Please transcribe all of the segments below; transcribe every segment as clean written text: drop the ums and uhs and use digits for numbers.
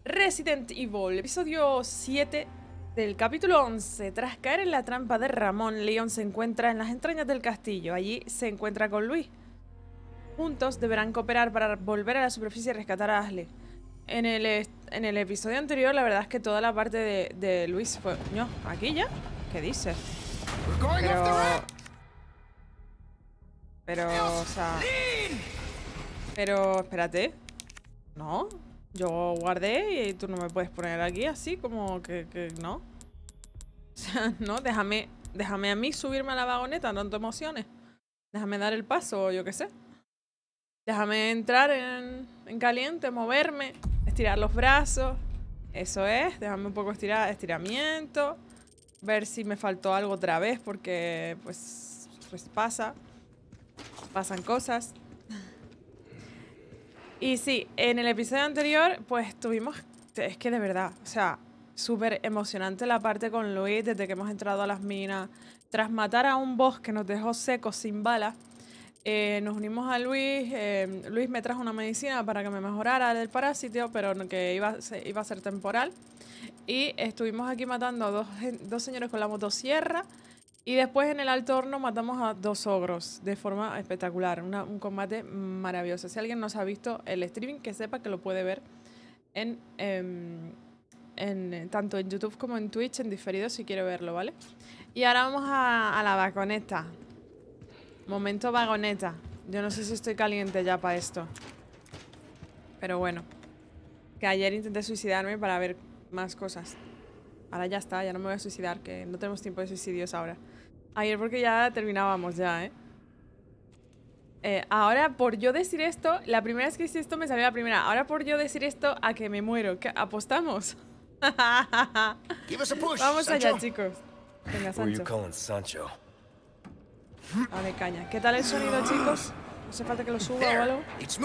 Resident Evil, episodio 7 del capítulo 11. Tras caer en la trampa de Ramón, Leon se encuentra en las entrañas del castillo. Allí se encuentra con Luis. Juntos deberán cooperar para volver a la superficie y rescatar a Ashley. En el episodio anterior, la verdad es que toda la parte de Luis fue... No, ¿aquí ya? ¿Qué dices? Pero, o sea... Pero, espérate. No, yo guardé y tú no me puedes poner aquí así como que no. O sea, no, déjame a mí subirme a la vagoneta, no te emociones. Déjame dar el paso, yo qué sé. Déjame entrar en caliente, moverme, estirar los brazos. Eso es, déjame un poco estiramiento. Ver si me faltó algo otra vez porque pues pasan cosas. Y sí, en el episodio anterior pues tuvimos, es que de verdad, o sea, súper emocionante la parte con Luis desde que hemos entrado a las minas. Tras matar a un boss que nos dejó secos sin balas, nos unimos a Luis. Luis me trajo una medicina para que me mejorara del parásito, pero que iba a ser temporal. Y estuvimos aquí matando a dos señores con la motosierra. Y después en el alto horno matamos a 2 ogros de forma espectacular. Un combate maravilloso. Si alguien nos ha visto el streaming, que sepa que lo puede ver tanto en YouTube como en Twitch, en diferido, si quiere verlo, ¿vale? Y ahora vamos a la vagoneta. Momento vagoneta. Yo no sé si estoy caliente ya para esto. Pero bueno. Que ayer intenté suicidarme para ver más cosas. Ahora ya está, ya no me voy a suicidar, que no tenemos tiempo de suicidios ahora. Ayer porque ya terminábamos ya, ahora por yo decir esto, la primera vez que hice esto me salió la primera. Ahora por yo decir esto a que me muero. ¿Qué? ¿Apostamos? Vamos allá, chicos. Venga, Sancho. Vale, caña. ¿Qué tal el sonido, chicos? ¿No hace falta que lo suba o algo?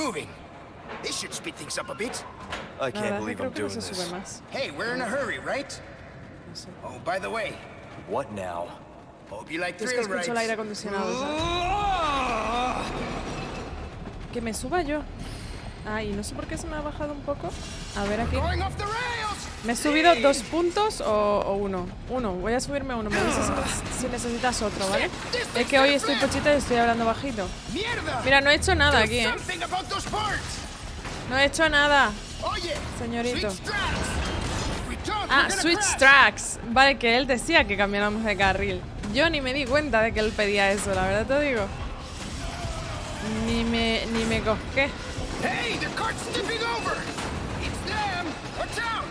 I can't believe I'm Creo que no doing se sube this. más. Hey, we're in a hurry, right? No sé. Oh, by the way, What now? hope you like Es que thrill escucho el aire rides. acondicionado, ¿sabes? Que me suba yo. Ay, no sé por qué se me ha bajado un poco. A ver aquí. Going off the rails. ¿Me he subido 2 puntos o 1? Uno. Voy a subirme 1. Me dices si necesitas otro, ¿vale? Es que hoy estoy pochita y estoy hablando bajito. Mierda. Mira, no he hecho nada aquí, ¿eh? Something about those parts. No he hecho nada, Oye, señorito. switch tracks. If we don't, Ah, we're gonna switch crash. tracks. Vale, que él decía que cambiáramos de carril. Yo ni me di cuenta de que él pedía eso, la verdad te digo. Ni me cosqué. Hey, the cart's tipping over. It's them. Watch out.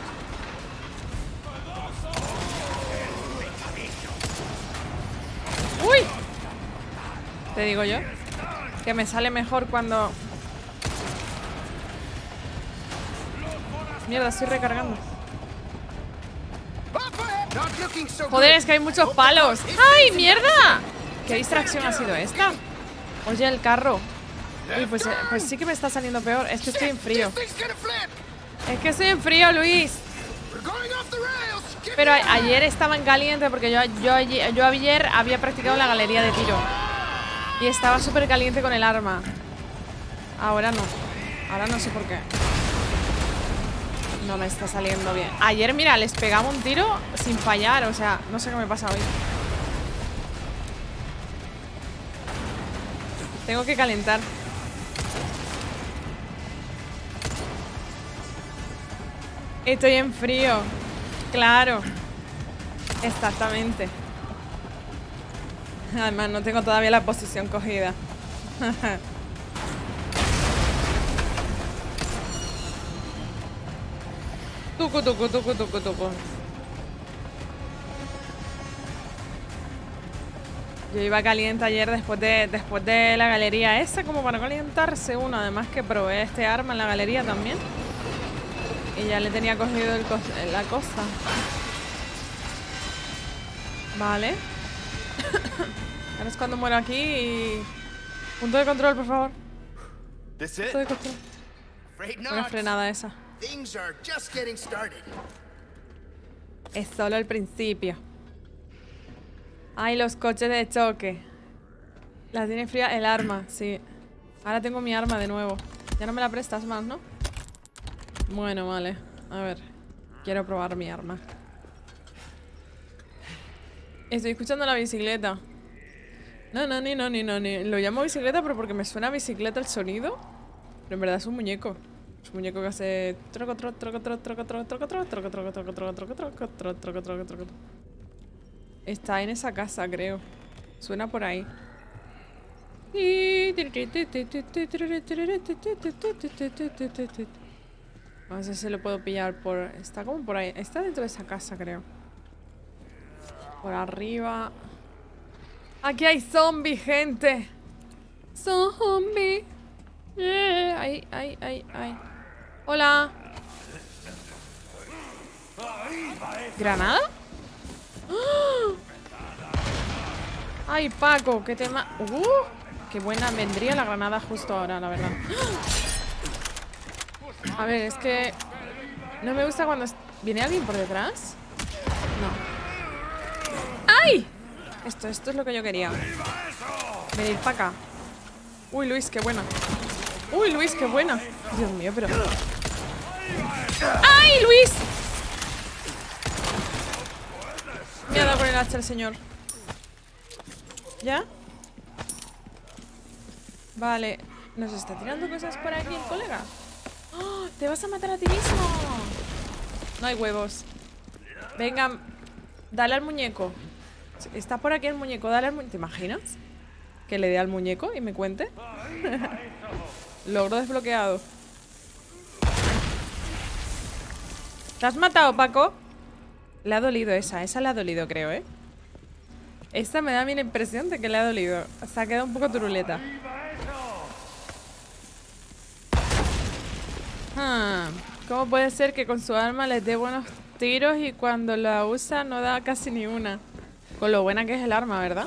¡Uy! Te digo yo que me sale mejor cuando... Mierda, estoy recargando. Up ahead. Not looking so Joder, good. es que hay muchos palos. ¡Ay, mierda! ¿Qué distracción ha sido esta? Oye, el carro. Uy, pues sí que me está saliendo peor. Es que estoy en frío. This thing's gonna flip. Es que estoy en frío, Luis. We're going off the rails. Get Pero me out. ayer estaba en caliente porque yo ayer había practicado la galería de tiro. Y estaba súper caliente con el arma. Ahora no. Ahora no sé por qué. No me está saliendo bien. Ayer, mira, les pegaba un tiro sin fallar. O sea, no sé qué me pasa hoy. Tengo que calentar. Estoy en frío. Claro. Exactamente. Además, no tengo todavía la posición cogida. Tucu. Yo iba caliente ayer después de la galería esa, como para calentarse uno. Además que probé este arma en la galería también. Y ya le tenía cogido la cosa. Vale. Ahora es cuando muero aquí y... Punto de control, por favor. This Punto de it? control. Afraid Una not. frenada esa. Things are just getting started. Es solo el principio. Ay, los coches de choque. La tiene fría el arma, sí. Ahora tengo mi arma de nuevo. Ya no me la prestas más, ¿no? Bueno, vale. A ver. Quiero probar mi arma. Estoy escuchando la bicicleta. No. Lo llamo bicicleta, pero porque me suena a bicicleta el sonido. Pero en verdad es un muñeco. Es un muñeco que hace... Está en esa casa, creo. Suena por ahí. No sé si lo puedo pillar por... Está como por ahí. Está dentro de esa casa, creo. Por arriba. Aquí hay zombies, gente. Zombie. Ay. Hola. ¿Granada? ¡Oh! Ay, Paco, qué tema. Qué buena vendría la granada justo ahora, la verdad. A ver, es que no me gusta cuando... ¿Viene alguien por detrás? No. ¡Ay! Esto es lo que yo quería. Venid para acá. Uy, Luis, qué buena. Uy, Luis, qué buena. Dios mío, pero... ¡Ay, Luis! Me ha dado con el hacha el señor. ¿Ya? Vale. ¿Nos está tirando cosas por aquí el colega? ¡Oh! ¡Te vas a matar a ti mismo! No hay huevos. Venga, dale al muñeco. Está por aquí el muñeco, dale al muñeco. ¿Te imaginas? Que le dé al muñeco y me cuente. Logro desbloqueado. ¿Te has matado, Paco? Le ha dolido esa le ha dolido, creo, ¿eh? Esta me da a mí la impresión de que le ha dolido. Se ha quedado un poco turuleta. ¿Cómo puede ser que con su arma les dé buenos tiros y cuando la usa no da casi ni una? Con lo buena que es el arma, ¿verdad?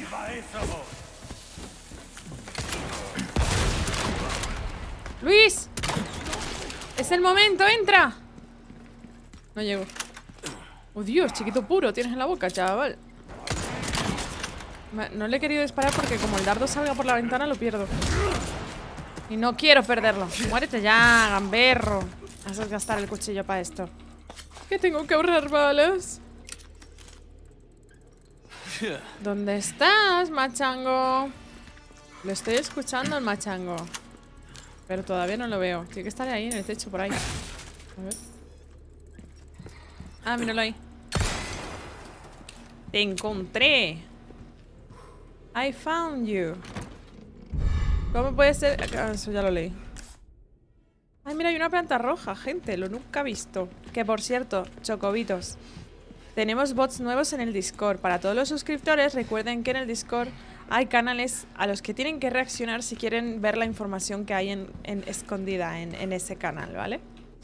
¡Luis! ¡Es el momento! ¡Entra! No llego. ¡Oh, Dios! Chiquito puro tienes en la boca, chaval. No le he querido disparar porque como el dardo salga por la ventana lo pierdo. Y no quiero perderlo. Muérete ya, gamberro. Vas a gastar el cuchillo para esto. Que tengo que ahorrar balas. ¿Dónde estás, machango? Lo estoy escuchando el machango. Pero todavía no lo veo. Tiene que estar ahí en el techo, por ahí. A ver. Ah, míralo ahí. Te encontré. I found you. ¿Cómo puede ser? Eso ya lo leí. Ay, mira, hay una planta roja, gente. Lo nunca he visto. Que por cierto, chocobitos, tenemos bots nuevos en el Discord. Para todos los suscriptores, recuerden que en el Discord hay canales a los que tienen que reaccionar si quieren ver la información que hay escondida en ese canal, ¿vale?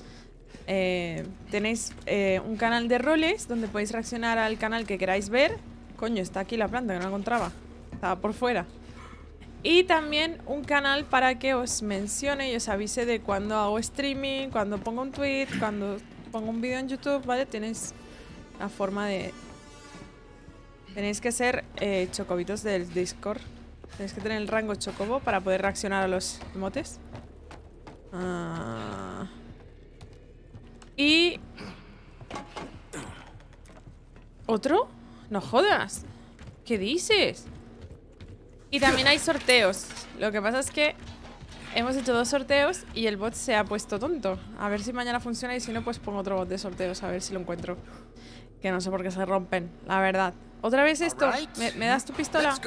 Tenéis un canal de roles donde podéis reaccionar al canal que queráis ver. Coño, está aquí la planta, que no la encontraba. Estaba por fuera. Y también un canal para que os mencione y os avise de cuando hago streaming, cuando pongo un tweet, cuando pongo un vídeo en YouTube, ¿vale? Tenéis la forma de... Tenéis que ser chocobitos del Discord. Tenéis que tener el rango chocobo para poder reaccionar a los emotes. Y... ¿Otro? No jodas. ¿Qué dices? Y también hay sorteos. Lo que pasa es que hemos hecho 2 sorteos y el bot se ha puesto tonto. A ver si mañana funciona y si no, pues pongo otro bot de sorteos. A ver si lo encuentro. Que no sé por qué se rompen, la verdad. Otra vez esto. ¿Me das tu pistola?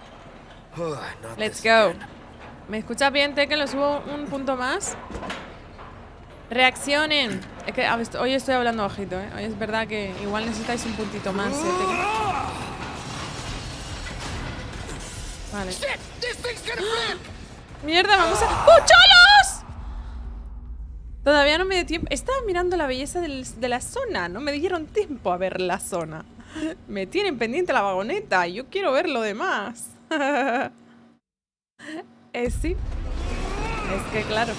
Let's go. ¿Me escuchas bien, Tekken? Lo subo un punto más. Reaccionen. Es que hoy estoy hablando bajito, ¿eh? Hoy es verdad que igual necesitáis un puntito más, Tekken. Vale. ¡Mierda! ¡Vamos a... ¡Oh, cholos! Todavía no me dio tiempo. Estaba mirando la belleza de la zona. No me dieron tiempo a ver la zona. Me tienen pendiente la vagoneta. Yo quiero ver lo demás. Sí. Es que claro.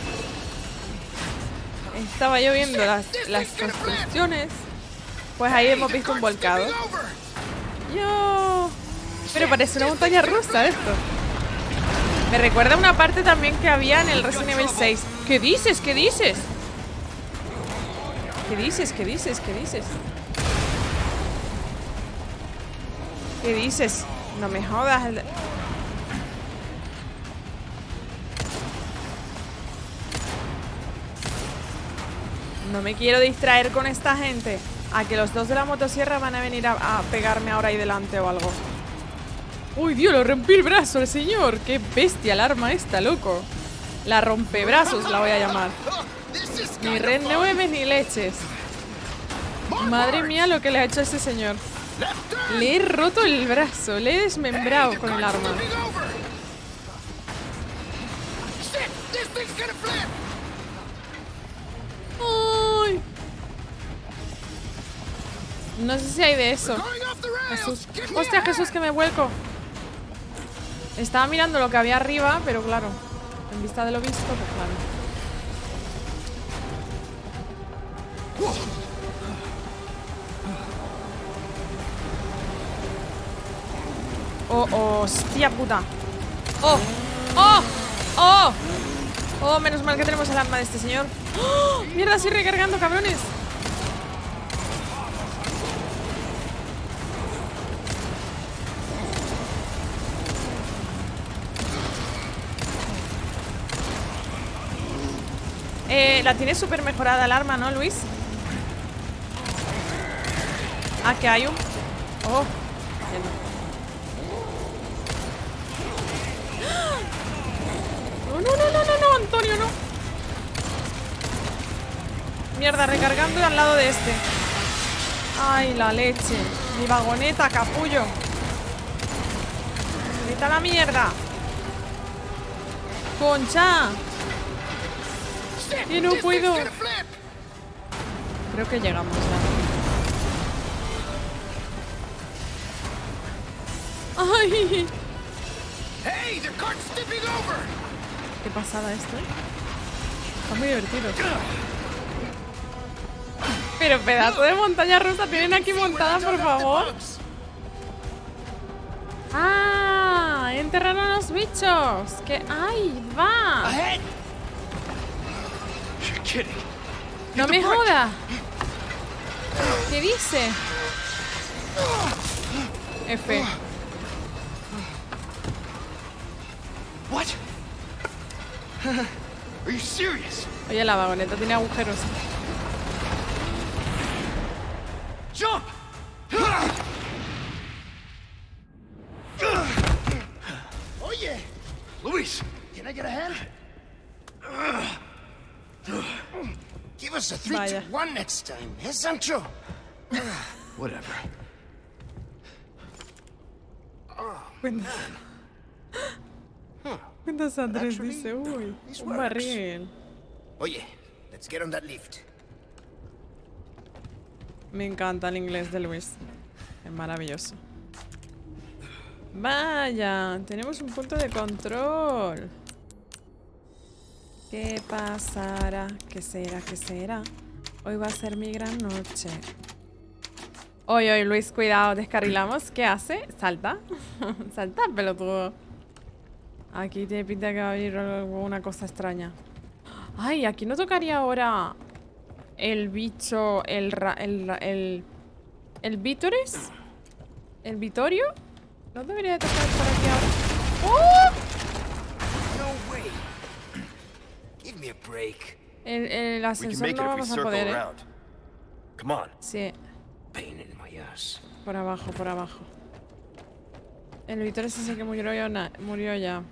Estaba yo viendo las construcciones. Pues ahí hemos visto un volcado. Yo... Pero parece una montaña rusa esto. Me recuerda a una parte también que había en el Resident Evil 6. ¿Qué dices? ¿Qué dices? ¿Qué dices? ¿Qué dices? ¿Qué dices? ¿Qué dices? No me jodas. No me quiero distraer con esta gente. A que los dos de la motosierra van a venir a pegarme ahora ahí delante o algo. Uy, Dios, lo rompí el brazo el señor. Qué bestia el arma esta, loco. La rompebrazos la voy a llamar. Ni red 9 ni leches. Madre mía lo que le ha hecho a ese señor. Le he roto el brazo. Le he desmembrado con el arma. Ay. No sé si hay de eso. Jesús. Hostia, Jesús, que me vuelco. Estaba mirando lo que había arriba, pero claro, en vista de lo visto, pues claro. Oh, hostia puta. Oh, oh, oh. Oh, menos mal que tenemos el arma de este señor. ¡Oh! Mierda, estoy recargando, cabrones. La tienes súper mejorada el arma, ¿no, Luis? Ah, que hay un... Oh, no, Antonio, no. Mierda, recargando al lado de este. Ay, la leche. Mi vagoneta, capullo. Vete a la mierda. Concha. Y no puedo. Creo que llegamos ya. Ay. Qué pasada esto, ¿eh? Está muy divertido. Pero pedazo de montaña rusa tienen aquí montada, por favor. Ah, enterraron a los bichos. Que ahí va. No me joda. ¿Qué dice? F. What? Are you serious? Oye, la vagoneta tiene agujeros. Jump! Oye, Luis, can I get a hand? Give us a 3-2-1 next time, eh, Sancho? Whatever. Cuentas Andrés dice, uy, un barril. Oye, let's get on that lift. Me encanta el inglés de Luis. Es maravilloso. Vaya, tenemos un punto de control. ¿Qué pasará? ¿Qué será? ¿Qué será? Hoy va a ser mi gran noche. Oye, Luis, cuidado, descarrilamos. ¿Qué hace? Salta. Salta, pelotudo. Aquí tiene pinta que va a venir una cosa extraña. Ay, aquí no tocaría ahora el bicho, el Vítores. ¿El Vitorio? ¿No debería de tocar por aquí ahora? ¡Oh! No way. Give me a break. El ascensor no vamos a poder, ¿eh? Come on. Sí. Pain in my ass. Por abajo, por abajo. El Vítores es el que murió ya.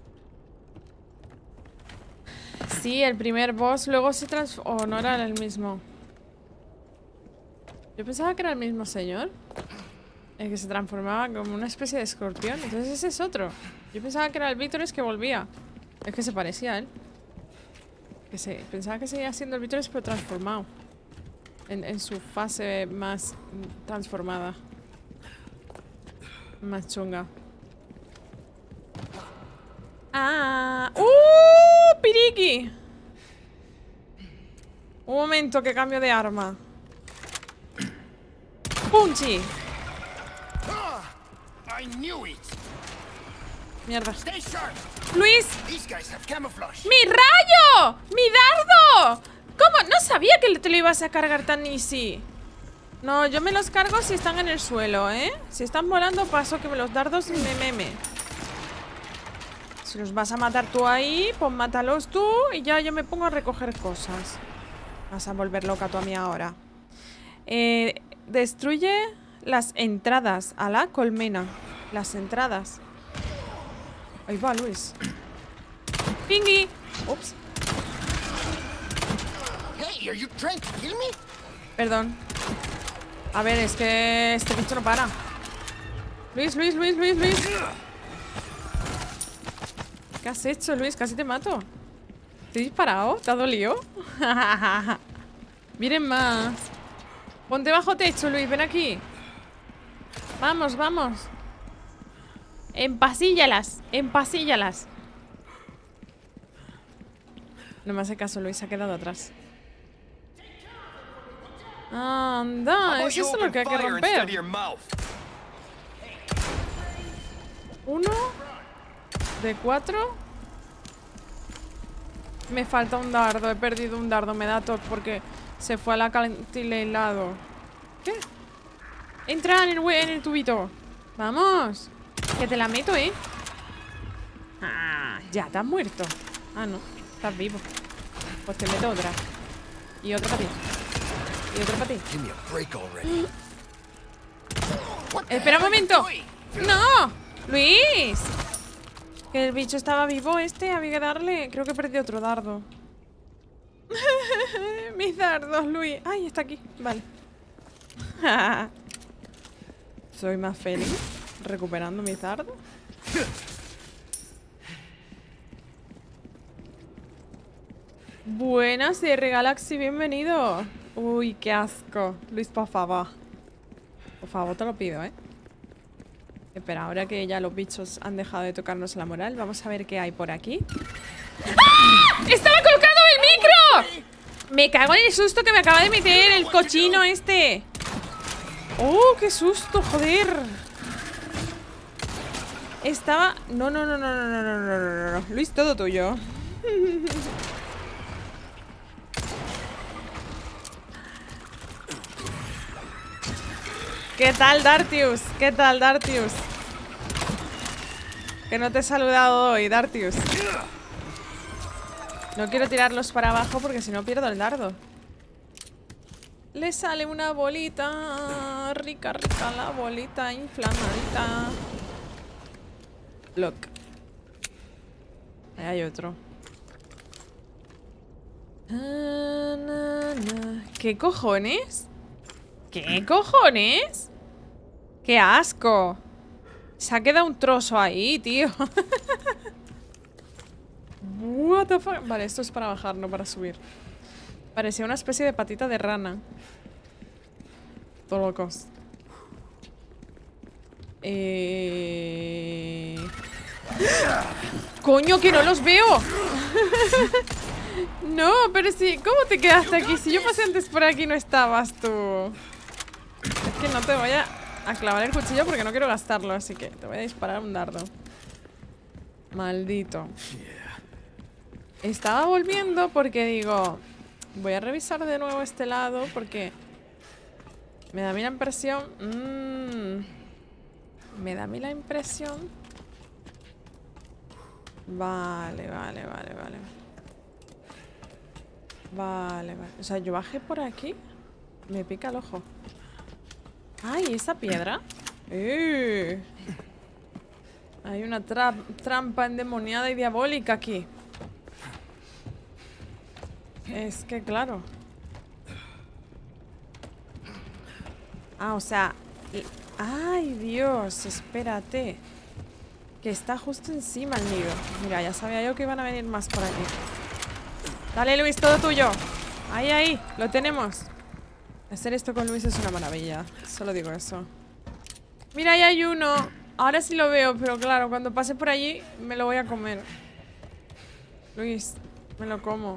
Sí, el primer boss luego se transformó. Oh, no era el mismo. Yo pensaba que era el mismo señor. El que se transformaba como una especie de escorpión. Entonces ese es otro. Yo pensaba que era el Vítores que volvía. Es que se parecía a él. Pensaba que seguía siendo el Vítores pero transformado. En su fase más transformada. Más chunga. ¡Ah! ¡Piriki! Un momento, que cambio de arma. ¡Punchy! I knew it. Mierda. Stay sharp. ¡Luis! These guys have camouflage. ¡Mi rayo! ¡Mi dardo! ¿Cómo? No sabía que te lo ibas a cargar tan easy. No, yo me los cargo si están en el suelo, ¿eh? Si están volando, paso que los dardos me meme. Si los vas a matar tú ahí, pues mátalos tú y ya yo me pongo a recoger cosas. Vas a volver loca tú a mí ahora. Destruye las entradas a la colmena. Las entradas. Ahí va, Luis. ¡Pingui! Ups. Hey, are you trying to kill me? Perdón. A ver, es que este bicho no para. Luis. ¿Qué has hecho, Luis? Casi te mato. ¿Te he disparado? ¿Te ha dolido? Miren más. Ponte bajo techo, Luis. Ven aquí. Vamos. Empasíllalas. No me hace caso, Luis. Se ha quedado atrás. Anda, es eso lo que hay que romper. Uno de 4. Me falta un dardo. He perdido un dardo. Me da toque porque se fue al acantilado. ¿Qué? Entra en el tubito. Vamos. Que te la meto, ¿eh? Ah, ya te has muerto. Ah, no. Estás vivo. Pues te meto otra. Y otra para ti. Y otra para ti. Espera un momento. ¡No! ¡Luis! Que el bicho estaba vivo este. Había que darle. Creo que perdí otro dardo. Mis dardos, Luis. Ay, está aquí. Vale. Soy más feliz recuperando mis dardos. Buenas, DR Galaxy, bienvenido. Uy, qué asco. Luis, por favor. Por favor, te lo pido, ¿eh? Espera, ahora que ya los bichos han dejado de tocarnos la moral, vamos a ver qué hay por aquí. ¡Ah! ¡Estaba colocado el micro! Me cago en el susto que me acaba de meter el cochino este. ¡Oh, qué susto, joder! Estaba... No. Luis, todo tuyo. ¿Qué tal, Dartius? Que no te he saludado hoy, Dartius. No quiero tirarlos para abajo porque si no pierdo el dardo. Le sale una bolita. Rica la bolita inflamadita. Block. Ahí hay otro. ¿Qué cojones? ¡Qué asco! Se ha quedado un trozo ahí, tío. What the fuck? Vale, esto es para bajar, no para subir. Parecía una especie de patita de rana. Todo locos. ¡Coño, que no los veo! No, pero sí, ¿cómo te quedaste aquí? Si yo pasé antes por aquí no estabas tú. Es que no te voy a clavar el cuchillo porque no quiero gastarlo, así que te voy a disparar un dardo. Maldito. Estaba volviendo porque digo, voy a revisar de nuevo este lado porque me da a mí la impresión. Me da a mí la impresión. Vale. O sea, yo bajé por aquí. Me pica el ojo. ¡Ay, esa piedra! Hay una trampa endemoniada y diabólica aquí. Es que, claro. Ah, o sea... ¡Ay, Dios! Espérate. Que está justo encima el nido. Mira, ya sabía yo que iban a venir más por aquí. Dale, Luis, todo tuyo. Ahí, lo tenemos. Hacer esto con Luis es una maravilla. Solo digo eso. Mira, ahí hay uno. Ahora sí lo veo, pero claro, cuando pase por allí me lo voy a comer. Luis, me lo como.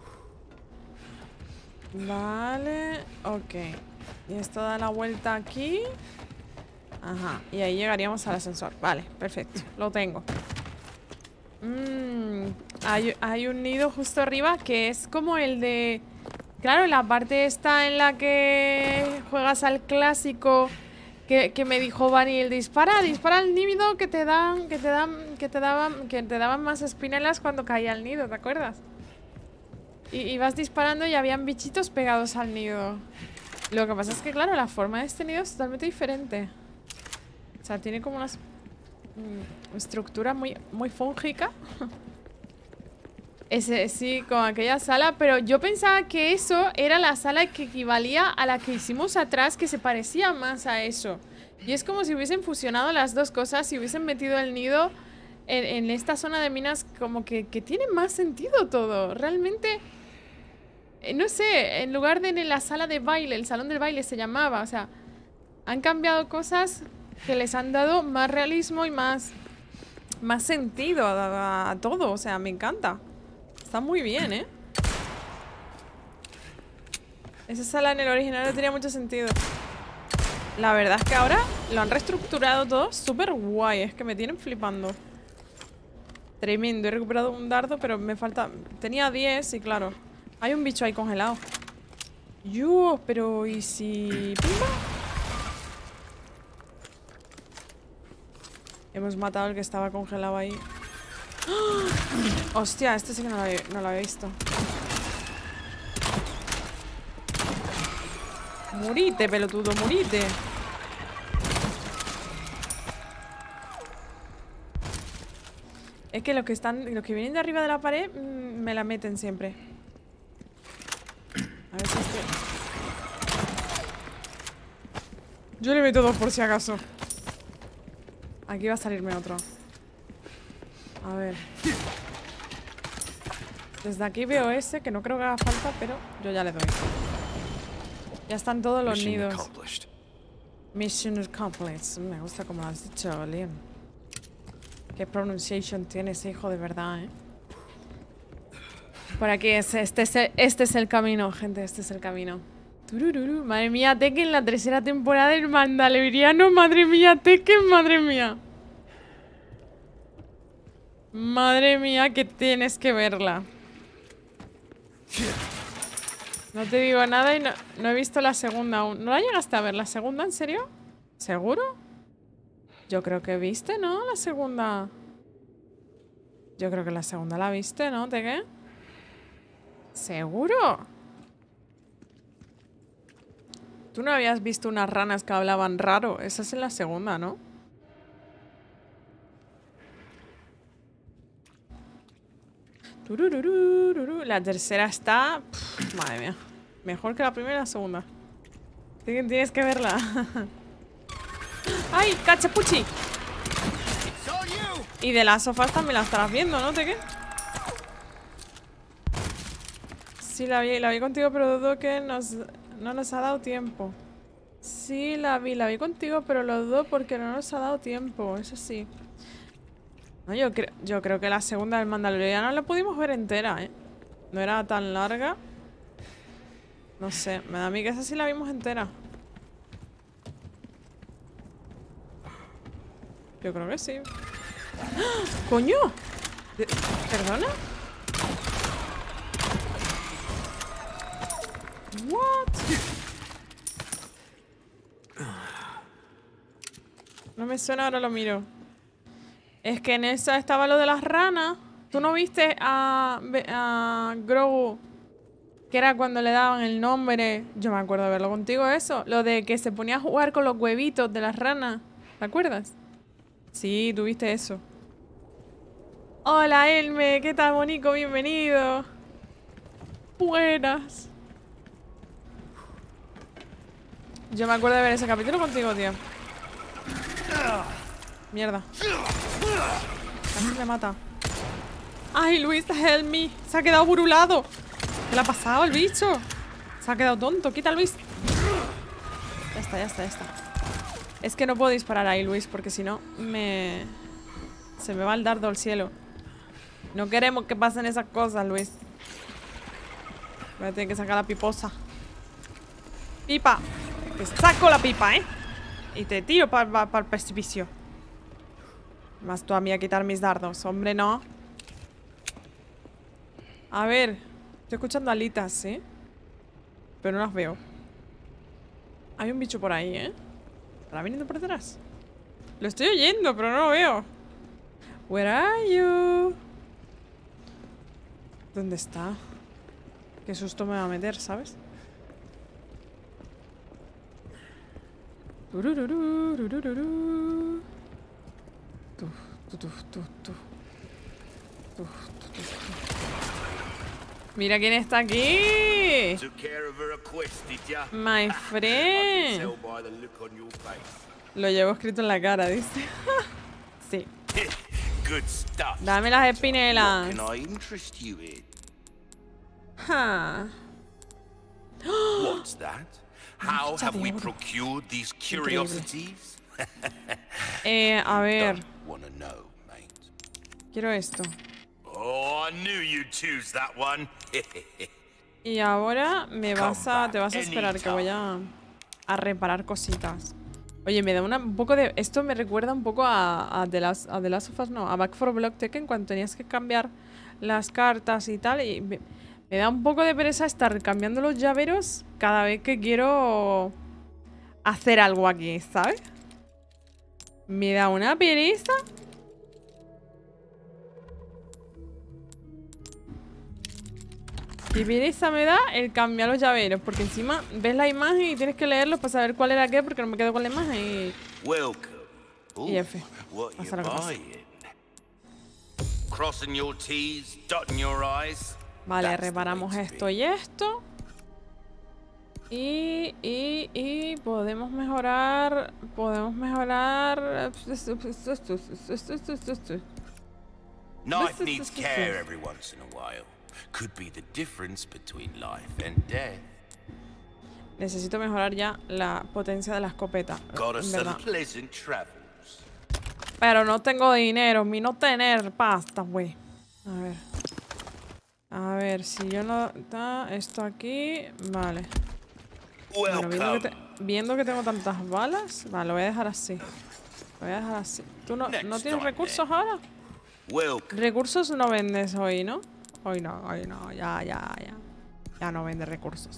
Vale, ok. Y esto da la vuelta aquí. Ajá, y ahí llegaríamos al ascensor. Vale, perfecto, lo tengo. Hay un nido justo arriba que es como el de Claro, la parte esta en la que juegas al clásico que me dijo Vanille, dispara al nido que te daban más espinelas cuando caía el nido, ¿te acuerdas? Y vas disparando y habían bichitos pegados al nido. Lo que pasa es que, claro, la forma de este nido es totalmente diferente. O sea, tiene como una estructura muy fúngica. Sí, con aquella sala, pero yo pensaba que eso era la sala que equivalía a la que hicimos atrás, que se parecía más a eso. Y es como si hubiesen fusionado las dos cosas y hubiesen metido el nido en esta zona de minas, como que tiene más sentido todo. Realmente, no sé, en lugar de en la sala de baile, el salón del baile se llamaba, o sea, han cambiado cosas que les han dado más realismo y más sentido a todo, o sea, me encanta. Está muy bien, ¿eh? Esa sala en el original no tenía mucho sentido. La verdad es que ahora lo han reestructurado todo súper guay. Es que me tienen flipando. Tremendo. He recuperado un dardo, pero me falta... Tenía 10 y claro, hay un bicho ahí congelado. Yo, pero ¿y si... ¡Pumba! Hemos matado al que estaba congelado ahí. ¡Oh! Hostia, este sí que no lo había visto. Murite, pelotudo, murite. Es que los que vienen de arriba de la pared me la meten siempre. A ver si este... Yo le meto 2 por si acaso. Aquí va a salirme otro. A ver. Desde aquí veo ese, que no creo que haga falta, pero yo ya le doy. Ya están todos los nidos. Mission accomplished. Me gusta como lo has dicho, Liam. Qué pronunciation tiene ese hijo de verdad, ¿eh? Por aquí este es el camino, gente. Este es el camino. Turururu. Madre mía, Tekken, la 3ª temporada del Mandaloriano. Madre mía, Tekken, madre mía. Madre mía, que tienes que verla. No te digo nada y no he visto la segunda aún. ¿No la llegaste a ver la segunda, en serio? ¿Seguro? Yo creo que viste, ¿no? La segunda. Yo creo que la segunda la viste, ¿no? ¿De qué? ¿Seguro? Tú no habías visto unas ranas que hablaban raro. Esa es en la segunda, ¿no? La tercera está... Pff, madre mía. Mejor que la primera y la segunda. Tienes que verla. ¡Ay, cachapuchi! Y de las sofás también la estarás viendo, ¿no? ¿De qué? Sí, la vi contigo, pero dudo que no nos ha dado tiempo. Sí, la vi contigo, pero lo dudo porque no nos ha dado tiempo, eso sí. No, yo creo que la segunda del Mandaloriano la pudimos ver entera, ¿eh? No era tan larga. No sé, me da a mí que esa sí la vimos entera. Yo creo que sí. ¡Ah! ¡Coño! ¿Perdona? ¿What? No me suena, ahora lo miro. Es que en esa estaba lo de las ranas. ¿Tú no viste a Grogu? Que era cuando le daban el nombre. Yo me acuerdo de verlo contigo, eso. Lo de que se ponía a jugar con los huevitos de las ranas. ¿Te acuerdas? Sí, tuviste eso. Hola, Elme. ¿Qué tal, Bonico? Bienvenido. Buenas. Yo me acuerdo de ver ese capítulo contigo, tío. Mierda. Casi me mata. Ay, Luis, help me. Se ha quedado burulado. ¿Qué le ha pasado al bicho? Se ha quedado tonto. Quita, Luis. Ya está, ya está, ya está. Es que no puedo disparar ahí, Luis, porque si no se me va el dardo al cielo. No queremos que pasen esas cosas, Luis. Voy a tener que sacar la piposa. Pipa. Te saco la pipa, ¿eh? Y te tiro para el precipicio. Más tú a mí a quitar mis dardos. Hombre, no. A ver. Estoy escuchando alitas, ¿eh? pero no las veo. Hay un bicho por ahí, ¿eh? ¿Estará viniendo por detrás? Lo estoy oyendo, pero no lo veo. Where are you? ¿Dónde está? Qué susto me va a meter, ¿sabes? Mira quién está aquí. My friend. Lo llevo escrito en la cara, dice. Sí. Dame las espinelas. What's that? How have we procured these curiosities? A ver. Wanna know, mate? Quiero esto. Oh, I knew you'd choose that one. Y ahora te vas a esperar que voy a reparar cositas. Oye, me da un poco de... Esto me recuerda un poco a The Last of Us, no, a Back 4 Block Tekken, cuando tenías que cambiar las cartas y tal. Y me da un poco de pereza estar cambiando los llaveros cada vez que quiero hacer algo aquí, ¿sabes? Me da una pereza. Qué pereza me da el cambiar los llaveros, porque encima ves la imagen y tienes que leerlos para saber cuál era qué, porque no me quedo con la imagen y F. Pasa lo que pasa. Vale, reparamos esto y esto. Y podemos mejorar. Knife needs care every once in a while. Could be the difference between life and death. Necesito mejorar ya la potencia de la escopeta. Pero no tengo dinero. Mi no tener pasta, güey. A ver. A ver, si yo no... Esto aquí... Vale. Bueno, viendo que tengo tantas balas... Vale, lo voy a dejar así. Lo voy a dejar así. ¿Tú no tienes recursos ahora? Recursos no vendes hoy, ¿no? Hoy no, ya no vende recursos.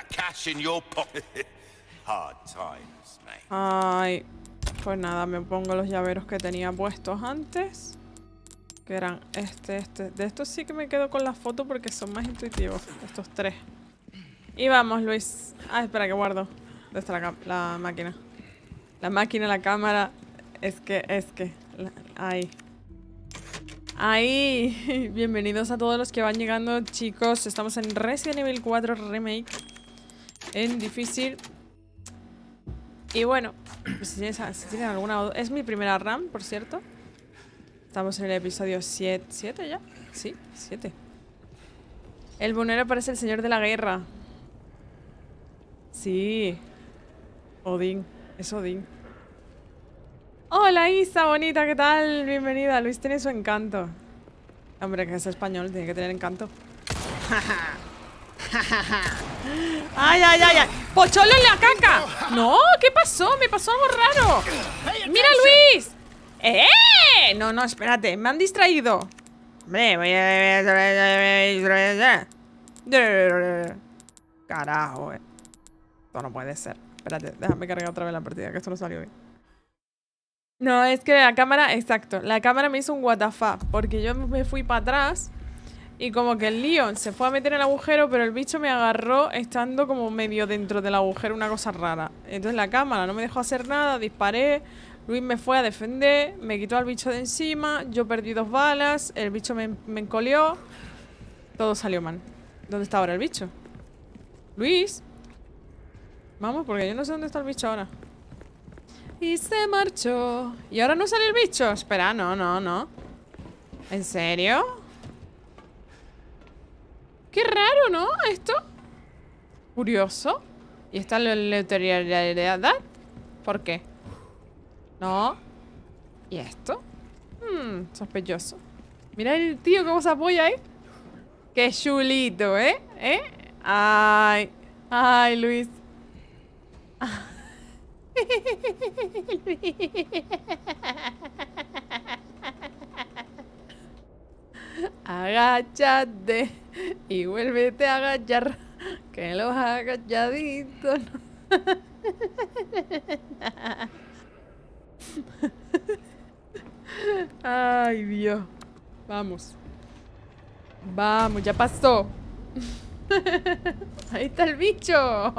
Ay, pues nada, me pongo los llaveros que tenía puestos antes. Que eran este. De estos sí que me quedo con la foto porque son más intuitivos. Estos tres. Y vamos, Luis. Ah, espera, que guardo. ¿Dónde está la máquina? La máquina, la cámara. Es que. Ahí. ¡Ahí! Bienvenidos a todos los que van llegando, chicos. Estamos en Resident Evil 4 Remake. En difícil. Y bueno, pues si tienen alguna... Es mi primera run, por cierto. Estamos en el episodio 7. ¿7 ya? Sí, 7. El buhonero parece el señor de la guerra. Sí. Odín. Es Odín. Hola Isa, bonita, ¿qué tal? Bienvenida. Luis tiene su encanto. Hombre, que es español, tiene que tener encanto. ¡Ay! ¡Pocholo en la caca! ¡No! ¿Qué pasó? Me pasó algo raro. ¡Mira, Luis! No, espérate, me han distraído. Hombre, carajo, Esto no puede ser. Espérate, déjame cargar otra vez la partida, que esto no salió bien. No, es que la cámara, exacto, la cámara me hizo un WTF, porque yo me fui para atrás y como que el Leon se fue a meter en el agujero, pero el bicho me agarró estando como medio dentro del agujero, una cosa rara. Entonces la cámara no me dejó hacer nada, disparé, Luis me fue a defender, me quitó al bicho de encima, yo perdí 2 balas, el bicho me encolió, todo salió mal. ¿Dónde está ahora el bicho? Luis. Vamos, porque yo no sé dónde está el bicho ahora. Y se marchó. ¿Y ahora no sale el bicho? Espera, no. ¿En serio? Qué raro, ¿no? Esto. Curioso. ¿Y esta aleatoriedad? ¿Por qué? No. ¿Y esto? Sospechoso. Mira el tío cómo se apoya ahí. Qué chulito, ¿eh? Ay, Luis. Agáchate y vuélvete a agachar. Que los haga calladitos. Ay, Dios. Vamos. Vamos, ya pasó. Ahí está el bicho.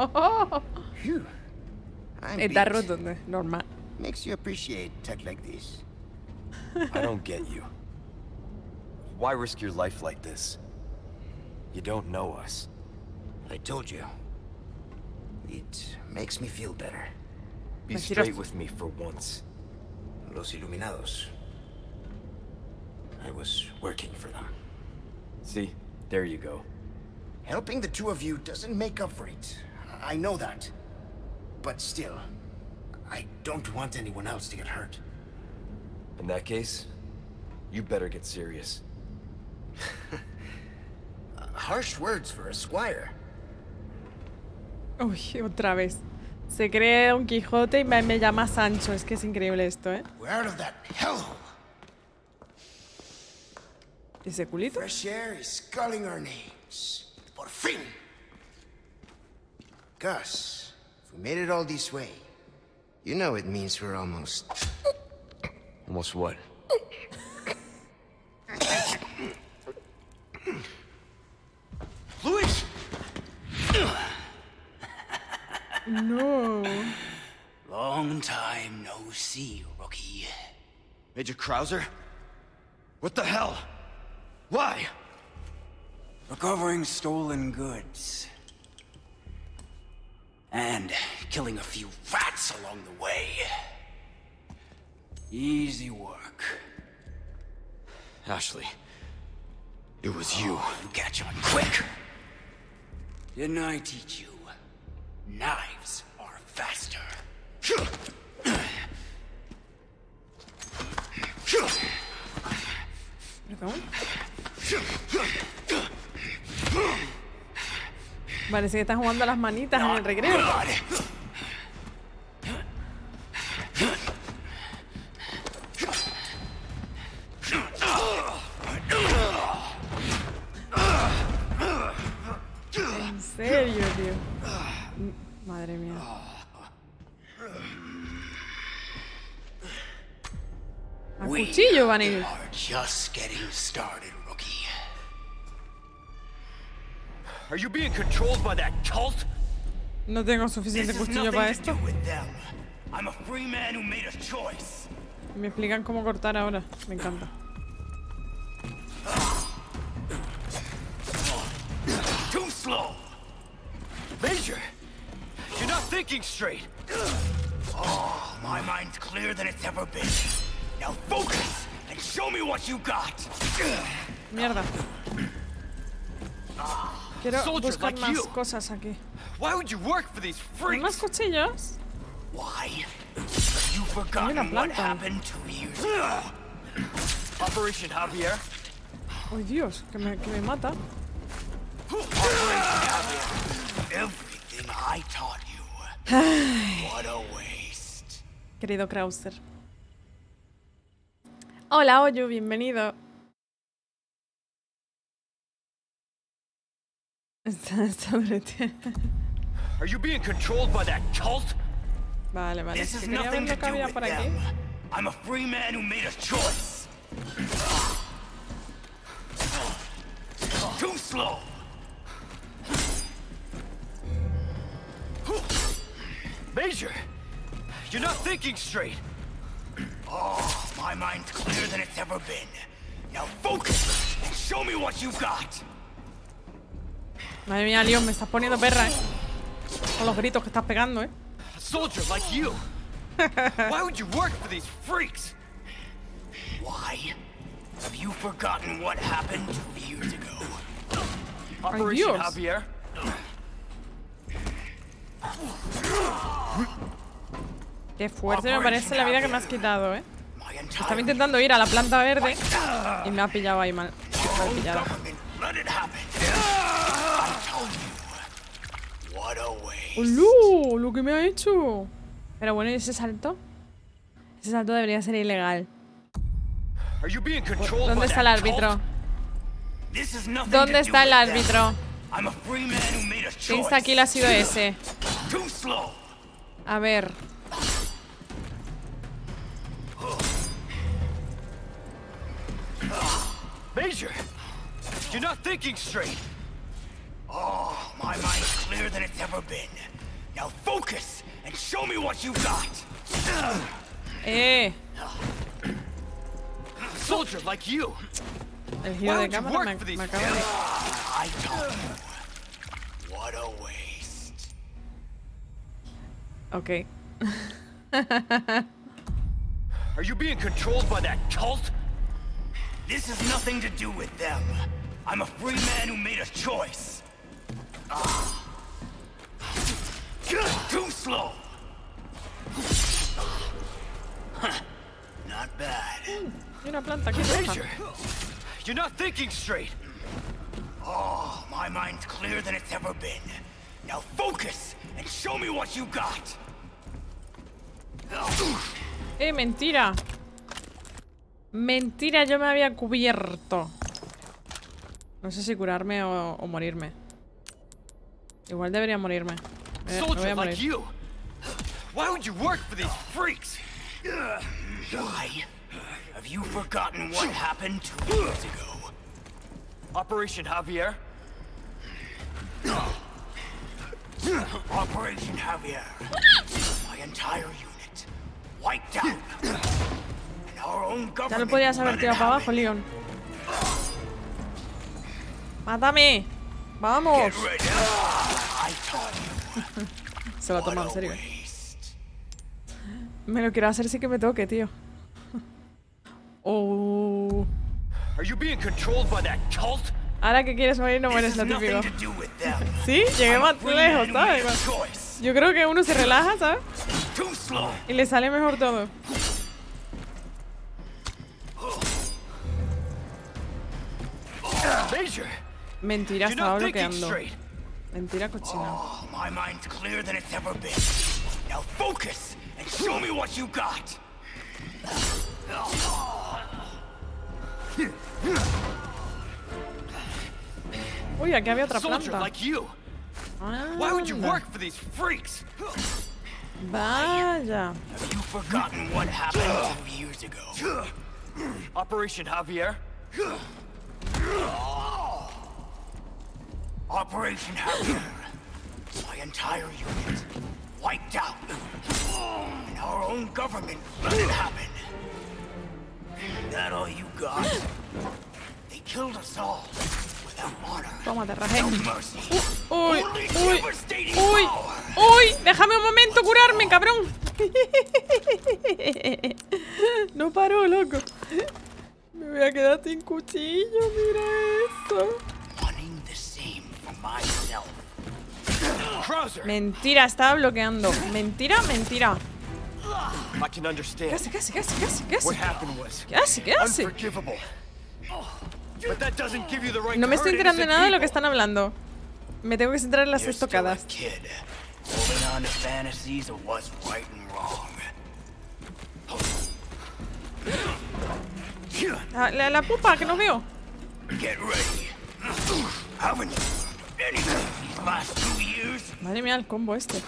Está roto, ¿no? Normal. Makes you appreciate tech like this. I don't get you. Why risk your life like this? You don't know us. I told you. It makes me feel better. Be straight with me for once. Los Iluminados. I was working for them. See? There you go. Helping the two of you doesn't make up for it. I know that. But still, I don't want anyone else to get hurt. In that case, you better get serious. Harsh words for a squire. Uy, otra vez. Se cree Don Quijote y me llama Sancho. Es que es increíble esto, ¿eh? We're out of that hellhole. ¿Ese culito? Fresh air is calling our names. Por fin. Gus, if we made it all this way, you know it means we're almost... Almost what? Luis! No. Long time no see, rookie. Major Krauser? What the hell? Why? Recovering stolen goods. And killing a few rats along the way. Easy work. Ashley. It was you. Oh, you catch on quick. Didn't I teach you? Knives are faster. ¿Perdón? Parece que están jugando a las manitas en el recreo. ¿En serio, tío? Madre mía. A cuchillo van a ir. Just getting started, rookie. Are you being controlled by that cult? No tengo suficiente cuchillo para esto. I'm a free man who made a choice. Me explican cómo cortar ahora. Me encanta. Too slow. Major! You're not thinking straight! Oh, my mind's clearer than it's ever been. Now focus and show me what you got. Mierda. Quiero Soldiers buscar like más you. cosas aquí. Why would you work for these ¿Hay más freaks? cuchillos? Why? You've forgotten what happened 2 years ago. Operation Javier? ¡Ay, Dios! Que me mata. Operation Javier. Everything I taught you. What a waste. Querido Krauser. Hola, Oyu, bienvenido. Está Are you being controlled by that cult? Vale, vale. This Es has que quería ver nothing to lo que do había with por aquí. them. I'm a free man who made a choice. Too slow. Major! You're not thinking straight! Oh, my mind's clearer than it's ever been. Now focus and show me what you got. Madre mía, Leon, me estás poniendo perra, ¿eh? Con los gritos que estás pegando, ¿eh? A soldier like you! Why would you work for these freaks? Why? Have you forgotten what happened 2 years ago? Operation Dios. Javier? Qué fuerte me parece la vida que me has quitado, ¿eh? My Estaba entire intentando ir a la planta verde y me ha pillado ahí mal. Me ha pillado. government let it happen. I told you. What a waste. ¡Olú! Lo que me ha hecho. Pero bueno, ¿y ese salto? Ese salto debería ser ilegal. Are you being controlled ¿Dónde by está el that árbitro? cult? This is nothing ¿Dónde to está do el with them. árbitro? I'm a free man who made a ¿Qué insta-kill ha sido ese? Too slow. A ver. Major, you're not thinking straight. Oh, my mind's clearer than it's ever been. Now focus and show me what you got. Soldier like you. El giro de cámara me acaba de... I told you. What a waste. Ok. Are you being controlled by that cult? This has nothing to do with them. I'm a free man who made a choice. Too slow. Not bad. Hay una planta aquí roja. Major, you're not thinking straight. Oh, my mind's clearer than it's ever been. Now focus and show me what you got. Mentira. Mentira, yo me había cubierto. No sé si curarme o morirme. Igual debería morirme. Me voy Soldier a like morir. you. Why would you work for these freaks? Why? Have you forgotten what happened 2 years ago? Operation Javier? Operation Javier. My entire unit wiped out. And our own Ya government lo podías haber let it tirado para abajo, happen. Leon. ¡Mátame! ¡Vamos! Get ready. I told you. Se lo toma en What a serio. waste. Me lo quiero hacer sí que me toque, tío. Oh. Are you being controlled by that cult? Ahora que quieres morir, no mueres, This lo has típico. nothing to do with them. Sí, llegué I'm a más free lejos, man who made ¿sabes? a choice. Yo creo que uno se relaja, ¿sabes? Too slow. Y le sale mejor todo. Major, Mentira, you're estaba not thinking bloqueando. straight. Mentira cochina. Oh, my mind's clearer than it's ever been. Now focus and show me what you got. Uy, aquí había otra Soldier planta. like you. Why would you Anda. work for these freaks? Vaya. Have you forgotten what happened 2 years ago? Operation Javier? Operation Javier. My entire unit wiped out. And our own government let it happen. That all you got? They killed us all without honor. Tómate, rajé. No mercy. Uy, Only uy, devastating uy, power. uy. Déjame un momento curarme, cabrón. No paró, loco. Me voy a quedar sin cuchillo, mira eso. Wanting the same for myself. Krauser, Mentira, estaba bloqueando. Mentira, mentira. I can ¿Qué understand. hace, qué hace, qué hace, qué hace, qué What hace? happened was ¿Qué hace, qué hace? unforgivable. But that doesn't give you the right No me to estoy hurt enterando de innocent nada de lo que people. están hablando. Me tengo que centrar en las You're still a estocadas. kid, holding on to fantasies of what's right and wrong. La pupa, que no veo. Get ready. Haven't you learned anything these last 2 years? Madre mía, el combo este.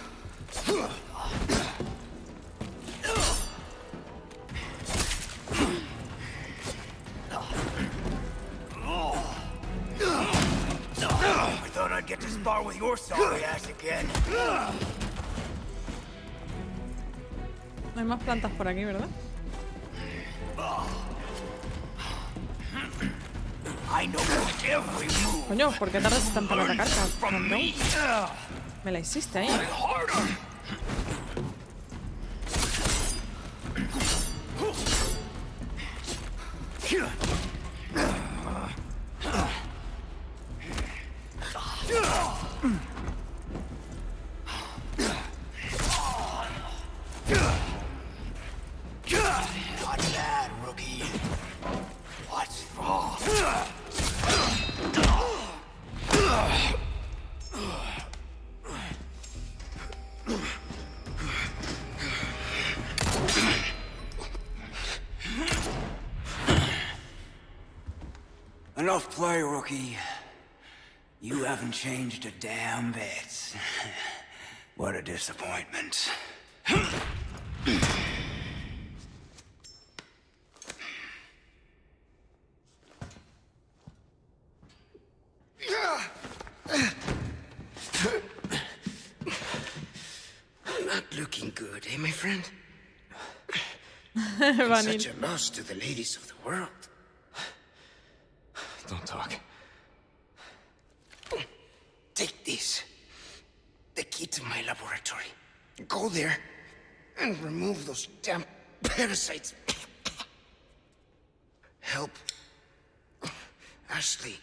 I thought I'd get to spar with your sorry ass again. No hay más plantas por aquí, ¿verdad? I know every move. Coño, ¿por qué tardas tanto en atacar, From cabrón? me. Me la hiciste ahí. Harder. Not bad, rookie. What's wrong? Enough play, rookie. You haven't changed a damn bit. What a disappointment. Not looking good, eh, my friend? Vanille. Such a loss to the ladies of the world. Don't talk. Take this. The key to my laboratory. Go there and remove those damn parasites. Help Ashley.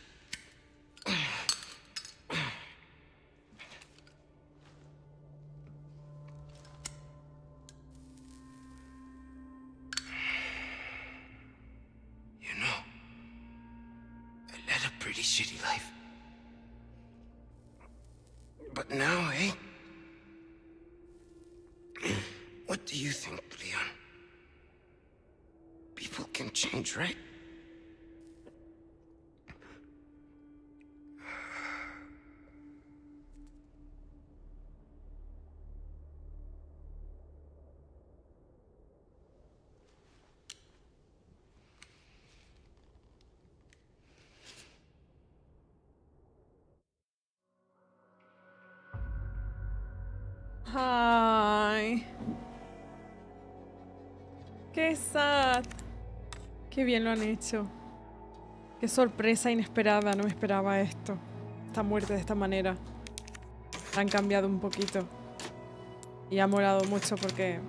You know, I led a pretty shitty life. But now, eh? What do you think, Leon? People can change, right? Ay. Qué sad. Qué bien lo han hecho. Qué sorpresa inesperada, no me esperaba esto. Esta muerte de esta manera. La han cambiado un poquito. Y ha molado mucho porque...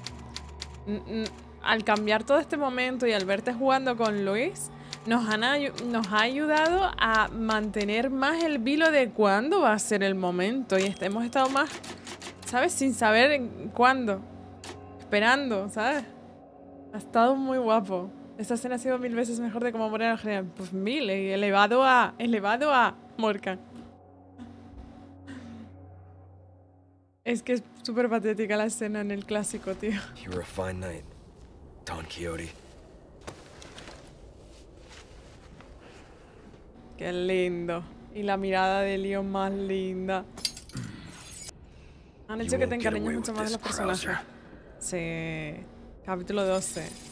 al cambiar todo este momento y al verte jugando con Luis, nos ha ayudado a mantener más el vilo de cuándo va a ser el momento. Y hemos estado más, ¿sabes? Sin saber cuándo. Esperando, ¿sabes? Ha estado muy guapo. Esta escena ha sido 1000 veces mejor de cómo morir al general. Pues 1000, elevado a Morgan. Es que es súper patética la escena en el clásico, tío. You were a fine knight, Don Quixote. Qué lindo. Y la mirada de Leon más linda. Han hecho que te encariñes mucho más de los personajes. Sí. Capítulo 12. Sí.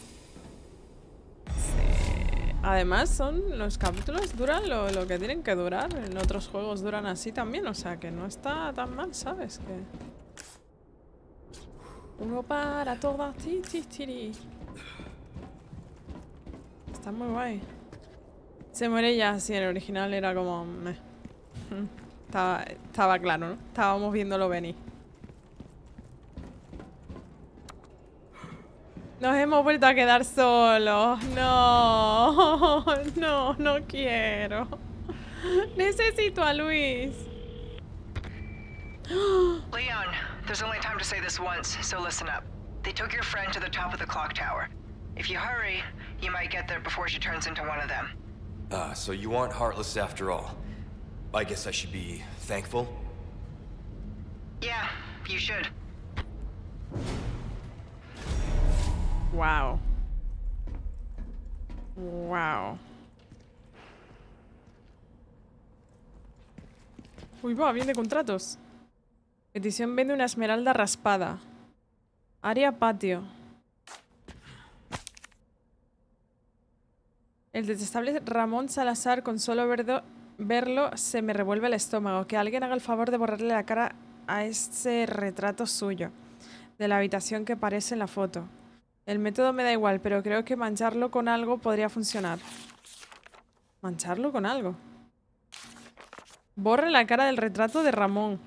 Además, los capítulos duran lo que tienen que durar. En otros juegos duran así también. O sea, que no está tan mal, ¿sabes? Que... uno para todas. Está muy guay. Se muere ya así. En el original era como... Estaba claro, ¿no? Estábamos viéndolo venir. Nos hemos vuelto a quedar solos. No, no quiero. Necesito a Luis. Leon, there's only time to say this once, so listen up. They took your friend to the top of the clock tower. If you hurry, you might get there before she turns into one of them. So you aren't heartless after all. I guess I should be thankful? Yeah, you should. Wow. Wow. Uy, va, bien de contratos. Petición vende una esmeralda raspada. Área patio. El detestable Ramón Salazar, con solo verlo se me revuelve el estómago. Que alguien haga el favor de borrarle la cara a ese retrato suyo. De la habitación que aparece en la foto. El método me da igual, pero creo que mancharlo con algo podría funcionar. ¿Mancharlo con algo? Borre la cara del retrato de Ramón.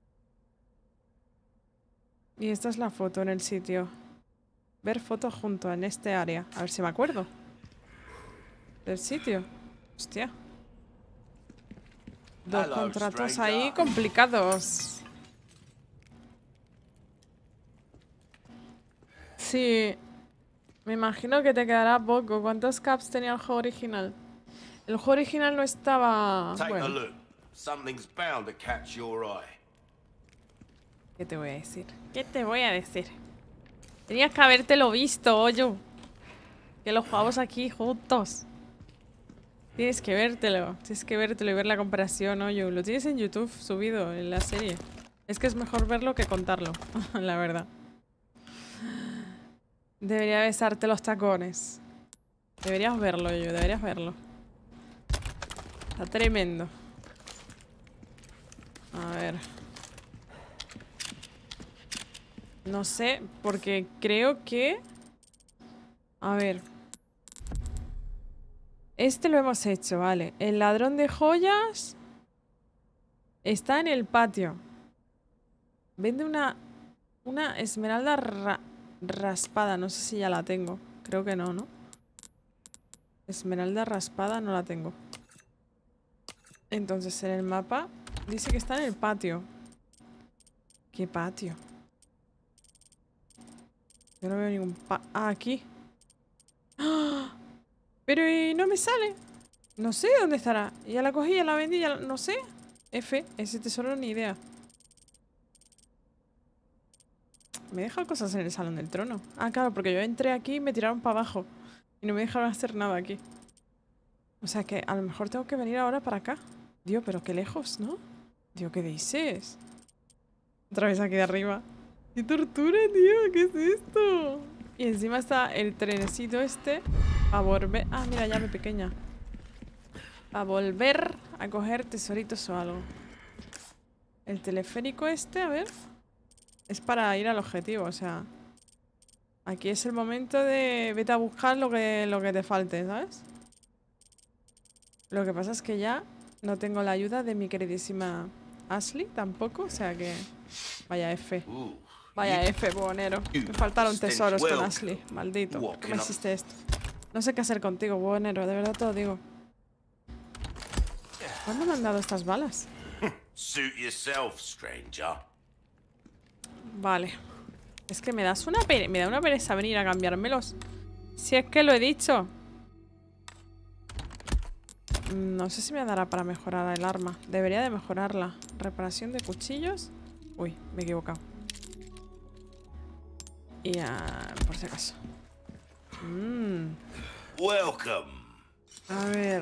Y esta es la foto en el sitio. Ver foto junto en este área. A ver si me acuerdo. Del sitio. Hostia. Dos contratos ahí complicados. Sí. Me imagino que te quedará poco. ¿Cuántos caps tenía el juego original? El juego original no estaba... Bueno. ¿Qué te voy a decir? ¿Qué te voy a decir? Tenías que habértelo visto, oye. Que lo jugamos aquí juntos. Tienes que vértelo y ver la comparación, oye. Lo tienes en YouTube subido en la serie. Es que es mejor verlo que contarlo, la verdad. Debería besarte los tacones. Deberías verlo, yo, deberías verlo. Está tremendo. A ver. No sé, porque creo que... A ver. Este lo hemos hecho, vale. El ladrón de joyas está en el patio. Vende una esmeralda raspada. No sé si ya la tengo. Creo que no, ¿no? Esmeralda raspada no la tengo. Entonces en el mapa dice que está en el patio. ¿Qué patio? Yo no veo ningún aquí. ¡Ah! Pero no me sale. No sé dónde estará. Ya la cogí, ya la vendí, ya no sé. F, ese tesoro ni idea. Me he dejado cosas en el salón del trono. Ah, claro, porque yo entré aquí y me tiraron para abajo. Y no me dejaron hacer nada aquí. O sea que a lo mejor tengo que venir ahora para acá. Dios, pero qué lejos, ¿no? Dios, ¿qué dices? Otra vez aquí de arriba. ¡Qué tortura, tío! ¿Qué es esto? Y encima está el trenecito este. A volver... Ah, mira, llave pequeña. A volver a coger tesoritos o algo. El teleférico este, a ver. Es para ir al objetivo, o sea... Aquí es el momento de... Vete a buscar lo que te falte, ¿sabes? Lo que pasa es que ya no tengo la ayuda de mi queridísima Ashley tampoco, o sea que... Vaya F. Vaya F, buhonero. Me faltaron tesoros con Ashley. Maldito. ¿Por qué me hiciste esto? No sé qué hacer contigo, buhonero. De verdad te lo digo. ¿Cuándo me han dado estas balas? Suit yourself, stranger. Vale. Es que me da una pereza venir a cambiármelos. Si es que lo he dicho. No sé si me dará para mejorar el arma. Debería de mejorarla. Reparación de cuchillos. Uy, me he equivocado. Y por si acaso. Welcome. A ver.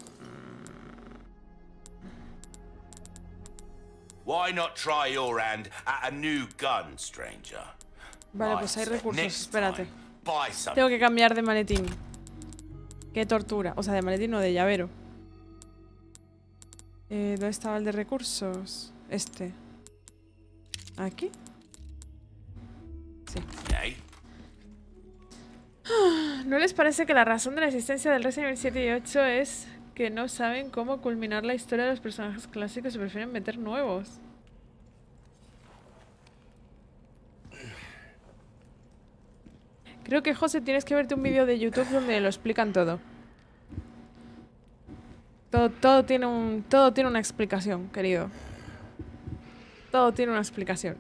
Why not try your hand at a new gun, stranger? Vale, pues hay recursos. Next Espérate. time, buy some. Tengo que cambiar de maletín. Qué tortura. O sea, de maletín o de llavero. ¿Dónde estaba el de recursos? Este. ¿Aquí? Sí. Yay. ¿No les parece que la razón de la existencia del Resident Evil 7 y 8 es que no saben cómo culminar la historia de los personajes clásicos y prefieren meter nuevos? Creo que, José, tienes que verte un vídeo de YouTube donde lo explican todo. Todo tiene una explicación, querido. Todo tiene una explicación.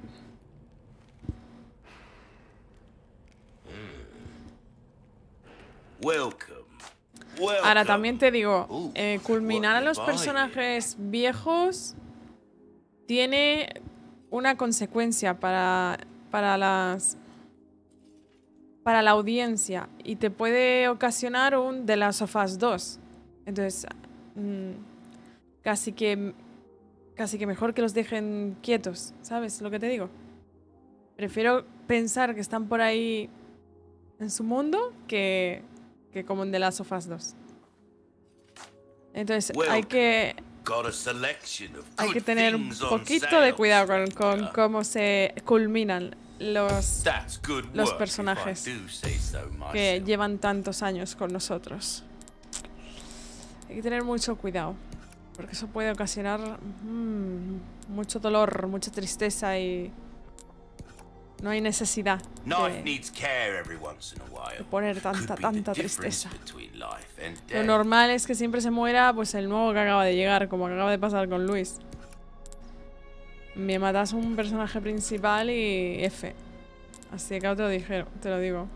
Welcome. Ahora también te digo, culminar a los personajes viejos tiene una consecuencia para la audiencia y te puede ocasionar un The Last of Us 2. Entonces, casi que mejor que los dejen quietos, ¿sabes lo que te digo? Prefiero pensar que están por ahí en su mundo que como en The Last of Us 2. Entonces hay que tener un poquito de cuidado con cómo se culminan los personajes que llevan tantos años con nosotros. Hay que tener mucho cuidado, porque eso puede ocasionar mucho dolor, mucha tristeza y no hay necesidad de poner tanta tristeza. Lo normal es que siempre se muera pues el nuevo que acaba de llegar, como acaba de pasar con Luis. Me matas a un personaje principal y F. Así que te lo digo.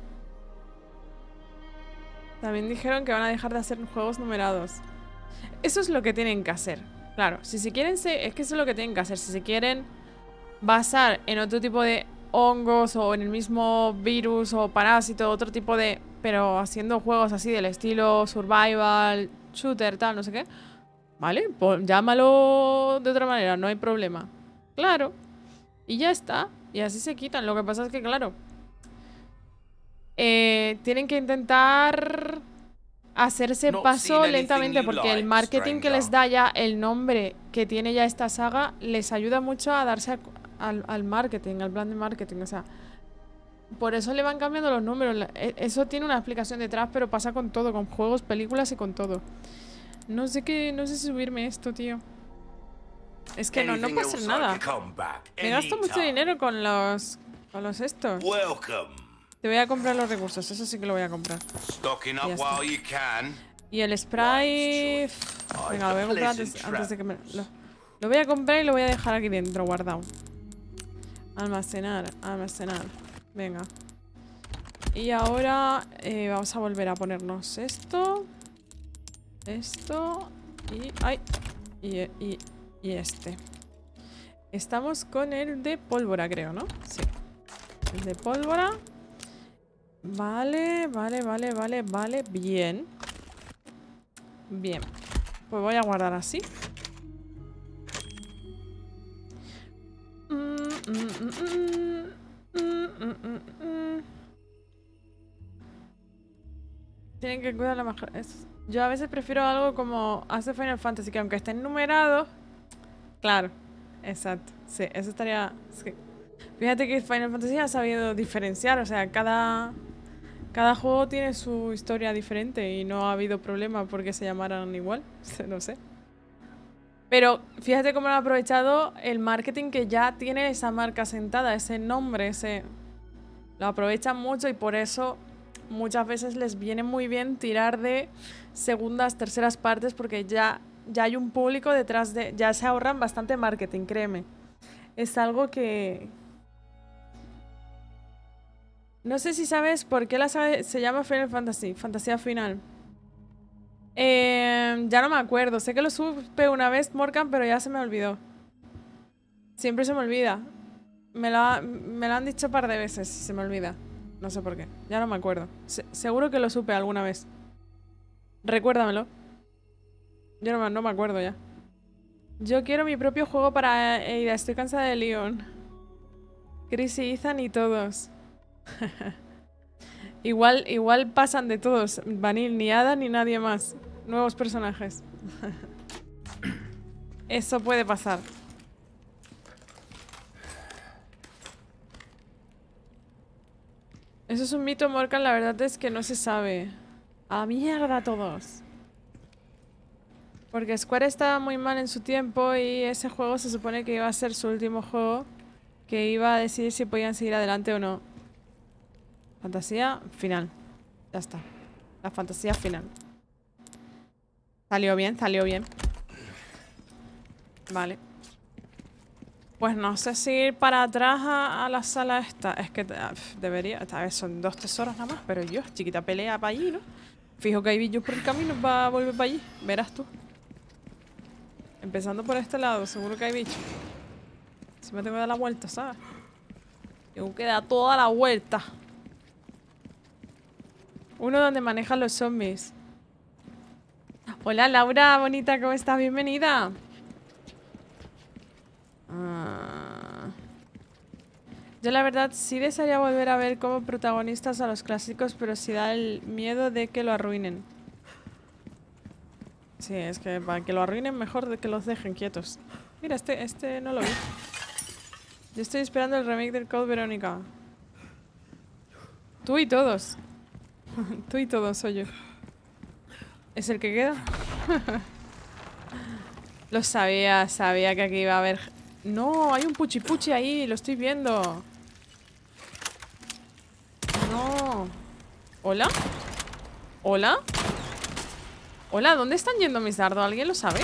También dijeron que van a dejar de hacer juegos numerados. Eso es lo que tienen que hacer. Claro, si se quieren... es que eso es lo que tienen que hacer. Si se quieren basar en otro tipo de hongos o en el mismo virus o parásito, otro tipo de... Pero haciendo juegos así del estilo survival, shooter, tal, no sé qué. Vale, pues llámalo de otra manera, no hay problema. Claro. Y ya está. Y así se quitan. Lo que pasa es que, claro, tienen que intentar hacerse paso lentamente, porque el marketing que les da ya el nombre que tiene ya esta saga les ayuda mucho a darse al marketing, al plan de marketing. O sea, por eso le van cambiando los números. Eso tiene una explicación detrás, pero pasa con todo, con juegos, películas y con todo. No sé si subirme esto, tío. Es que no puedo hacer nada. Me gasto mucho dinero con los estos. Te voy a comprar los recursos, eso sí que lo voy a comprar. Y el spray... Venga, lo voy a comprar antes de que me... Lo voy a comprar y lo voy a dejar aquí dentro, guardado. Almacenar. Venga. Y ahora vamos a volver a ponernos esto. Esto. Y... ¡Ay! Y este. Estamos con el de pólvora, creo, ¿no? Sí. El de pólvora. Vale. Bien. Bien. Pues voy a guardar así. Tienen que cuidar la mejor. Yo a veces prefiero algo como hace Final Fantasy, que aunque estén numerados. Claro, exacto. Sí, eso estaría. Sí. Fíjate que Final Fantasy ha sabido diferenciar. O sea, cada juego tiene su historia diferente y no ha habido problema porque se llamaran igual. No sé. Pero fíjate cómo han aprovechado el marketing que ya tiene esa marca sentada, ese nombre, lo aprovechan mucho y por eso muchas veces les viene muy bien tirar de segundas, terceras partes porque ya hay un público detrás de... Ya se ahorran bastante marketing, créeme. Es algo que... No sé si sabes por qué la saga se llama Final Fantasy, Fantasía Final. Ya no me acuerdo. Sé que lo supe una vez, Morgan, pero ya se me olvidó. Siempre se me olvida. Me lo han dicho un par de veces y se me olvida. No sé por qué. Ya no me acuerdo. Seguro que lo supe alguna vez. Recuérdamelo. Yo no me acuerdo ya. Yo quiero mi propio juego para Ada. Estoy cansada de Leon. Chris y Ethan y todos. Igual pasan de todos. Vanille, ni Ada ni nadie más. Nuevos personajes. Eso puede pasar. Eso es un mito, Morgan. La verdad es que no se sabe. A mierda todos. Porque Square estaba muy mal en su tiempo y ese juego se supone que iba a ser su último juego, que iba a decidir si podían seguir adelante o no. Fantasía final. Ya está. La fantasía final. Salió bien, salió bien. Vale. Pues no sé si ir para atrás a la sala esta. Es que debería... Esta vez son 2 tesoros nada más, pero yo, chiquita pelea para allí, ¿no? Fijo que hay bichos por el camino para volver para allí. Verás tú. Empezando por este lado, seguro que hay bichos. Si me tengo que dar la vuelta, ¿sabes? Tengo que dar toda la vuelta. Uno donde manejan los zombies. Hola Laura, bonita, ¿cómo estás? Bienvenida. Yo la verdad sí desearía volver a ver como protagonistas a los clásicos, pero sí da el miedo de que lo arruinen. Sí, es que para que lo arruinen mejor de que los dejen quietos. Mira, este no lo vi. Yo estoy esperando el remake del Code Verónica. Tú y todos. Tú y todos soy yo. ¿Es el que queda? Lo sabía que aquí iba a haber... No, hay un puchipuchi ahí, lo estoy viendo. No. ¿Hola? ¿Hola? Hola, ¿dónde están yendo mis dardos? ¿Alguien lo sabe?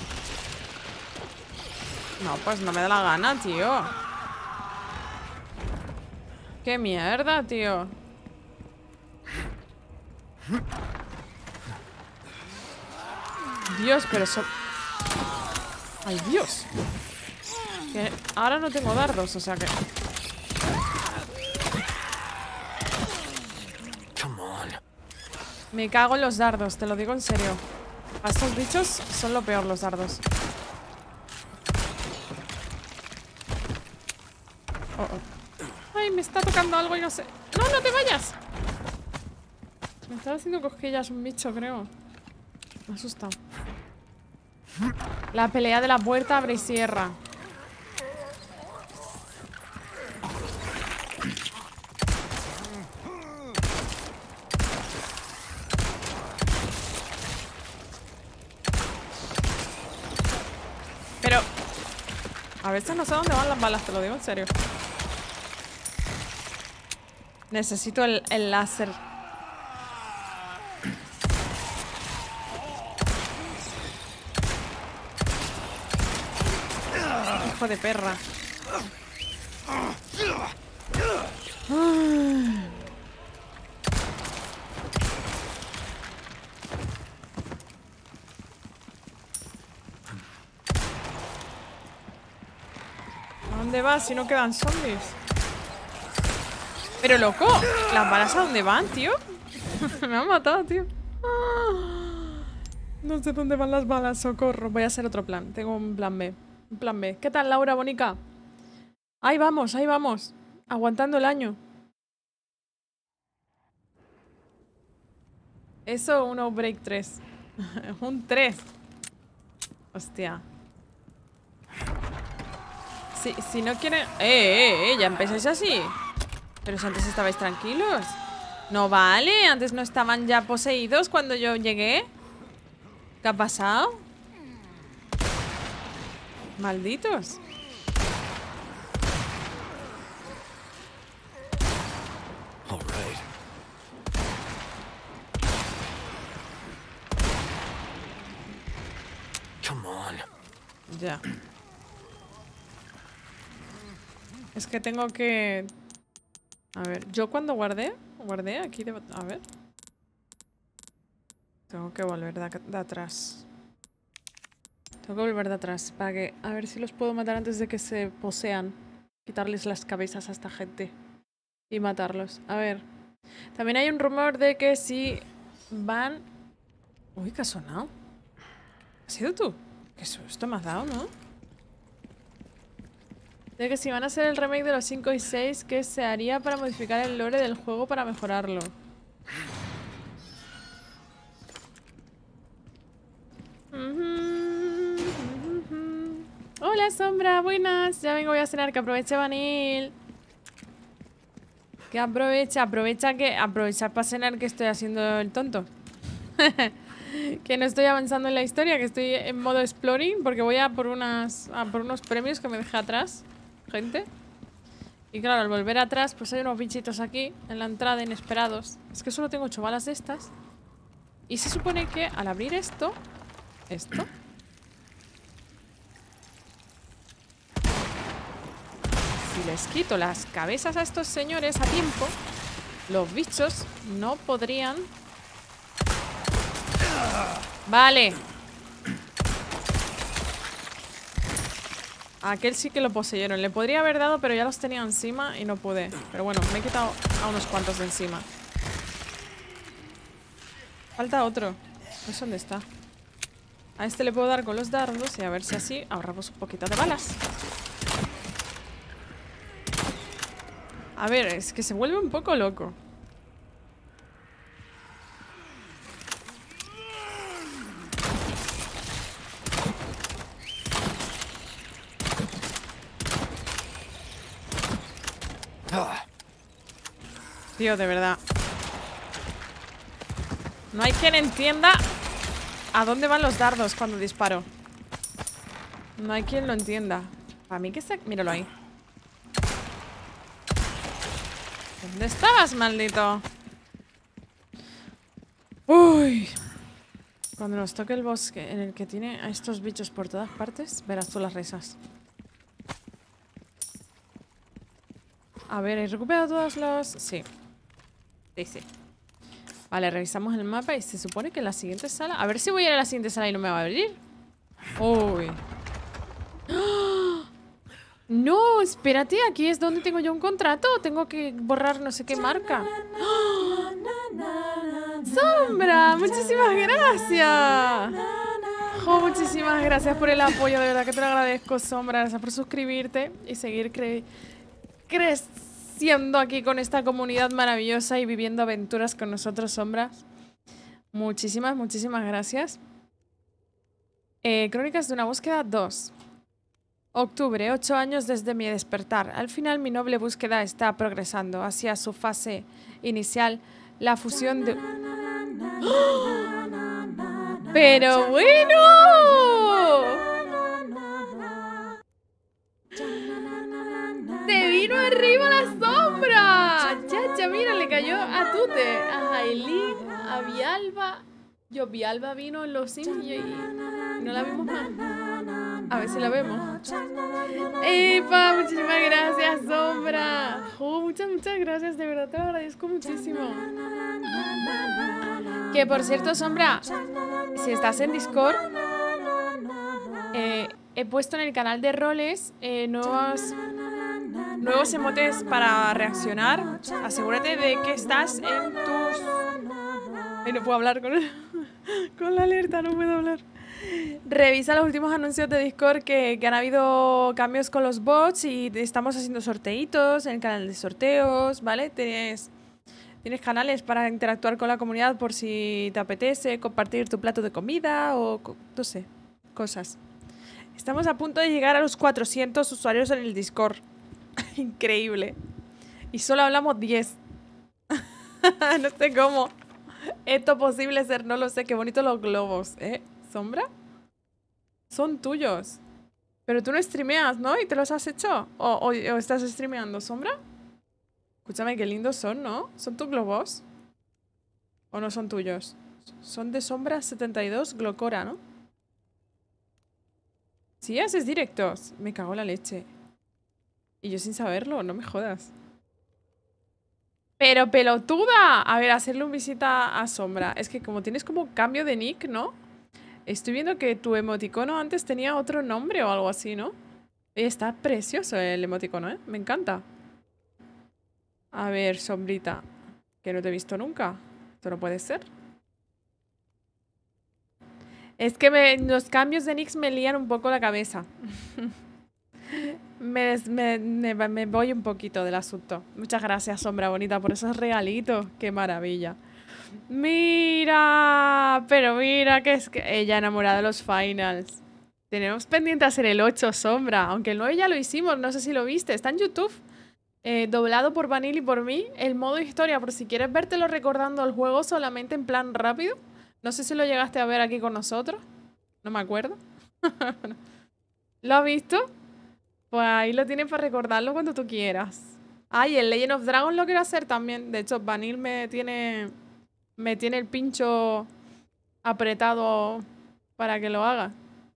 No, pues no me da la gana, tío. ¡Qué mierda, tío! Dios, pero eso... ¡Ay, Dios! Que ahora no tengo dardos, o sea que... Me cago en los dardos, te lo digo en serio. A estos bichos son lo peor los dardos. Oh, oh. Ay, me está tocando algo y no sé. ¡No, no te vayas! Me estaba haciendo cosquillas un bicho, creo. Me ha asustado. La pelea de la puerta abre y cierra. Pero a veces no sé dónde van las balas, te lo digo en serio. Necesito el láser. Hijo de perra. ¿A dónde vas si no quedan zombies? Pero loco, ¿las balas a dónde van, tío? Me han matado, tío. No sé dónde van las balas, socorro. Voy a hacer otro plan. Tengo un plan B. Un plan B. ¿Qué tal, Laura, bonica? Ahí vamos, ahí vamos. Aguantando el año. Eso, un Outbreak 3. Un 3. Hostia. Si no quieren... ya empezáis así. Pero si antes estabais tranquilos. No vale, antes no estaban ya poseídos cuando yo llegué. ¿Qué ha pasado? Malditos. All right. Come on. Ya. Es que tengo que... A ver, yo cuando guardé aquí de... A ver. Tengo que volver de atrás. Tengo que volver de atrás para que... A ver si los puedo matar antes de que se posean. Quitarles las cabezas a esta gente. Y matarlos. A ver. También hay un rumor de que si van... Uy, ¿qué ha sonado? ¿Has sido tú? Qué susto me has dado, ¿no? De que si van a hacer el remake de los 5 y 6, ¿qué se haría para modificar el lore del juego para mejorarlo? Hola, Sombra, buenas. Ya vengo, voy a cenar, que aproveche Vanil. Que aprovecha para cenar, que estoy haciendo el tonto. Que no estoy avanzando en la historia, que estoy en modo exploring, porque voy a por unos premios que me dejé atrás, gente. Y claro, al volver atrás, pues hay unos bichitos aquí, en la entrada, inesperados. Es que solo tengo 8 balas de estas. Y se supone que al abrir esto... Si les quito las cabezas a estos señores a tiempo, los bichos no podrían... Vale. Aquel sí que lo poseyeron. Le podría haber dado, pero ya los tenía encima y no pude. Pero bueno, me he quitado a unos cuantos de encima. Falta otro. No sé dónde está. A este le puedo dar con los dardos y a ver si así ahorramos un poquito de balas. A ver, es que se vuelve un poco loco. Tío, de verdad. No hay quien entienda a dónde van los dardos cuando disparo. No hay quien lo entienda. Para mí que está... Míralo ahí. ¿Dónde estabas, maldito? Uy. Cuando nos toque el bosque en el que tiene a estos bichos por todas partes, verás tú las risas. A ver, ¿he recuperado todos los...? Sí. Sí. Vale, revisamos el mapa y se supone que en la siguiente sala... A ver si voy a ir a la siguiente sala y no me va a abrir. Uy. ¡Oh! No, espérate, aquí es donde tengo yo un contrato. Tengo que borrar no sé qué marca. ¡Oh! Sombra, muchísimas gracias. Jo, muchísimas gracias por el apoyo, de verdad que te lo agradezco, Sombra. Gracias por suscribirte y seguir creciendo aquí con esta comunidad maravillosa y viviendo aventuras con nosotros, Sombra. Muchísimas, muchísimas gracias. Crónicas de una búsqueda 2. Octubre, 8 años desde mi despertar. Al final mi noble búsqueda está progresando hacia su fase inicial, la fusión de... ¡Oh! ¡Pero bueno! ¡Se vino arriba la sombra! Chacha, mira, le cayó a Tute, a Aileen, a Vialba. Vialba vino en los Sims y no la vimos más. A ver si la vemos. ¡Epa! Muchísimas gracias, Sombra. Muchas gracias, de verdad te lo agradezco muchísimo. Que por cierto, Sombra, si estás en Discord, he puesto en el canal de roles nuevos emotes para reaccionar. Asegúrate de que estás en tus... no puedo hablar con la alerta, no puedo hablar. Revisa los últimos anuncios de Discord que han habido cambios con los bots y estamos haciendo sorteitos en el canal de sorteos, ¿vale? Tienes canales para interactuar con la comunidad por si te apetece compartir tu plato de comida o, no sé, cosas. Estamos a punto de llegar a los 400 usuarios en el Discord. Increíble. Y solo hablamos 10. No sé cómo. Esto posible ser, no lo sé. Qué bonitos los globos, ¿eh? ¿Sombra? Son tuyos. Pero tú no streameas, ¿no? ¿Y te los has hecho? ¿O estás streameando, Sombra? Escúchame, qué lindos son, ¿no? ¿Son tus globos? ¿O no son tuyos? Son de Sombra 72 Glocora, ¿no? Sí, haces directos. Me cago en la leche. Y yo sin saberlo, no me jodas. ¡Pero pelotuda! A ver, hacerle un visita a Sombra. Es que como tienes como cambio de nick, ¿no? Estoy viendo que tu emoticono antes tenía otro nombre o algo así, ¿no? Está precioso el emoticono, ¿eh? Me encanta. A ver, Sombrita. Que no te he visto nunca. Esto no puede ser. Es que los cambios de nicks me lían un poco la cabeza. Me voy un poquito del asunto. Muchas gracias, Sombra Bonita, por esos regalitos. ¡Qué maravilla! Mira, pero mira que es que ella enamorada de los finals. Tenemos pendiente hacer el 8, Sombra. Aunque el 9 ya lo hicimos, no sé si lo viste. Está en YouTube. Doblado por Vanille y por mí. El modo historia, por si quieres vértelo recordando el juego solamente en plan rápido. No sé si lo llegaste a ver aquí con nosotros. No me acuerdo. ¿Lo has visto? Pues ahí lo tienes para recordarlo cuando tú quieras. Y el Legend of Dragon lo quiero hacer también. De hecho, Vanille me tiene el pincho apretado para que lo haga.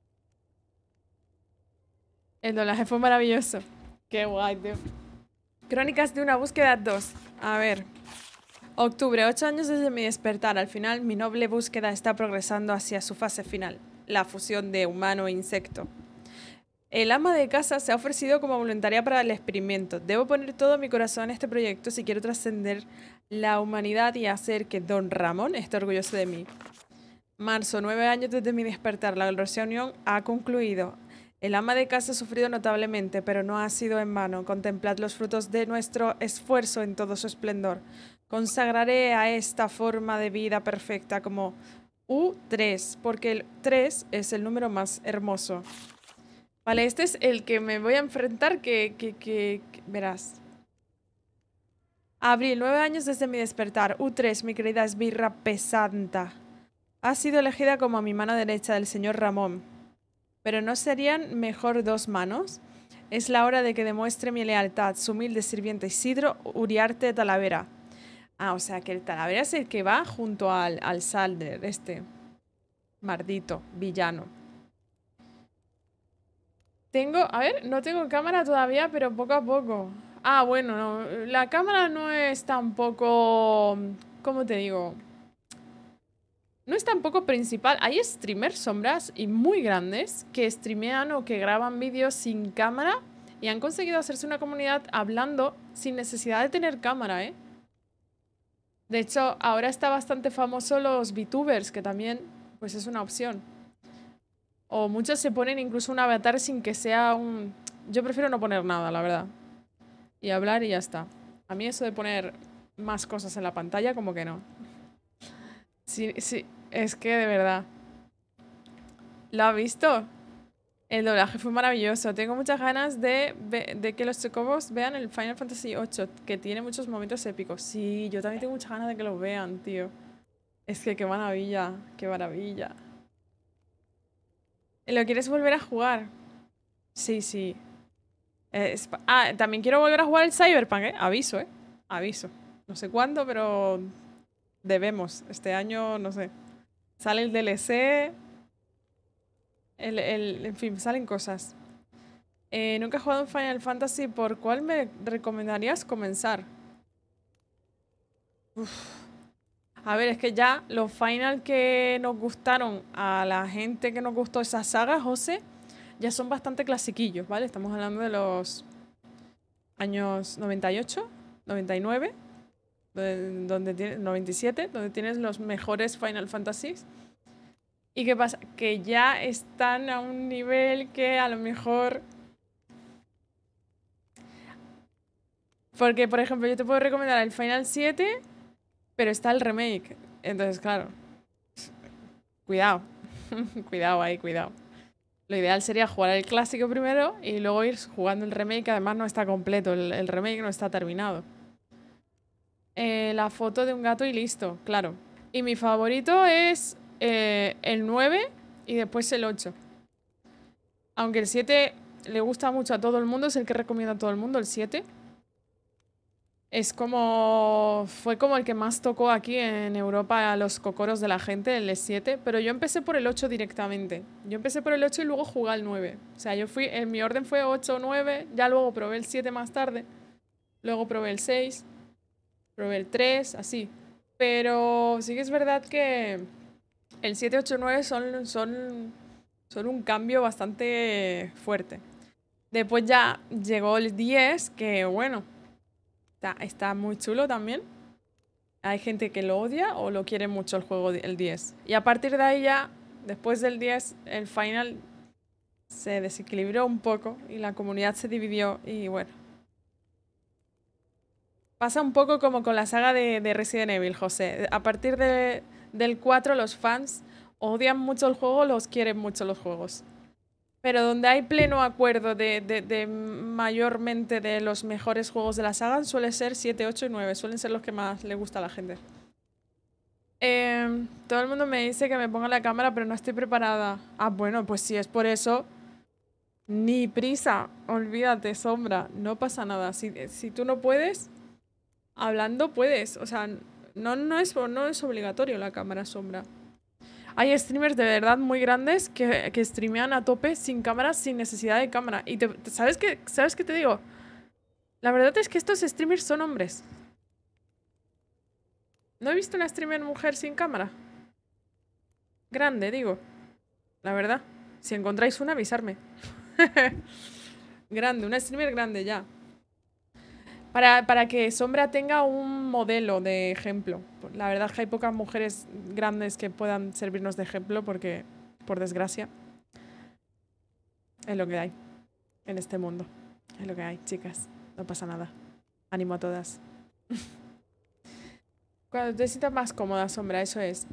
El doblaje fue maravilloso. Qué guay, tío. Crónicas de una búsqueda 2. A ver. Octubre, 8 años desde mi despertar. Al final, mi noble búsqueda está progresando hacia su fase final. La fusión de humano e insecto. El ama de casa se ha ofrecido como voluntaria para el experimento. Debo poner todo mi corazón en este proyecto si quiero trascender la humanidad y hacer que Don Ramón esté orgulloso de mí. Marzo, 9 años desde mi despertar. La reunión ha concluido. El ama de casa ha sufrido notablemente, pero no ha sido en vano. Contemplad los frutos de nuestro esfuerzo en todo su esplendor. Consagraré a esta forma de vida perfecta como U3, porque el 3 es el número más hermoso. Vale, este es el que me voy a enfrentar que verás. Abril, 9 años desde mi despertar. U3, mi querida esbirra pesanta. Ha sido elegida como mi mano derecha del señor Ramón. ¿Pero no serían mejor 2 manos? Es la hora de que demuestre mi lealtad, su humilde sirviente Isidro Uriarte de Talavera. O sea que el Talavera es el que va junto al Salder, este maldito villano. A ver, no tengo cámara todavía, pero poco a poco. Bueno, no, la cámara no es tampoco... ¿Cómo te digo? No es tampoco principal. Hay streamers, Sombras, y muy grandes, que streamean o que graban vídeos sin cámara y han conseguido hacerse una comunidad hablando sin necesidad de tener cámara, ¿eh? De hecho, ahora está bastante famoso los VTubers, que también pues es una opción. O muchos se ponen incluso un avatar sin que sea un... Yo prefiero no poner nada, la verdad. Y hablar y ya está. A mí eso de poner más cosas en la pantalla, como que no. Sí, sí, es que de verdad. ¿Lo has visto? El doblaje fue maravilloso. Tengo muchas ganas de que los chocobos vean el Final Fantasy VIII, que tiene muchos momentos épicos. Sí, yo también tengo muchas ganas de que lo vean, tío. Es que qué maravilla, qué maravilla. ¿Lo quieres volver a jugar? Sí, sí. También quiero volver a jugar el Cyberpunk, ¿eh? Aviso, ¿eh? Aviso. No sé cuándo, pero debemos. Este año, no sé. Sale el DLC. En fin, salen cosas. Nunca he jugado en Final Fantasy. ¿Por cuál me recomendarías comenzar? Uf. A ver, es que ya los Final que nos gustaron a la gente que nos gustó esa saga, José, ya son bastante clasiquillos, ¿vale? Estamos hablando de los años 98, 99, donde tienes 97, donde tienes los mejores Final Fantasies. ¿Y qué pasa? Que ya están a un nivel que a lo mejor... Porque, por ejemplo, yo te puedo recomendar el Final 7, pero está el remake. Entonces, claro, cuidado. Cuidado ahí, cuidado. Lo ideal sería jugar el clásico primero y luego ir jugando el remake, que además no está completo. El remake no está terminado. La foto de un gato y listo, claro. Y mi favorito es el 9 y después el 8. Aunque el 7 le gusta mucho a todo el mundo, es el que recomienda a todo el mundo, el 7. Es como... Fue como el que más tocó aquí en Europa a los cocoros de la gente, el 7. Pero yo empecé por el 8 directamente. Yo empecé por el 8 y luego jugué al 9. O sea, yo fui... En mi orden fue 8 o 9. Ya luego probé el 7 más tarde. Luego probé el 6. Probé el 3, así. Pero sí que es verdad que el 7, 8, 9 son un cambio bastante fuerte. Después ya llegó el 10, que bueno... Está muy chulo también. Hay gente que lo odia o lo quiere mucho el juego, el 10. Y a partir de ahí ya, después del 10, el final se desequilibró un poco y la comunidad se dividió y bueno. Pasa un poco como con la saga de Resident Evil, José. A partir del 4 los fans odian mucho el juego, los quieren mucho los juegos. Pero donde hay pleno acuerdo de mayormente de los mejores juegos de la saga suele ser 7, 8 y 9. Suelen ser los que más le gusta a la gente. Todo el mundo me dice que me ponga la cámara, pero no estoy preparada. Ah, bueno, pues si es por eso, ni prisa. Olvídate, Sombra. No pasa nada. Si tú no puedes, hablando puedes. O sea, no es obligatorio la cámara, Sombra. Hay streamers de verdad muy grandes que streamean a tope sin cámara, sin necesidad de cámara. Y ¿sabes qué te digo? La verdad es que estos streamers son hombres. No he visto una streamer mujer sin cámara. Grande, digo. La verdad. Si encontráis una, avisarme. Grande, una streamer grande ya. Para que Sombra tenga un modelo de ejemplo. La verdad es que hay pocas mujeres grandes que puedan servirnos de ejemplo porque, por desgracia, es lo que hay en este mundo. Es lo que hay, chicas. No pasa nada. Ánimo a todas. Cuando te sientas más cómoda, Sombra, eso es.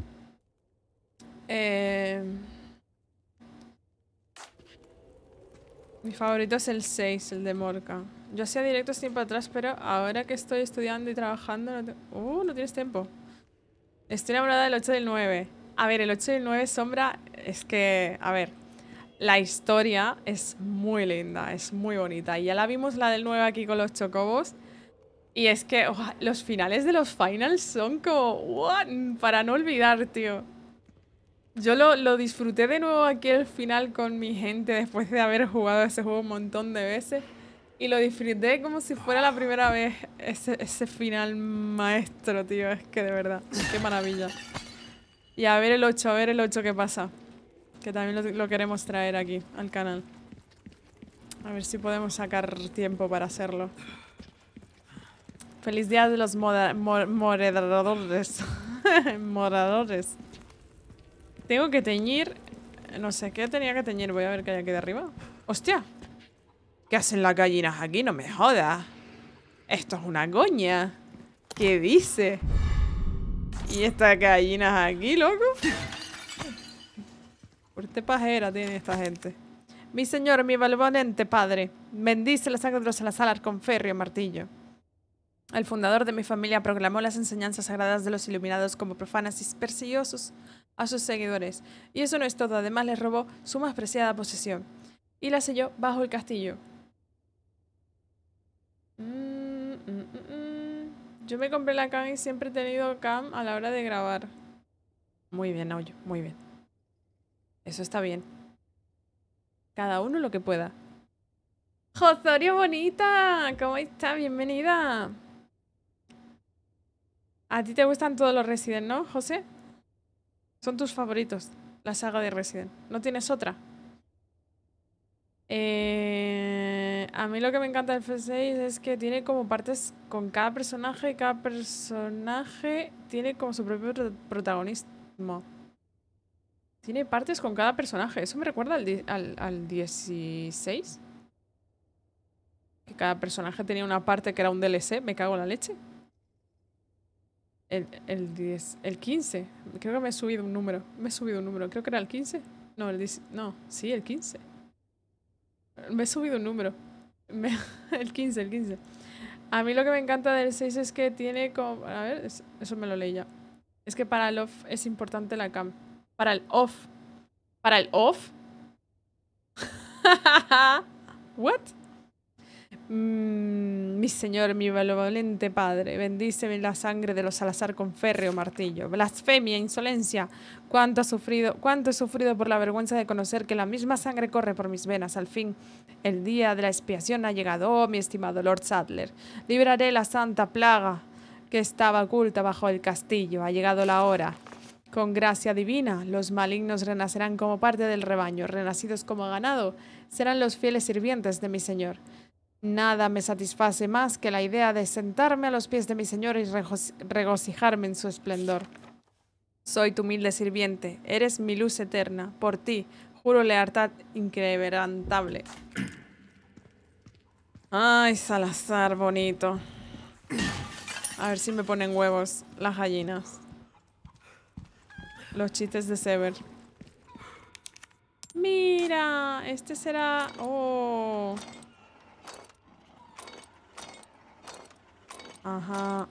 Mi favorito es el 6, el de Morka. Yo hacía directos tiempo atrás, pero ahora que estoy estudiando y trabajando... no tienes tiempo. Estoy enamorada del 8 y del 9. A ver, el 8 y el 9, Sombra, es que... A ver, la historia es muy linda, es muy bonita. Y ya la vimos la del 9 aquí con los chocobos. Y es que los finales de los finals son como... para no olvidar, tío. Yo lo disfruté de nuevo aquí al final con mi gente después de haber jugado ese juego un montón de veces. Y lo disfruté como si fuera la primera vez. Ese final maestro, tío. Es que de verdad, qué maravilla. Y a ver el 8 qué pasa. Que también lo queremos traer aquí al canal. A ver si podemos sacar tiempo para hacerlo. Feliz día de los moradores. Moradores. Tengo que teñir... No sé qué tenía que teñir. Voy a ver qué hay aquí de arriba. ¡Hostia! ¿Qué hacen las gallinas aquí? No me jodas. Esto es una coña. ¿Qué dice? ¿Y estas gallinas aquí, loco? Fuerte pajera tiene esta gente. Mi señor, mi benevolente padre, bendice la sangre de los Salazar con férreo martillo. El fundador de mi familia proclamó las enseñanzas sagradas de los iluminados como profanas y persiguió a sus seguidores. Y eso no es todo, además les robó su más preciada posesión. Y la selló bajo el castillo. Yo me compré la cam y siempre he tenido cam a la hora de grabar. Muy bien, Aullo, muy bien. Eso está bien. Cada uno lo que pueda. ¡Josorio bonita! ¿Cómo está? Bienvenida. A ti te gustan todos los Resident, ¿no, José? Son tus favoritos, la saga de Resident. ¿No tienes otra? A mí lo que me encanta del F6 es que tiene como partes con cada personaje y cada personaje tiene como su propio protagonismo. Tiene partes con cada personaje. Eso me recuerda al 16. Que cada personaje tenía una parte que era un DLC. Me cago en la leche. El 15. Creo que me he subido un número. Creo que era el 15. No, no, sí, el 15. Me he subido un número. El 15. A mí lo que me encanta del 6 es que tiene como... A ver, eso me lo leí ya. Es que para el off es importante la cam. Para el off. ¿Para el off? ¿What? Mi señor, mi benevolente padre, bendíceme la sangre de los Salazar con férreo martillo. Blasfemia, insolencia. Cuánto he sufrido por la vergüenza de conocer que la misma sangre corre por mis venas. Al fin, el día de la expiación ha llegado. Oh, mi estimado Lord Sadler, libraré la santa plaga que estaba oculta bajo el castillo. Ha llegado la hora. Con gracia divina, los malignos renacerán como parte del rebaño. Renacidos como ganado, serán los fieles sirvientes de mi señor. Nada me satisface más que la idea de sentarme a los pies de mi señor y regocijarme en su esplendor. Soy tu humilde sirviente, eres mi luz eterna. Por ti, juro lealtad inquebrantable. Ay, Salazar, bonito. A ver si me ponen huevos las gallinas. Los chistes de Sever. Mira, este será... Oh... Ajá.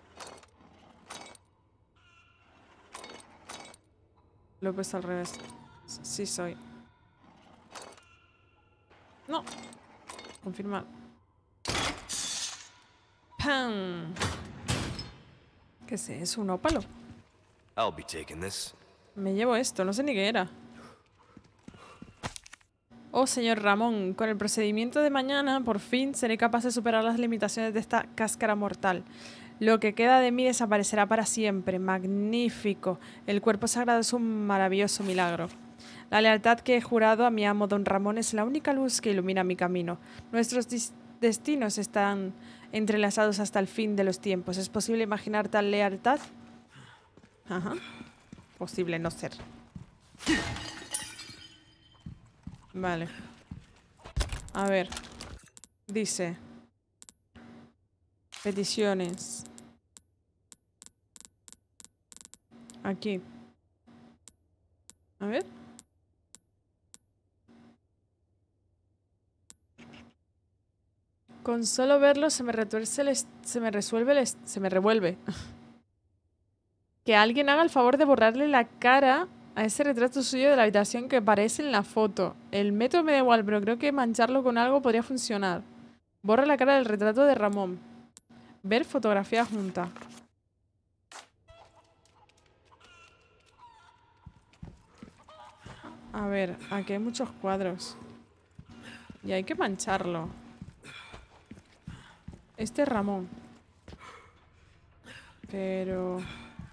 Lo he puesto al revés. Sí soy. No. Confirmar. ¡Pam! ¿Qué es eso? ¿Un ópalo? I'll be taking this. Me llevo esto. No sé ni qué era. Oh, señor Ramón, con el procedimiento de mañana, por fin seré capaz de superar las limitaciones de esta cáscara mortal. Lo que queda de mí desaparecerá para siempre. Magnífico. El cuerpo sagrado es un maravilloso milagro. La lealtad que he jurado a mi amo don Ramón es la única luz que ilumina mi camino. Nuestros destinos están entrelazados hasta el fin de los tiempos. ¿Es posible imaginar tal lealtad? Ajá. Posible no ser. Vale. A ver. Dice. Peticiones. Aquí. A ver. Con solo verlo se me revuelve. Que alguien haga el favor de borrarle la cara a ese retrato suyo de la habitación que aparece en la foto. El método me da igual, pero creo que mancharlo con algo podría funcionar. Borra la cara del retrato de Ramón. Ver fotografía junta. A ver, aquí hay muchos cuadros. Y hay que mancharlo. Este es Ramón. Pero...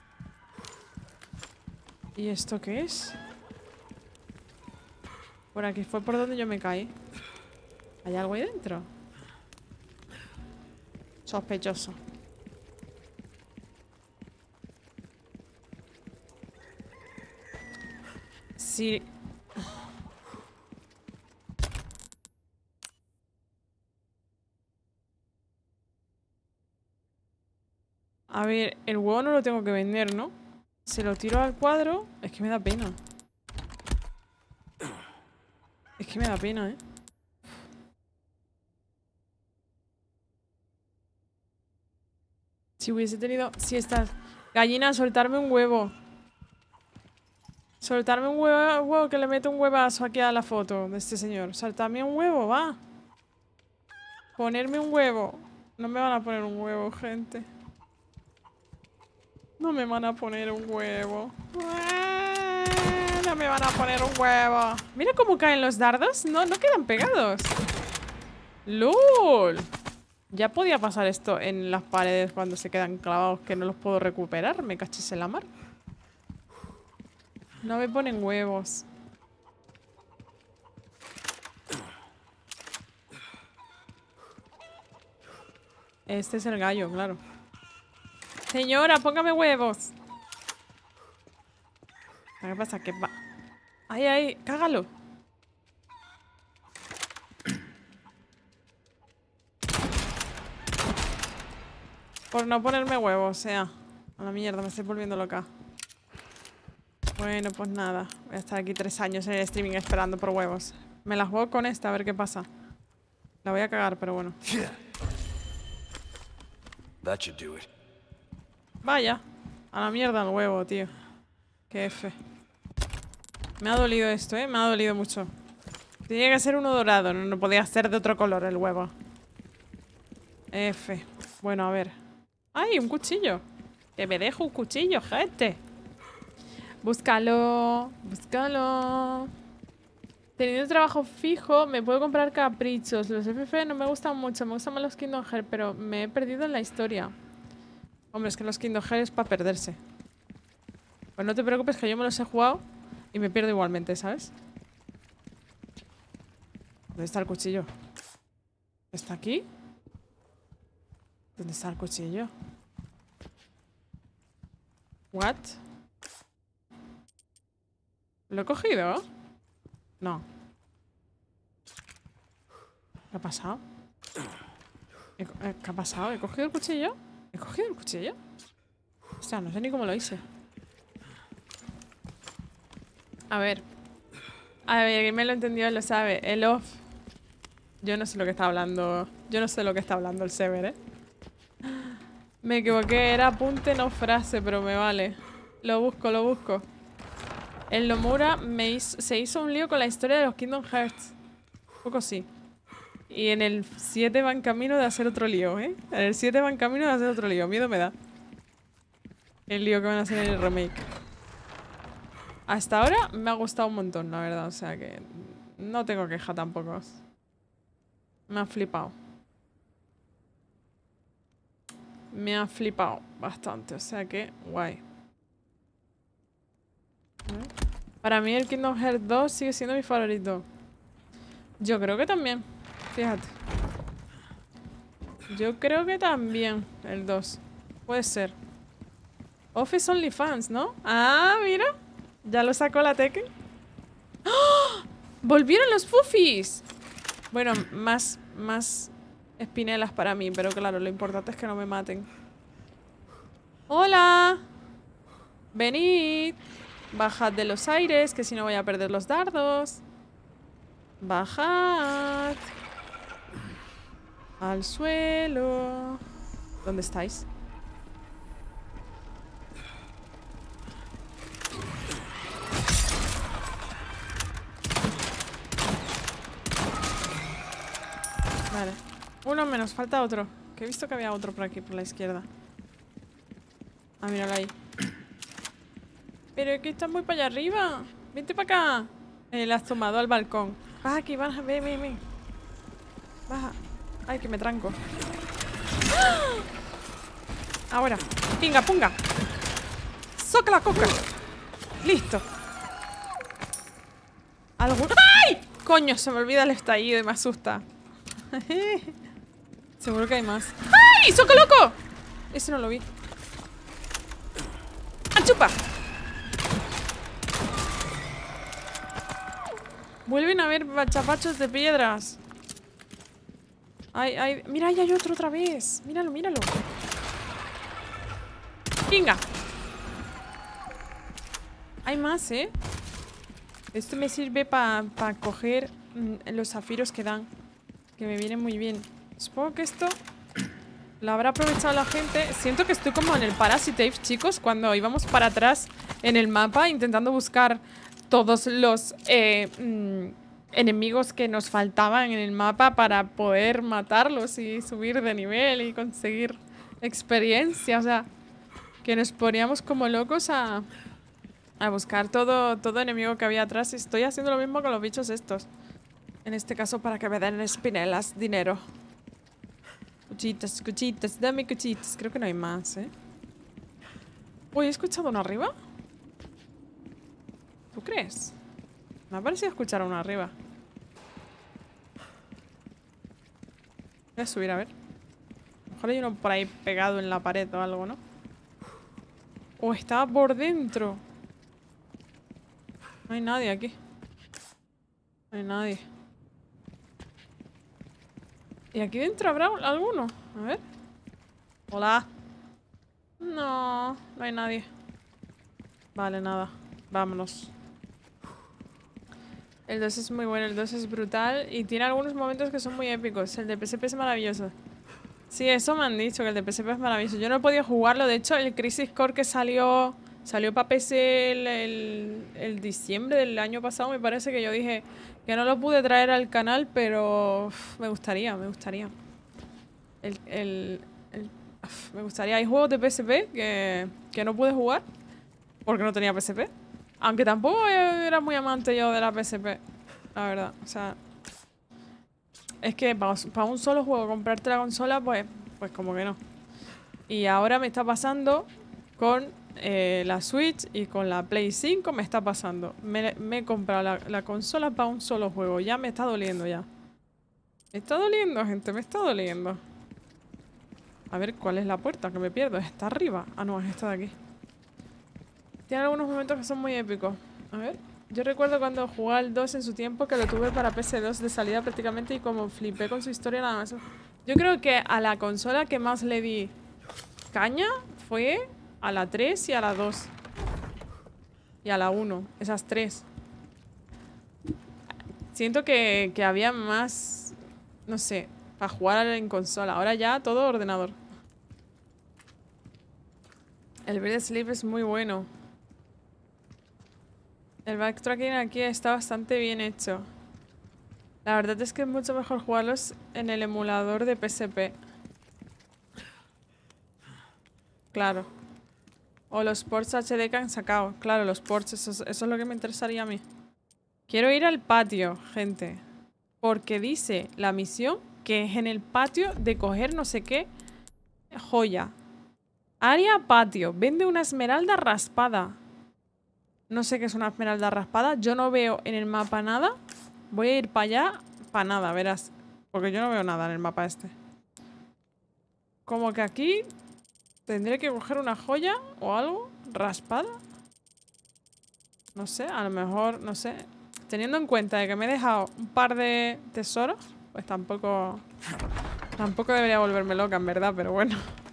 ¿Y esto qué es? Por aquí fue por donde yo me caí. ¿Hay algo ahí dentro? Sospechoso. Sí. A ver, el huevo no lo tengo que vender, ¿no? Se lo tiro al cuadro. Es que me da pena. Es que me da pena, ¿eh? Si hubiese tenido... Si estás... Gallina, soltarme un huevo. Soltarme un huevo que le meto un huevazo aquí a la foto de este señor. Saltarme un huevo, va. Ponerme un huevo. No me van a poner un huevo, gente. No me van a poner un huevo. No me van a poner un huevo. Mira cómo caen los dardos. No quedan pegados. ¡Lol! Ya podía pasar esto en las paredes cuando se quedan clavados, que no los puedo recuperar. Me cachis en la mar. No me ponen huevos. Este es el gallo, claro. Señora, póngame huevos. ¿Qué pasa? ¿Qué va? ¡Ay, ay! ¡Cágalo! Por no ponerme huevos, o sea. A la mierda, me estoy volviendo loca. Bueno, pues nada. Voy a estar aquí 3 años en el streaming esperando por huevos. Me la juego con esta, a ver qué pasa. La voy a cagar, pero bueno. That should do it. Vaya. A la mierda el huevo, tío. Qué F. Me ha dolido esto, ¿eh? Me ha dolido mucho. Tenía que ser uno dorado. No podía ser de otro color el huevo. F. Bueno, a ver. ¡Ay, un cuchillo! Que me dejo un cuchillo, gente. Búscalo. Búscalo. Teniendo trabajo fijo, me puedo comprar caprichos. Los FF no me gustan mucho. Me gustan más los Kingdom Hearts, pero me he perdido en la historia. Hombre, es que los Kingdom Hearts es para perderse. Pues no te preocupes, que yo me los he jugado y me pierdo igualmente, ¿sabes? ¿Dónde está el cuchillo? ¿Está aquí? ¿Dónde está el cuchillo? ¿What? ¿Lo he cogido? No. ¿Qué ha pasado? ¿Qué ha pasado? ¿He cogido el cuchillo? ¿He cogido el cuchillo? O sea, no sé ni cómo lo hice. A ver. A ver, quien me lo entendió lo sabe. El off. Yo no sé lo que está hablando. Yo no sé lo que está hablando el Sever, ¿eh? Me equivoqué. Era apunte, no frase, pero me vale. Lo busco, lo busco. El Nomura se hizo un lío con la historia de los Kingdom Hearts. Un poco sí. Y en el 7 va en camino de hacer otro lío, ¿eh? En el 7 va en camino de hacer otro lío. Miedo me da. El lío que van a hacer en el remake. Hasta ahora me ha gustado un montón, la verdad. O sea que no tengo queja tampoco. Me ha flipado. Me ha flipado bastante. O sea que guay. Para mí el Kingdom Hearts 2 sigue siendo mi favorito. Yo creo que también. Fíjate. Yo creo que también el 2. Puede ser. Office Only Fans, ¿no? Ah, mira. Ya lo sacó la Tekken. ¡Oh! ¡Volvieron los Fufis! Bueno, más espinelas para mí. Pero claro, lo importante es que no me maten. ¡Hola! Venid. Bajad de los aires, que si no voy a perder los dardos. Bajad. Al suelo. ¿Dónde estáis? Vale. Uno menos, falta otro. Que he visto que había otro por aquí, por la izquierda. Ah, míralo ahí. Pero es que está muy para allá arriba. Vente para acá. Le has tomado al balcón. Baja aquí, baja, ven. Baja. Ay, que me tranco. ¡Ah! Ahora. Pinga, punga. Soca la coca. Listo. ¿Algo? ¡Ay! Coño, se me olvida el estallido y me asusta. Seguro que hay más. ¡Ay! ¡Soco loco! Ese no lo vi. ¡Ah, chupa! Vuelven a haber chapachos de piedras. Ay, mira, ahí hay otro otra vez. Míralo, míralo. Venga. Hay más, ¿eh? Esto me sirve para coger los zafiros que dan. Que me vienen muy bien. Supongo que esto lo habrá aprovechado la gente. Siento que estoy como en el Parasite, chicos, cuando íbamos para atrás en el mapa intentando buscar todos los enemigos que nos faltaban en el mapa para poder matarlos y subir de nivel y conseguir experiencia. O sea, que nos poníamos como locos a buscar todo enemigo que había atrás. Y estoy haciendo lo mismo con los bichos estos. En este caso para que me den espinelas, dinero. Cuchitas, cuchitas, dame cuchitas. Creo que no hay más, ¿eh? Uy, ¿he escuchado uno arriba? ¿Tú crees? Me ha parecido escuchar a uno arriba. Voy a subir a ver. A lo mejor hay uno por ahí pegado en la pared o algo, ¿no? O estaba por dentro. No hay nadie aquí. No hay nadie. ¿Y aquí dentro habrá alguno? A ver. Hola. No, no hay nadie. Vale, nada. Vámonos. El 2 es muy bueno, el 2 es brutal y tiene algunos momentos que son muy épicos. El de PSP es maravilloso. Sí, eso me han dicho, que el de PSP es maravilloso. Yo no he podido jugarlo, de hecho el Crisis Core que salió para PC el diciembre del año pasado, me parece, que yo dije que no lo pude traer al canal, pero me gustaría. Me gustaría. Hay juegos de PSP que no pude jugar porque no tenía PSP. Aunque tampoco era muy amante yo de la PSP, la verdad. O sea, es que para un solo juego comprarte la consola, pues como que no. Y ahora me está pasando con la Switch y con la Play 5 me está pasando. Me he comprado la consola para un solo juego. Ya me está doliendo ya. Me está doliendo, gente, me está doliendo. A ver, ¿cuál es la puerta? Que me pierdo. ¿Está arriba? Ah, no, es esta de aquí. Tiene algunos momentos que son muy épicos. A ver. Yo recuerdo cuando jugué al 2 en su tiempo, que lo tuve para PS2 de salida prácticamente, y como flipé con su historia, nada más. Yo creo que a la consola que más le di caña fue a la 3 y a la 2. Y a la 1. Esas tres. Siento que había más, no sé, para jugar en consola. Ahora ya todo ordenador. El Bird Sleep es muy bueno. El backtracking aquí está bastante bien hecho. La verdad es que es mucho mejor jugarlos en el emulador de PSP. Claro. O los ports HD que han sacado. Claro, los ports, eso es lo que me interesaría a mí. Quiero ir al patio, gente. Porque dice la misión que es en el patio de coger no sé qué joya. Área patio. Vende una esmeralda raspada. No sé qué es una esmeralda raspada. Yo no veo en el mapa nada. Voy a ir para allá. Para nada, verás. Porque yo no veo nada en el mapa este. Como que aquí tendré que coger una joya o algo raspada. No sé, a lo mejor, no sé. Teniendo en cuenta de que me he dejado un par de tesoros, pues tampoco debería volverme loca, en verdad, pero bueno.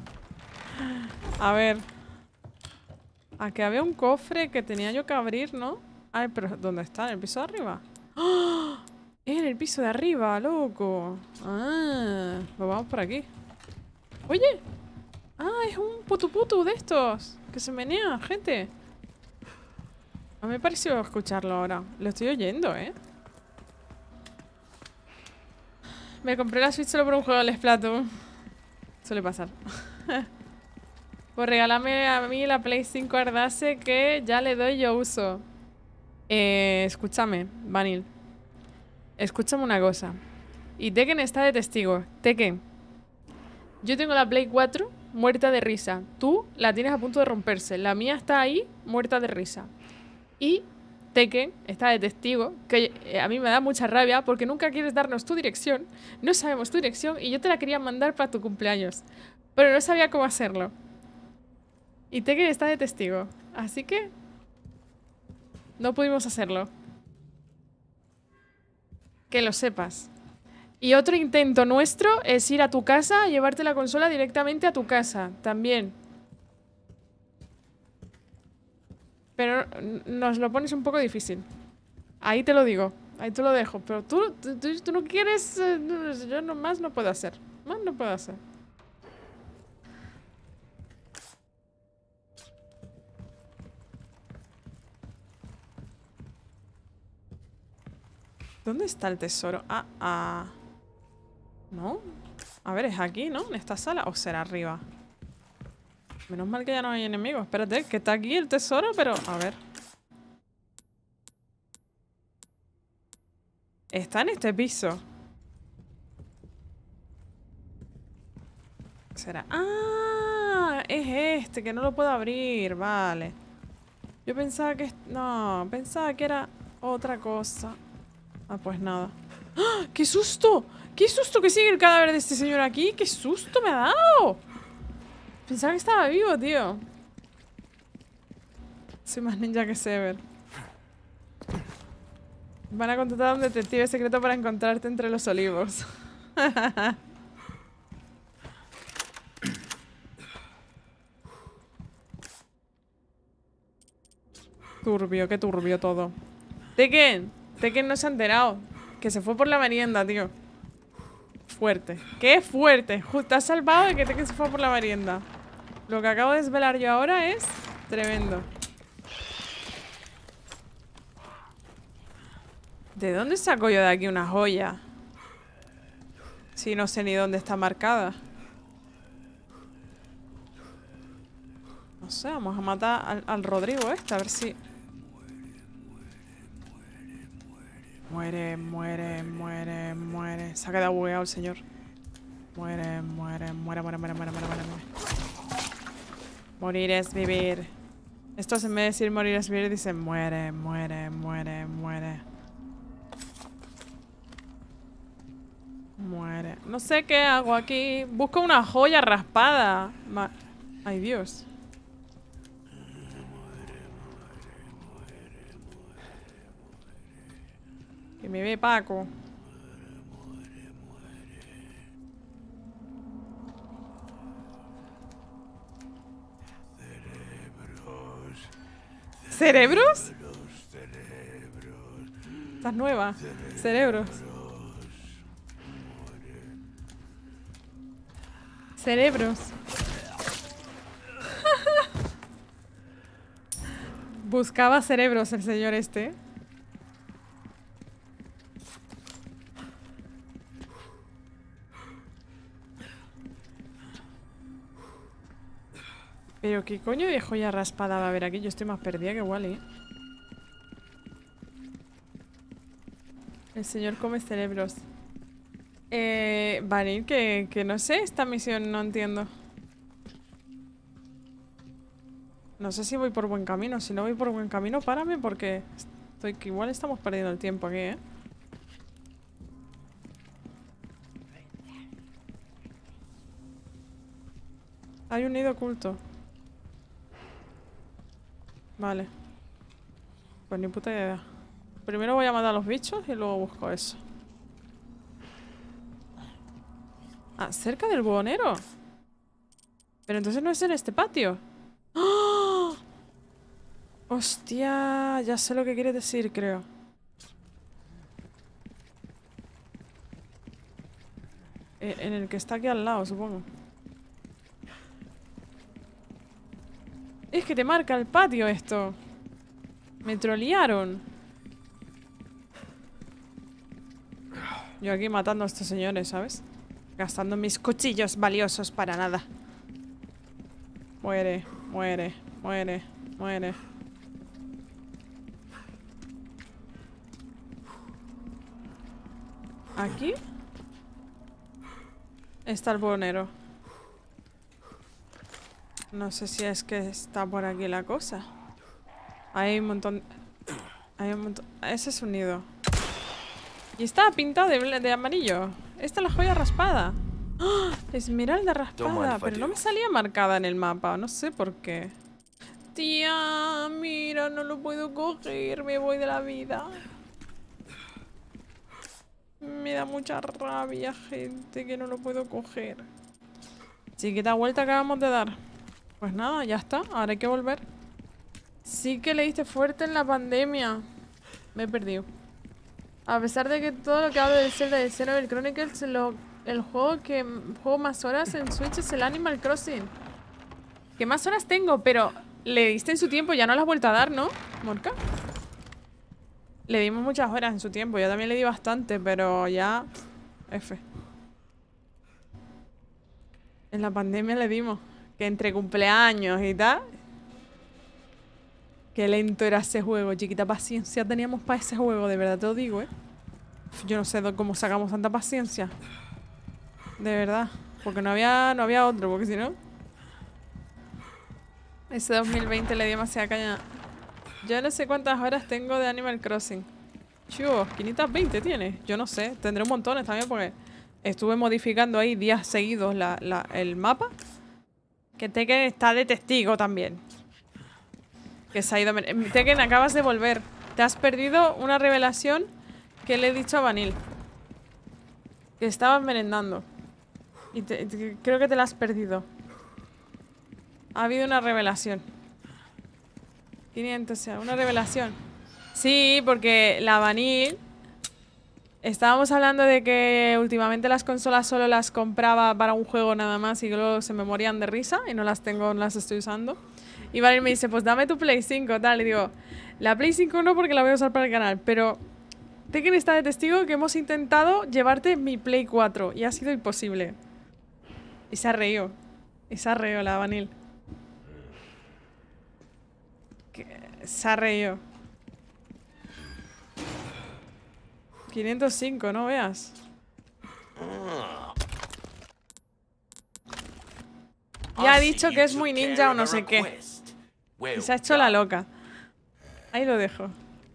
A ver. Aquí había un cofre que tenía yo que abrir, ¿no? Ay, pero ¿dónde está? ¿En el piso de arriba? ¡Oh! En el piso de arriba, loco. Ah, pues vamos por aquí. Oye. Ah, es un putu de estos. Que se menea, gente. A mí me pareció escucharlo ahora. Lo estoy oyendo, ¿eh? Me compré la Switch solo por un juego de Splatoon. Suele pasar. Pues regálame a mí la Play 5 Ardase, que ya le doy yo uso. Escúchame, Vanil. Escúchame una cosa. Y Tekken está de testigo. Tekken, yo tengo la Play 4 muerta de risa. Tú la tienes a punto de romperse. La mía está ahí muerta de risa. Y Tekken está de testigo, que a mí me da mucha rabia porque nunca quieres darnos tu dirección. No sabemos tu dirección y yo te la quería mandar para tu cumpleaños. Pero no sabía cómo hacerlo. Y Tekken está de testigo. Así que no pudimos hacerlo. Que lo sepas. Y otro intento nuestro es ir a tu casa, llevarte la consola directamente a tu casa. También. Pero nos lo pones un poco difícil. Ahí te lo digo. Ahí te lo dejo. Pero tú no quieres... yo más no puedo hacer. Más no puedo hacer. ¿Dónde está el tesoro? ¿No? A ver, es aquí, ¿no? En esta sala. ¿O será arriba? Menos mal que ya no hay enemigos. Espérate, que está aquí el tesoro, pero... A ver. Está en este piso. ¿Será? ¡Ah! Es este, que no lo puedo abrir. Vale. Yo pensaba que... No, pensaba que era otra cosa. Ah, pues nada. ¡Ah! ¡Qué susto! ¡Qué susto que sigue el cadáver de este señor aquí! ¡Qué susto me ha dado! Pensaba que estaba vivo, tío. Soy más ninja que Sever. Van a contratar a un detective secreto para encontrarte entre los olivos. Turbio, qué turbio todo. Tekken no se ha enterado. Que se fue por la merienda, tío. Fuerte. ¡Qué fuerte! Te has salvado de que Tekken se fue por la merienda. Lo que acabo de desvelar yo ahora es tremendo. ¿De dónde saco yo de aquí una joya? Si no sé ni dónde está marcada. No sé, vamos a matar al Rodrigo este, a ver si... Muere, muere, muere, muere. Se ha quedado bugueado el señor. Muere, muere, muere, muere, muere, muere, muere, muere. Morir es vivir. Estos en vez de decir morir es vivir dicen muere, muere, muere, muere. Muere. No sé qué hago aquí. Busco una joya raspada. Ay, Dios. Que me ve Paco. ¿Cerebros? Estás nueva. Cerebros. Cerebros. Buscaba cerebros el señor este. Pero qué coño de joya raspada va a haber aquí. Yo estoy más perdida que Wally. El señor come cerebros. Vale, que no sé, esta misión no entiendo. No sé si voy por buen camino. Si no voy por buen camino, párame porque que igual estamos perdiendo el tiempo aquí, ¿eh? Hay un nido oculto. Vale. Pues ni puta idea. Primero voy a matar a los bichos y luego busco eso. Ah, cerca del buhonero. Pero entonces no es en este patio. ¡Oh! Hostia, ya sé lo que quiere decir, creo. En el que está aquí al lado, supongo. Es que te marca el patio esto. Me trolearon. Yo aquí matando a estos señores, ¿sabes? Gastando mis cuchillos valiosos para nada. Muere, muere, muere, muere. Aquí está el buhonero. No sé si es que está por aquí la cosa. Hay un montón... Hay un montón... Ese es un nido. Y está pintado de amarillo. Esta es la joya raspada. ¡Oh! Esmeralda raspada. Pero no me salía marcada en el mapa. No sé por qué. Tía, mira, no lo puedo coger. Me voy de la vida. Me da mucha rabia, gente, que no lo puedo coger. Chiquita vuelta acabamos de dar. Pues nada, ya está. Ahora hay que volver. Sí que le diste fuerte en la pandemia. Me he perdido. A pesar de que todo lo que hablo del Zelda de Xenoblade Chronicles, el juego que juego más horas en Switch es el Animal Crossing. ¿Qué más horas tengo? Pero le diste en su tiempo, ya no las has vuelto a dar, ¿no, Morca? Le dimos muchas horas en su tiempo. Yo también le di bastante, pero ya... F. En la pandemia le dimos. Que entre cumpleaños y tal... Qué lento era ese juego. Chiquita paciencia teníamos para ese juego. De verdad te lo digo, ¿eh? Yo no sé cómo sacamos tanta paciencia. De verdad. Porque no había otro. Porque si no... Ese 2020 le di demasiada caña. Yo no sé cuántas horas tengo de Animal Crossing. Chicos, 520 tiene. Yo no sé. Tendré un montón también porque estuve modificando ahí días seguidos el mapa. Que Tekken está de testigo también. Que se ha ido... Tekken, acabas de volver. Te has perdido una revelación que le he dicho a Vanille. Que estabas merendando. Y creo que te la has perdido. Ha habido una revelación. 500, o sea, una revelación. Sí, porque la Vanille... Estábamos hablando de que últimamente las consolas solo las compraba para un juego nada más y luego se me morían de risa y no las estoy usando. Y Vanille me dice, pues dame tu Play 5, tal. Y digo, la Play 5 no porque la voy a usar para el canal, pero Tekken está de testigo que hemos intentado llevarte mi Play 4 y ha sido imposible. Y se ha reído. Y se ha reído la Vanille. Se ha reído. 505, no veas. Ya ha dicho que es muy ninja o no sé qué. Y se ha hecho la loca. Ahí lo dejo.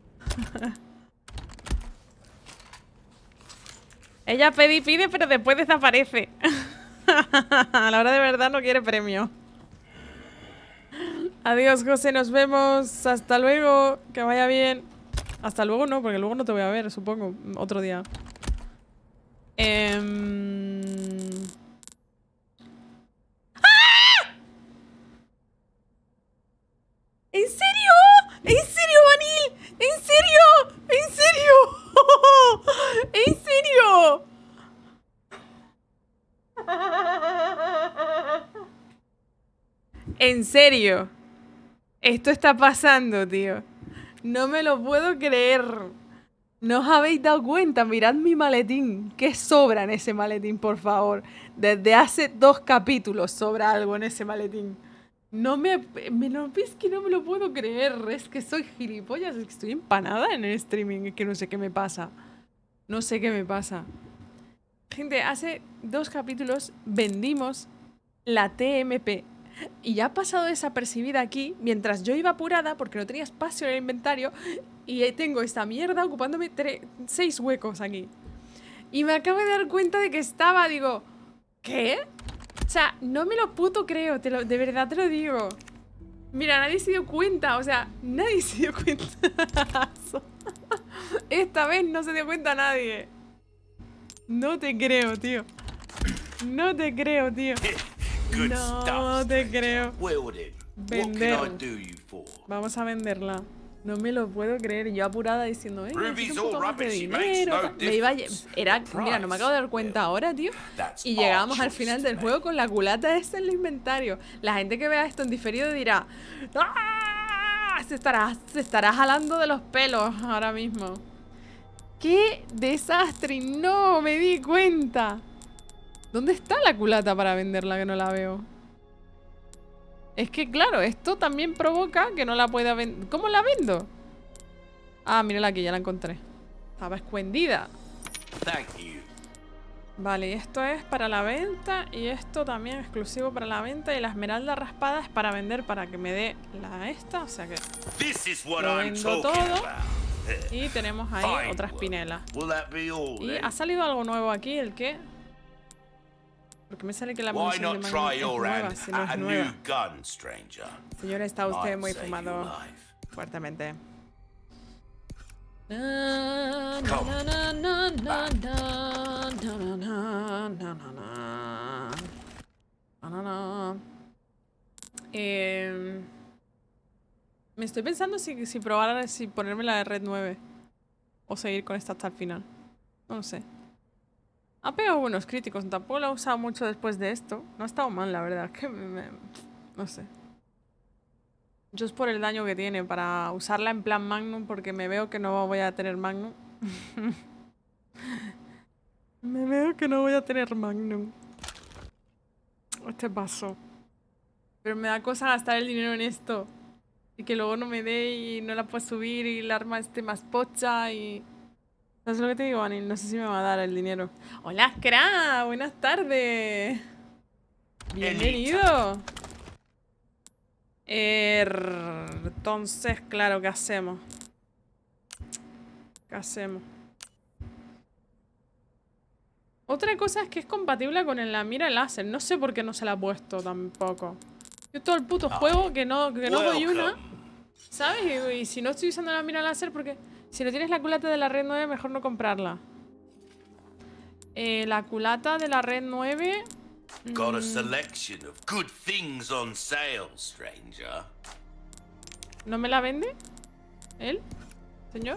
Ella pide, pero después desaparece. A la hora de verdad no quiere premio. Adiós, José, nos vemos. Hasta luego, que vaya bien. Hasta luego no, porque luego no te voy a ver, supongo. Otro día. ¡Ah! ¿En serio? ¿En serio, Vanille? ¿En serio? ¿En serio? ¿En serio? ¿En serio? Esto está pasando, tío. No me lo puedo creer. ¿No os habéis dado cuenta? Mirad mi maletín. ¿Qué sobra en ese maletín, por favor? Desde hace 2 capítulos sobra algo en ese maletín. Es que no me lo puedo creer. Es que soy gilipollas. Es que estoy empanada en el streaming. Es que no sé qué me pasa. No sé qué me pasa. Gente, hace 2 capítulos vendimos la TMP. Y ya ha pasado desapercibida aquí, mientras yo iba apurada porque no tenía espacio en el inventario. Y tengo esta mierda ocupándome 6 huecos aquí. Y me acabo de dar cuenta de que estaba, digo, ¿qué? O sea, no me lo puto creo, de verdad te lo digo. Mira, nadie se dio cuenta, o sea, nadie se dio cuenta. Esta vez no se dio cuenta nadie. No te creo, tío. No te creo, tío. No te creo. Vender. Vamos a venderla. No me lo puedo creer. Yo apurada diciendo, necesito un poco más de dinero. Mira, no me acabo de dar cuenta ahora, tío. Y llegamos al final del juego con la culata esta en el inventario. La gente que vea esto en diferido dirá, ¡ah! Se estará jalando de los pelos ahora mismo. ¡Qué desastre! ¡No me di cuenta! ¿Dónde está la culata para venderla que no la veo? Es que, claro, esto también provoca que no la pueda vender. ¿Cómo la vendo? Ah, mírala aquí, ya la encontré. Estaba escondida. Vale, y esto es para la venta. Y esto también exclusivo para la venta. Y la esmeralda raspada es para vender, para que me dé la esta. O sea que lo vendo todo. Y tenemos ahí otra espinela. Y ha salido algo nuevo aquí, ¿el qué? Porque me sale que la munición de magnesio es nueva, si no es nueva. Señora, está usted muy fumado fuertemente. Me estoy pensando si probar si ponerme la de Red 9 o seguir con esta hasta el final. No lo sé. Ha pegado buenos críticos, tampoco lo he usado mucho después de esto. No ha estado mal, la verdad. Es que no sé. Yo es por el daño que tiene, para usarla en plan Magnum, porque me veo que no voy a tener Magnum. Me veo que no voy a tener Magnum. Este paso. Pero me da cosa gastar el dinero en esto. Y que luego no me dé y no la puedo subir y el arma esté más pocha y... ¿Sabes lo que te digo, Anil? No sé si me va a dar el dinero. ¡Hola, Kra! ¡Buenas tardes! ¡Bienvenido! Entonces, claro, ¿qué hacemos? ¿Qué hacemos? Otra cosa es que es compatible con la mira láser. No sé por qué no se la ha puesto tampoco. Yo todo el puto juego que no doy una, ¿sabes? Y si no estoy usando la mira láser, porque si no tienes la culata de la Red 9, mejor no comprarla. La culata de la Red 9... Got a selection of good things on sale, stranger. ¿No me la vende? ¿Él? ¿Señor?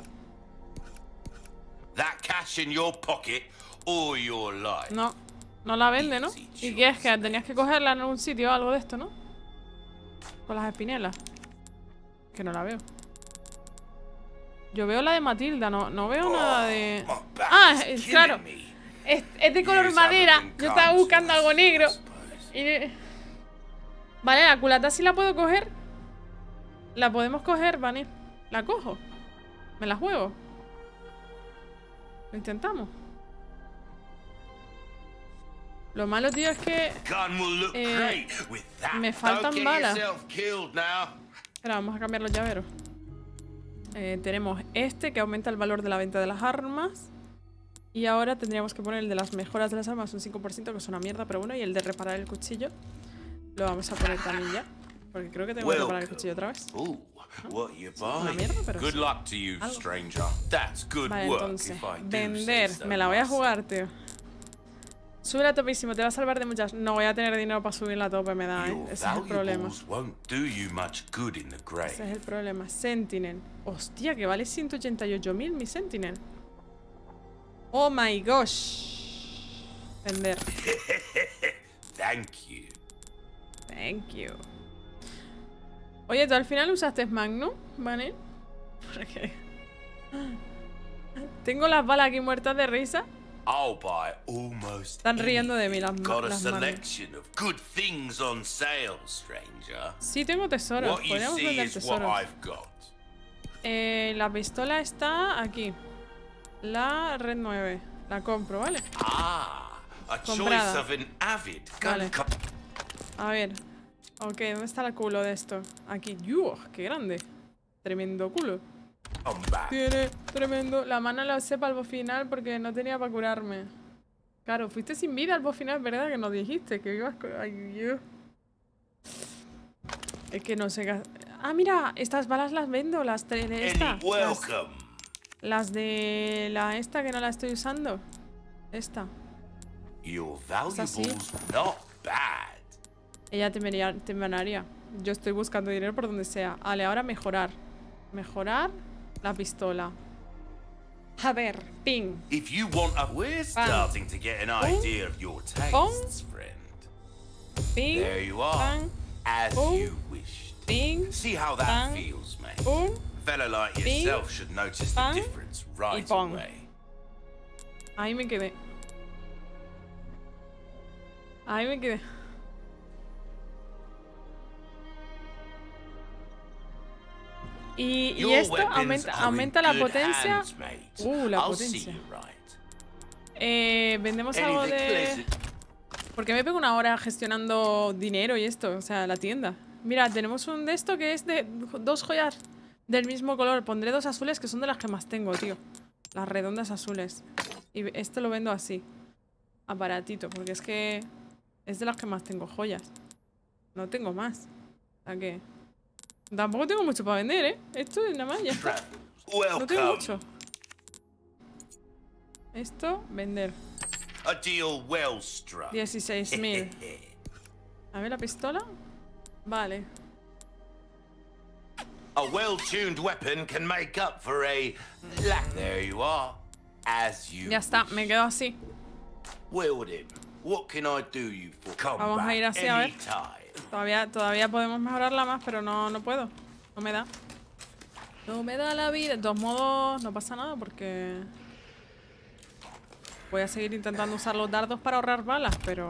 That cash in your pocket or your life. No, no la vende, ¿no? ¿Y qué es? Que tenías que cogerla en algún sitio o algo de esto, ¿no? Con las espinelas. Que no la veo. Yo veo la de Matilda, no veo nada de... Ah, claro. Es de color madera. Yo estaba buscando algo negro. Vale, la culata sí la puedo coger. La podemos coger, Vane. La cojo. Me la juego. Lo intentamos. Lo malo, tío, es que me faltan balas. Espera, vamos a cambiar los llaveros. Tenemos este que aumenta el valor de la venta de las armas. Y ahora tendríamos que poner el de las mejoras de las armas, un 5%, que es una mierda, pero bueno. Y el de reparar el cuchillo lo vamos a poner también ya, porque creo que tengo que reparar el cuchillo otra vez. ¿No? Una mierda, pero sí. Vale, entonces, vender. Me la voy a jugar, tío. Sube a topísimo, te va a salvar de muchas. No voy a tener dinero para subir la tope, me da, ¿eh? Ese es el problema. Ese es el problema. Sentinel. Hostia, que vale 188.000 mi Sentinel. Oh my gosh. Vender. Thank you. Thank you. Oye, ¿tú al final usaste Magnum? ¿Vale? ¿Por qué? Tengo las balas aquí muertas de risa. Están riendo de mí las manos. Sí, tengo tesoros. Podríamos vender tesoros. La pistola está aquí. La Red 9. La compro, ¿vale? Comprada. Vale. A ver. Ok, ¿dónde está el culo de esto? Aquí. ¡Yuh! ¡Qué grande! Tremendo culo. Tiene tremendo. La mano la usé para el boss final porque no tenía para curarme. Claro, fuiste sin vida al boss final, ¿verdad? Que nos dijiste que ibas con... Ay, yo. Es que no sé qué... Ah, mira, estas balas las vendo, las de esta. Las de la esta que no la estoy usando. Esta. Es así. Ella te manaría. Yo estoy buscando dinero por donde sea. Vale, ahora mejorar. Mejorar la pistola. A ver, ping. We're starting to get an idea of your tastes, friend. Ping. There you are. Bang. As you wished. Ping. See how that Bang. feels, mate. Pum. A fella like yourself should notice the Bang. difference right Pong. away. Ahí me quedé. Ahí me quedé. Y esto aumenta la potencia. La potencia. Vendemos algo de... Porque me pego una hora gestionando dinero y esto, o sea, la tienda. Mira, tenemos un de esto que es de 2 joyas del mismo color. Pondré 2 azules que son de las que más tengo, tío. Las redondas azules. Y esto lo vendo así. Aparatito, porque es que es de las que más tengo joyas. No tengo más. O sea que... Tampoco tengo mucho para vender, ¿eh? Esto es nada más, ya está. No tengo mucho. Esto, vender. A deal well struck. 16.000. A ver la pistola. Vale. A well-tuned weapon can make up for a lack. There you are. As you Ya está, me quedo así. wield him. What can I do you for? Come Vamos a back ir así, a ver. anytime. Todavía podemos mejorarla más, pero no puedo. No me da. No me da la vida. De todos modos, no pasa nada porque... Voy a seguir intentando usar los dardos para ahorrar balas, pero...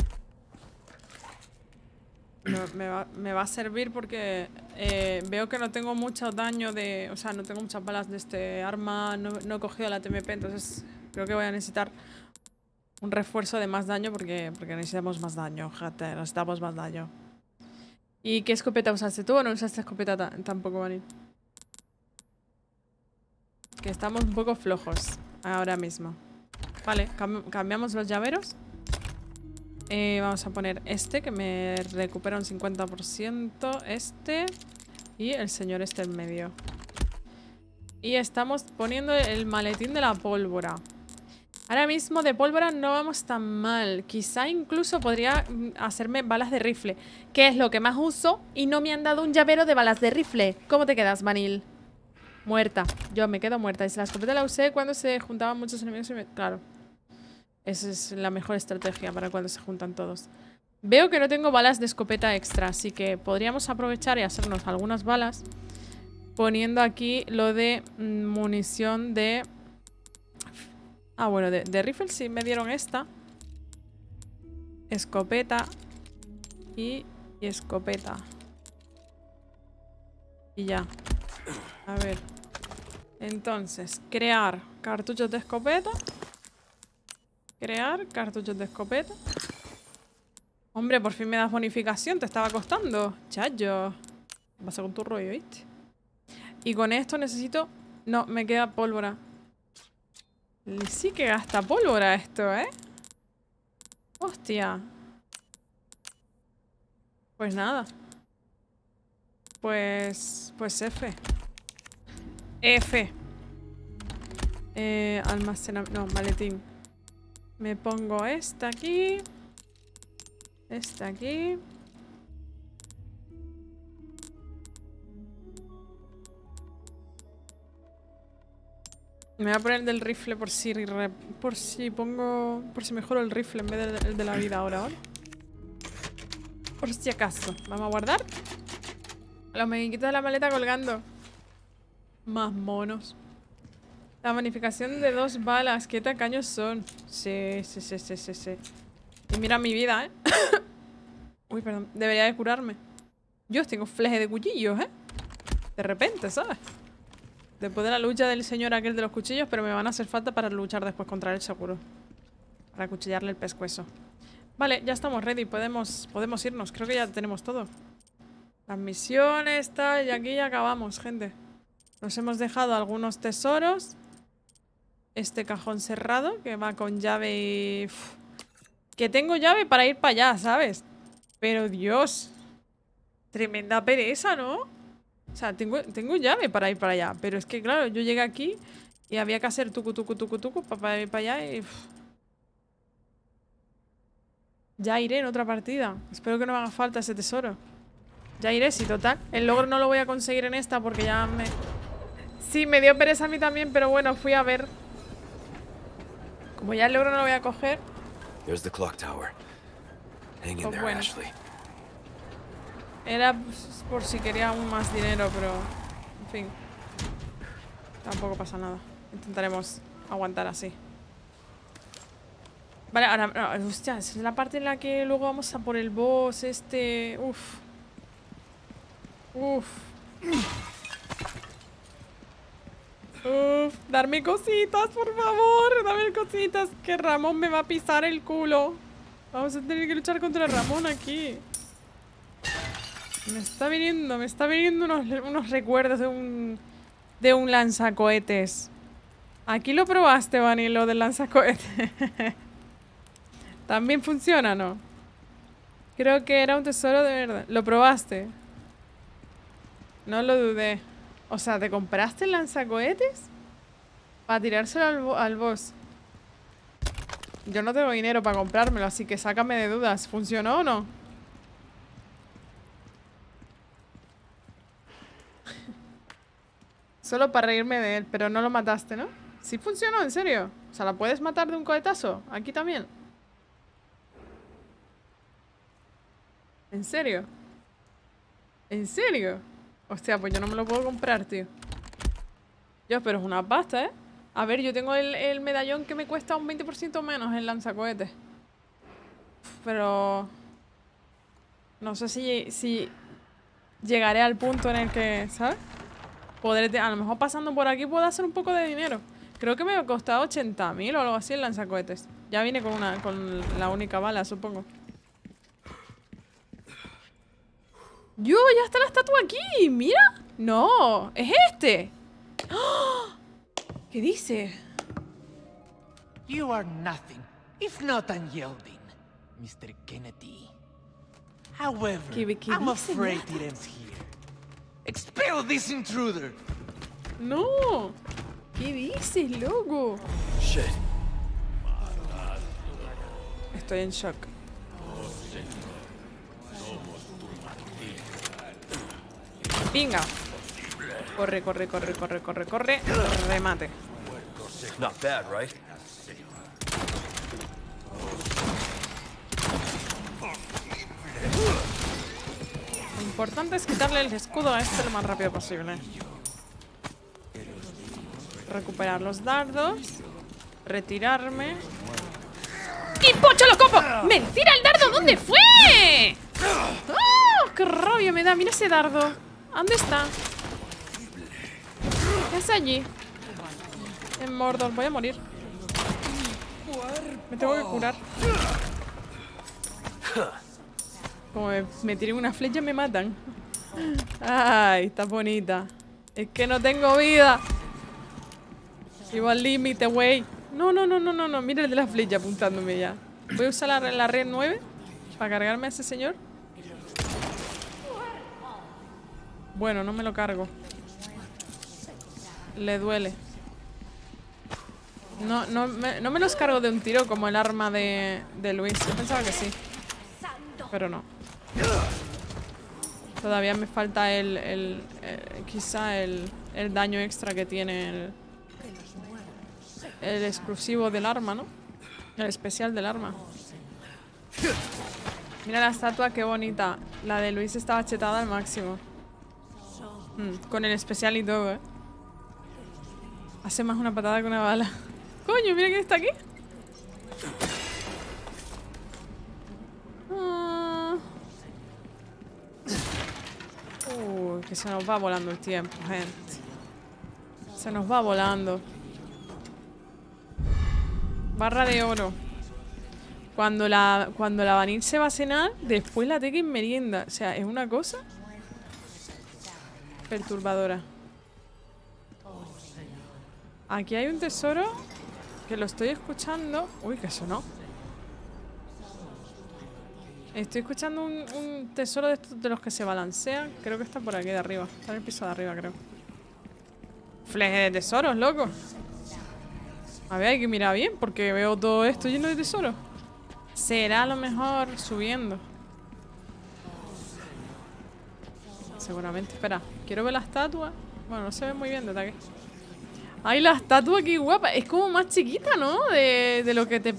Me va a servir porque veo que no tengo mucho daño de... O sea, no tengo muchas balas de este arma. No he cogido la TMP, entonces creo que voy a necesitar un refuerzo de más daño porque necesitamos más daño, gente. Necesitamos más daño. ¿Y qué escopeta usaste tú o no usaste escopeta tampoco, Vanil? Que estamos un poco flojos ahora mismo. Vale, cambiamos los llaveros. Vamos a poner este, que me recupera un 50%. Este. Y el señor este en medio. Y estamos poniendo el maletín de la pólvora. Ahora mismo de pólvora no vamos tan mal. Quizá incluso podría hacerme balas de rifle, que es lo que más uso. Y no me han dado un llavero de balas de rifle. ¿Cómo te quedas, Vanil? Muerta. Yo me quedo muerta. Y si la escopeta la usé cuando se juntaban muchos enemigos. Claro. Esa es la mejor estrategia para cuando se juntan todos. Veo que no tengo balas de escopeta extra, así que podríamos aprovechar y hacernos algunas balas poniendo aquí lo de munición de... Ah, bueno, de rifle sí me dieron esta. Escopeta y escopeta. Y ya. A ver. Entonces, crear cartuchos de escopeta. Crear cartuchos de escopeta. Hombre, por fin me das bonificación. Te estaba costando. Chayo. ¿Qué pasa con tu rollo, viste? Y con esto necesito... No, me queda pólvora. Sí que gasta pólvora esto, ¿eh? Hostia. Pues nada. Pues F. F. Almacenamiento. No, maletín. Me pongo esta aquí. Esta aquí. Me voy a poner el del rifle por si mejoro el rifle en vez del de la vida ahora, ¿vale? Por si acaso. Vamos a guardar. Los meñiquitos de la maleta colgando. Más monos. La bonificación de 2 balas. ¿Qué tacaños son? Sí. Y mira mi vida, ¿eh? Uy, perdón. Debería de curarme. Yo tengo fleje de cuchillos, ¿eh? De repente, ¿sabes? Después de la lucha del señor aquel de los cuchillos, pero me van a hacer falta para luchar después contra él, seguro. Para cuchillarle el pescuezo. Vale, ya estamos ready. Podemos irnos. Creo que ya tenemos todo. Las misiones, tal. Y aquí ya acabamos, gente. Nos hemos dejado algunos tesoros. Este cajón cerrado, que va con llave y... Uf. Que tengo llave para ir para allá, ¿sabes? Pero Dios. Tremenda pereza, ¿no? O sea, tengo llave para ir para allá. Pero es que, claro, yo llegué aquí y había que hacer tucu para ir para allá y... Uf. Ya iré en otra partida. Espero que no me haga falta ese tesoro. Ya iré, sí, total. El logro no lo voy a conseguir en esta porque ya me... Sí, me dio pereza a mí también, pero bueno, fui a ver. Como ya el logro no lo voy a coger. There's the clock tower. Hang in Pues there, bueno. Ashley. Era por si quería aún más dinero, pero... En fin. Tampoco pasa nada. Intentaremos aguantar así. Vale, ahora... No, hostia, esa es la parte en la que luego vamos a por el boss este... Uf. Darme cositas, por favor. Dame cositas, que Ramón me va a pisar el culo. Vamos a tener que luchar contra Ramón aquí. Me está viniendo unos recuerdos de un lanzacohetes. Aquí lo probaste, Vani, lo del lanzacohetes. ¿También funciona, no? Creo que era un tesoro de verdad. ¿Lo probaste? No lo dudé. O sea, ¿te compraste el lanzacohetes? Para tirárselo al boss. Yo no tengo dinero para comprármelo, así que sácame de dudas. ¿Funcionó o no? Solo para reírme de él, pero no lo mataste, ¿no? Sí funcionó, en serio. O sea, ¿la puedes matar de un cohetazo? Aquí también. ¿En serio? ¿En serio? Hostia, pues yo no me lo puedo comprar, tío. Dios, pero es una pasta, ¿eh? A ver, yo tengo el medallón que me cuesta un 20% menos el lanzacohetes. Pero... no sé si llegaré al punto en el que, ¿sabes? Podré, a lo mejor pasando por aquí puedo hacer un poco de dinero. Creo que me ha costado 80.000 o algo así el lanzacohetes. Ya vine con la única bala, supongo. ¡Yo! ¡Ya está la estatua aquí! ¡Mira! ¡No! ¡Es este! ¡Oh! ¿Qué dice? You are nothing, if not unyielding, Mr. Kennedy. However, ¿Qué I'm dice, afraid it ends here. Expel this intruder! ¡No! ¿Qué dices, loco? Shit. Estoy en shock. Venga. Corre, corre, corre, corre, corre, corre. Remate. Not bad, right? Lo importante es quitarle el escudo a este lo más rápido posible. Recuperar los dardos. Retirarme. ¡Y pocho lo copo! ¡Mentira el dardo! ¿Dónde fue? ¡Oh! ¡Qué rabia me da! Mira ese dardo. ¿Dónde está? ¿Qué hace allí? En Mordor. Voy a morir. Me tengo que curar. Como me tiren una flecha me matan. Ay, está bonita. Es que no tengo vida. Vivo al límite, güey. No, no, no, no, no, no. Mira el de la flecha apuntándome ya. Voy a usar la red 9 para cargarme a ese señor. Bueno, no me lo cargo. Le duele. No me los cargo de un tiro como el arma de Luis. Yo pensaba que sí. Pero no. Todavía me falta quizá el daño extra que tiene el exclusivo del arma, ¿no? El especial del arma. Mira la estatua, qué bonita. La de Luis estaba chetada al máximo. Con el especial y todo, ¿eh? Hace más una patada que una bala. Coño, mira quién está aquí. Que se nos va volando el tiempo, gente. Se nos va volando. Barra de oro. Cuando la Vanille se va a cenar, después la Tekken merienda. O sea, es una cosa perturbadora. Aquí hay un tesoro que lo estoy escuchando. Uy, que sonó. Estoy escuchando un tesoro de estos de los que se balancean. Creo que está por aquí de arriba. Está en el piso de arriba, creo. Fleje de tesoros, loco. A ver, hay que mirar bien porque veo todo esto lleno de tesoros. Será a lo mejor subiendo. Seguramente. Espera, quiero ver la estatua. Bueno, no se ve muy bien desde aquí. Ay, la estatua, qué guapa. Es como más chiquita, ¿no? De lo que te...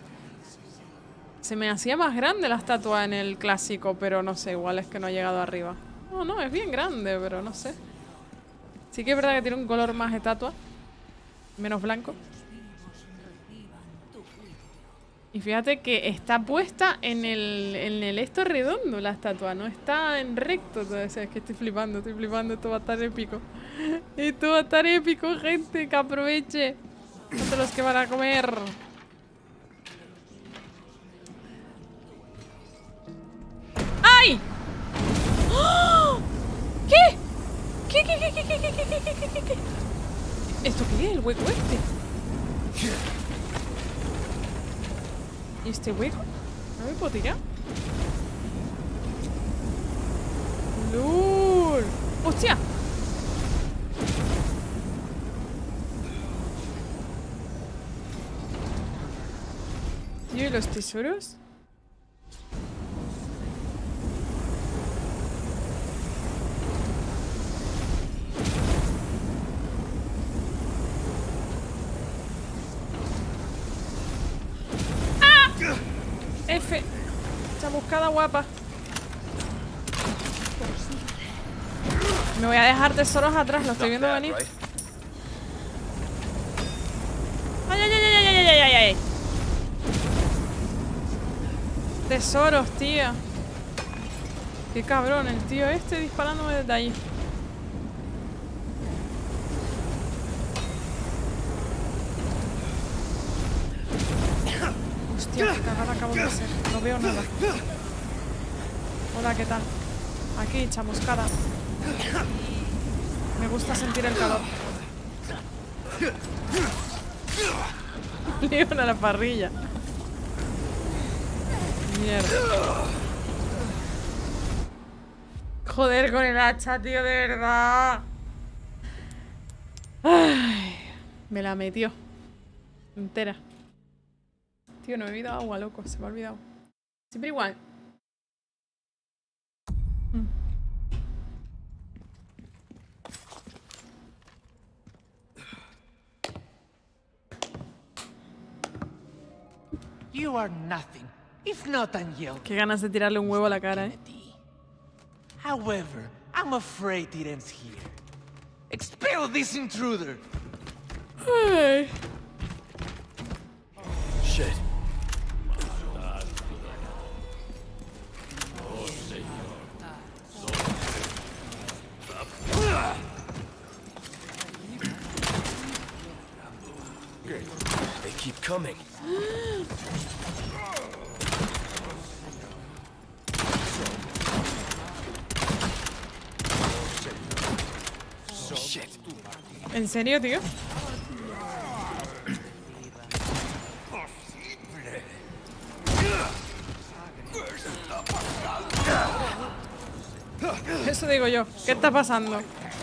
Se me hacía más grande la estatua en el clásico, pero no sé, igual es que no ha llegado arriba. No, es bien grande, pero no sé. Sí que es verdad que tiene un color más estatua. Menos blanco. Y fíjate que está puesta en el esto redondo la estatua, no está en recto. Entonces, es que estoy flipando, esto va a estar épico. Esto va a estar épico, gente, que aproveche. Todos los que van a comer. ¡Ay! ¡Oh! ¿Qué? ¿Qué? ¿Esto qué es? ¿El hueco este? ¿Y este hueco? ¿No me puedo tirar? ¡Lul! ¡Hostia! los tesoros? ¡Ah! F. Chamuscada guapa. Me voy a dejar tesoros atrás, lo estoy viendo venir. ¡Ay, ay, ay, ay, ay, ay, ay, ay! Tesoros, tío. Qué cabrón, el tío este disparándome desde ahí. Hostia, qué cagada acabo de hacer. No veo nada. Hola, ¿qué tal? Aquí, chamuscada. Me gusta sentir el calor. Leon a la parrilla. Mierda. Joder con el hacha, tío, de verdad. Ay, me la metió. Entera. Tío, no he bebido agua, loco. Se me ha olvidado. Siempre igual. You are nothing, if not Angel. Qué ganas de tirarle un huevo a la cara, eh. However, I'm afraid it ends here. Expel this intruder! Ay. Shit. They keep coming. Shit. ¿En serio, tío? Eso digo yo. ¿Qué está pasando?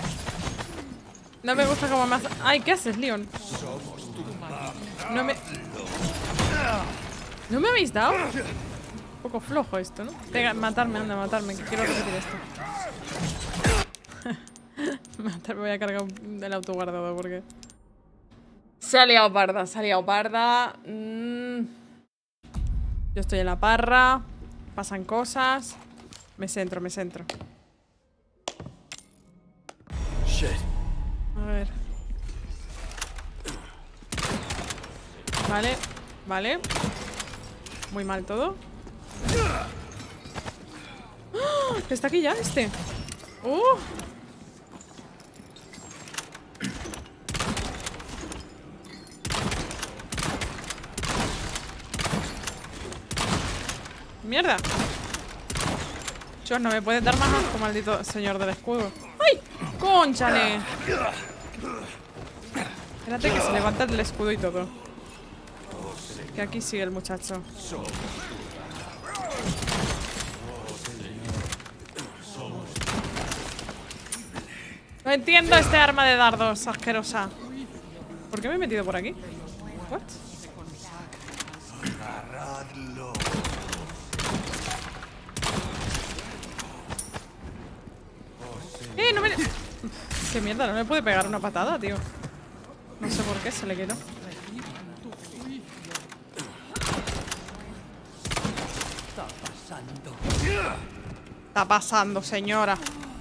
No me gusta como más... Ay, ¿qué haces, Leon? No me... ¿No me habéis dado? Un poco flojo esto, ¿no? Venga, matarme, anda, matarme, que quiero repetir esto. Me voy a cargar del autoguardado porque... Se ha liado parda, se ha liado parda. Yo estoy en la parra. Pasan cosas. Me centro, me centro. Shit. A ver. Vale, vale. Muy mal todo. ¡Oh! Está aquí ya este. Mierda. Dios, no me puedes dar más asco, maldito señor del escudo. ¡Ay! ¡Cónchale! Espérate que se levanta el escudo y todo. Que aquí sigue el muchacho. No entiendo este arma de dardos asquerosa. ¿Por qué me he metido por aquí? ¿What? No me... Qué mierda, no le puede pegar una patada, tío. No sé por qué se le quedó. Está pasando, señora.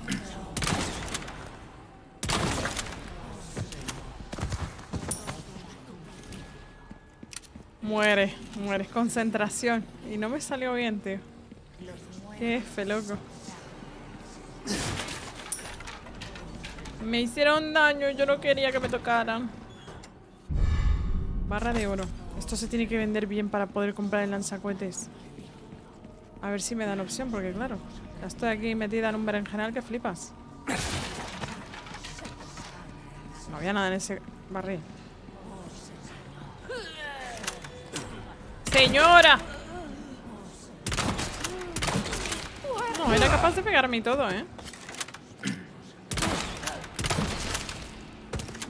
Muere, muere. Concentración. Y no me salió bien, tío. Qué F, loco. Me hicieron daño, yo no quería que me tocaran. Barra de oro. Esto se tiene que vender bien para poder comprar el lanzacohetes. A ver si me dan opción, porque claro, ya estoy aquí metida en un berenjenal que flipas. No había nada en ese barril. ¡Señora! No, era capaz de pegarme y todo, ¿eh?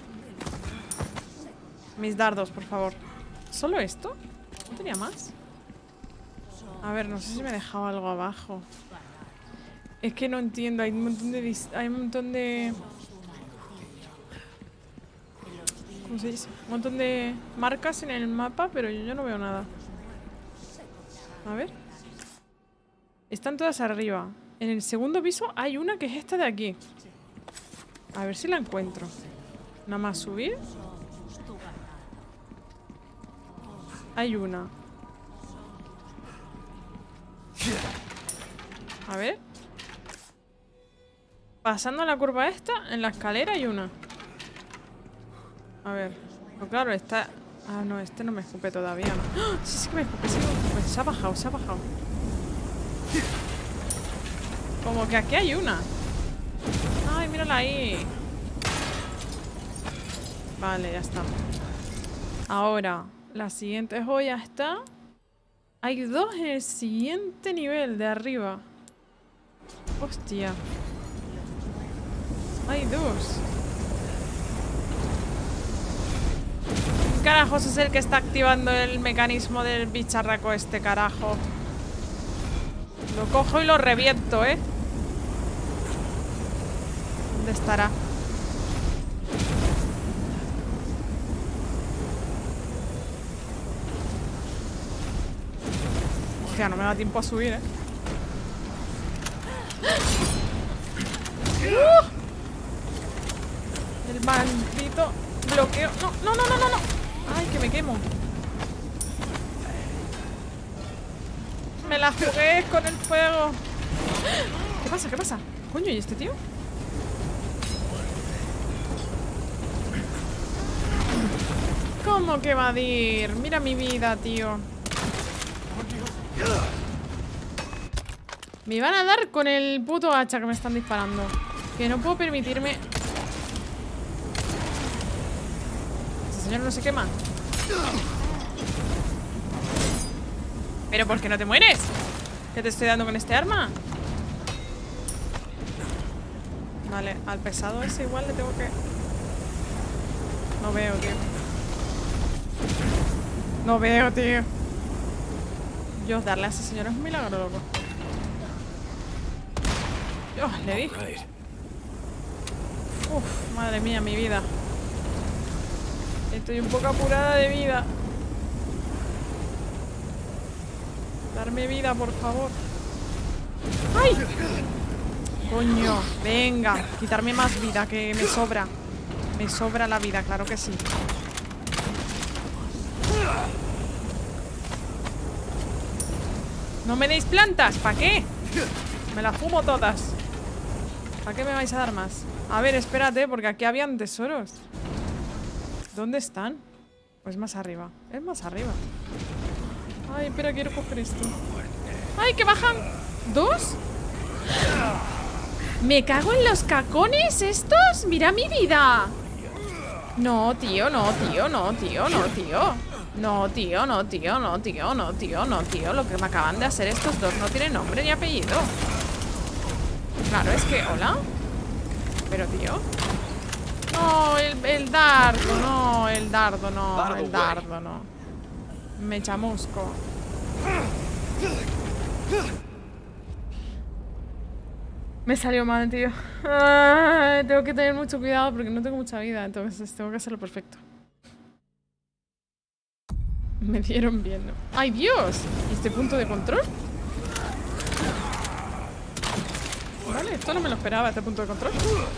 Mis dardos, por favor. ¿Solo esto? ¿No tenía más? A ver, no sé si me he dejado algo abajo. Es que no entiendo, hay un montón de... ¿Cómo se dice? Un montón de marcas en el mapa, pero yo no veo nada. A ver. Están todas arriba. En el segundo piso hay una que es esta de aquí. A ver si la encuentro. Nada más subir. Hay una. A ver. Pasando la curva esta, en la escalera hay una. A ver. Pero claro, está... Ah, no, este no me escupe todavía, ¿no? ¡Ah! Sí, sí que me escupe, sí que me escupe. Se ha bajado, se ha bajado. Como que aquí hay una. Ay, mírala ahí. Vale, ya está. Ahora, la siguiente joya está... Hay dos en el siguiente nivel de arriba. Hostia. Hay dos. ¿Quién carajos es el que está activando el mecanismo del bicharraco este, carajo? Lo cojo y lo reviento, ¿eh? ¿Dónde estará? Hostia, no me da tiempo a subir, ¿eh? El maldito bloqueo. No, no, no, no, no, no. Ay, que me quemo. Me la jugué con el fuego. ¿Qué pasa? ¿Qué pasa? Coño, ¿y este tío? ¿Cómo que evadir? Mira mi vida, tío. Me van a dar con el puto hacha que me están disparando. Que no puedo permitirme. Ese señor no se quema. ¿Pero por qué no te mueres? ¿Qué te estoy dando con este arma? Vale, al pesado ese igual le tengo que... No veo, tío. No veo, tío. Dios, darle a ese señor es un milagro, loco. Dios, le di. Uf, madre mía, mi vida. Estoy un poco apurada de vida. Darme vida, por favor. ¡Ay! Coño, venga. Quitarme más vida, que me sobra. Me sobra la vida, claro que sí. No me deis plantas, ¿para qué? Me las fumo todas. ¿Para qué me vais a dar más? A ver, espérate, porque aquí habían tesoros. ¿Dónde están? Pues más arriba. Es más arriba. Ay, pero quiero coger esto. ¡Ay, que bajan! ¿Dos? ¿Me cago en los cacones estos? ¡Mira mi vida! No, tío, no, tío, no, tío, no, tío. No, tío, no, tío, no, tío, no, tío, no, tío. Lo que me acaban de hacer estos dos no tiene nombre ni apellido. Claro, es que... ¿Hola? Pero, tío... No, el dardo, no, el dardo, no, el dardo, no. Me chamusco. Me salió mal, tío. Tengo que tener mucho cuidado porque no tengo mucha vida, entonces tengo que hacerlo perfecto. Me dieron bien, ¿no? ¡Ay, Dios! ¿Y este punto de control? Vale, esto no me lo esperaba, este punto de control.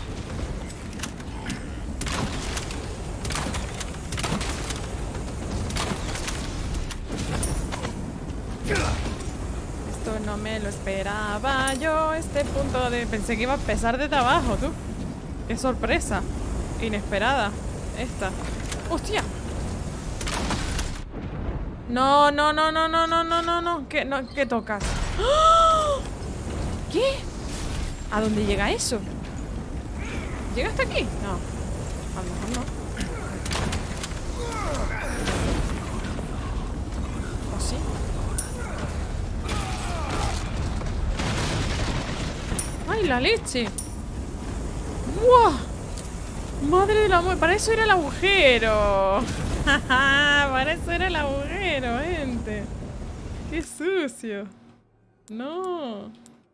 Esto no me lo esperaba yo, este punto de... Pensé que iba a empezar desde abajo, tú. ¡Qué sorpresa! Inesperada. Esta. ¡Hostia! No, no, no, no, no, no, no, no, no. ¿Qué tocas? ¡Oh! ¿Qué? ¿A dónde llega eso? ¿Llega hasta aquí? No. A lo mejor no. ¿O sí? ¡Ay, la leche! ¡Buah! ¡Madre del amor! Para eso era el agujero. Para eso era el agujero, gente. ¡Qué sucio! ¡No!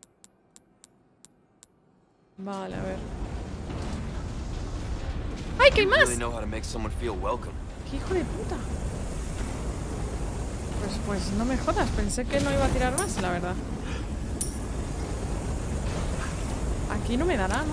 Vale, a ver. ¡Ay, que hay más! Really know how to make someone feel welcome. ¡Qué hijo de puta! Pues no me jodas. Pensé que no iba a tirar más, la verdad. Aquí no me dará, ¿no?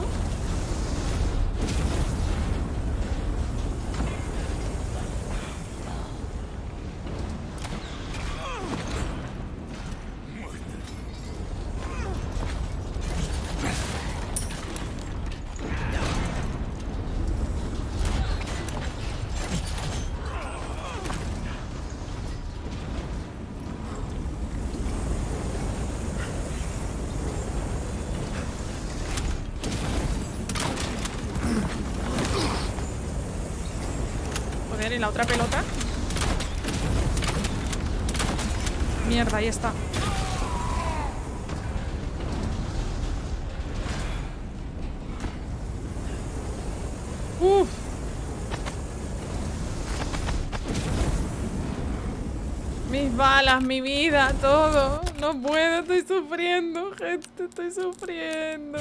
¿Y la otra pelota? Mierda, ahí está. ¡Uf! Mis balas, mi vida, todo. No puedo, estoy sufriendo, gente, estoy sufriendo.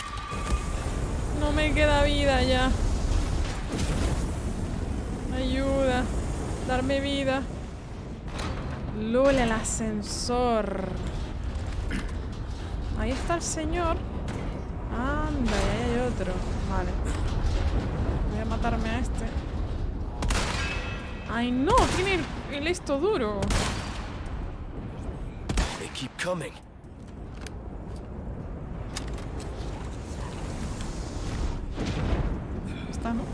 No me queda vida ya. Ayuda. Darme vida. LOL, el ascensor. Ahí está el señor. Anda, y ahí hay otro. Vale. Voy a matarme a este. Ay, no, tiene el esto duro. They keep coming. Está, ¿no?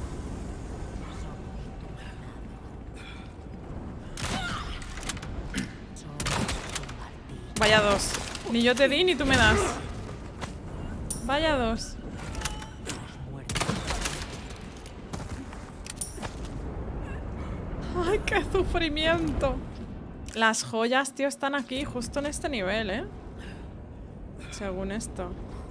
Vaya dos. Ni yo te di ni tú me das. Vaya dos. Ay, qué sufrimiento. Las joyas, tío, están aquí, justo en este nivel, ¿eh? Según esto.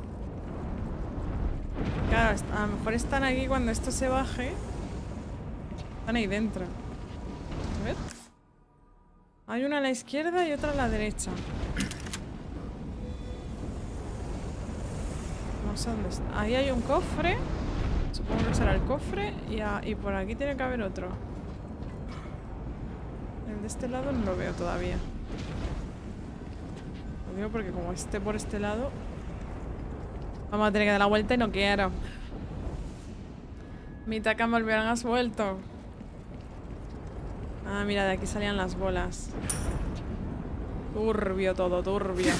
Claro, a lo mejor están aquí cuando esto se baje. Están ahí dentro. A ver. Hay una a la izquierda y otra a la derecha. No sé dónde está. Ahí hay un cofre. Supongo que será el cofre. Y por aquí tiene que haber otro. El de este lado no lo veo todavía. Lo digo porque como esté por este lado, vamos a tener que dar la vuelta y no quiero. Mita Campbell, has vuelto. Ah, mira, de aquí salían las bolas. Turbio todo, turbio.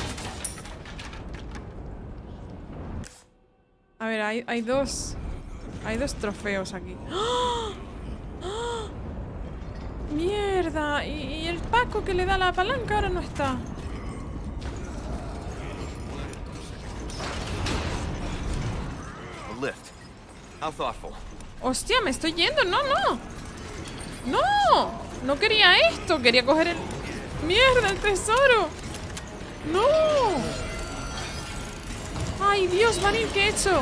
A ver, hay dos. Hay dos trofeos aquí. ¡Ah! ¡Ah! ¡Mierda! ¿Y el Paco que le da la palanca ahora no está? A lift. How thoughtful. ¡Hostia, me estoy yendo! ¡No, no! ¡No! No quería esto. Quería coger el... ¡Mierda, el tesoro! ¡No! ¡Ay, Dios, Vanille, qué he hecho!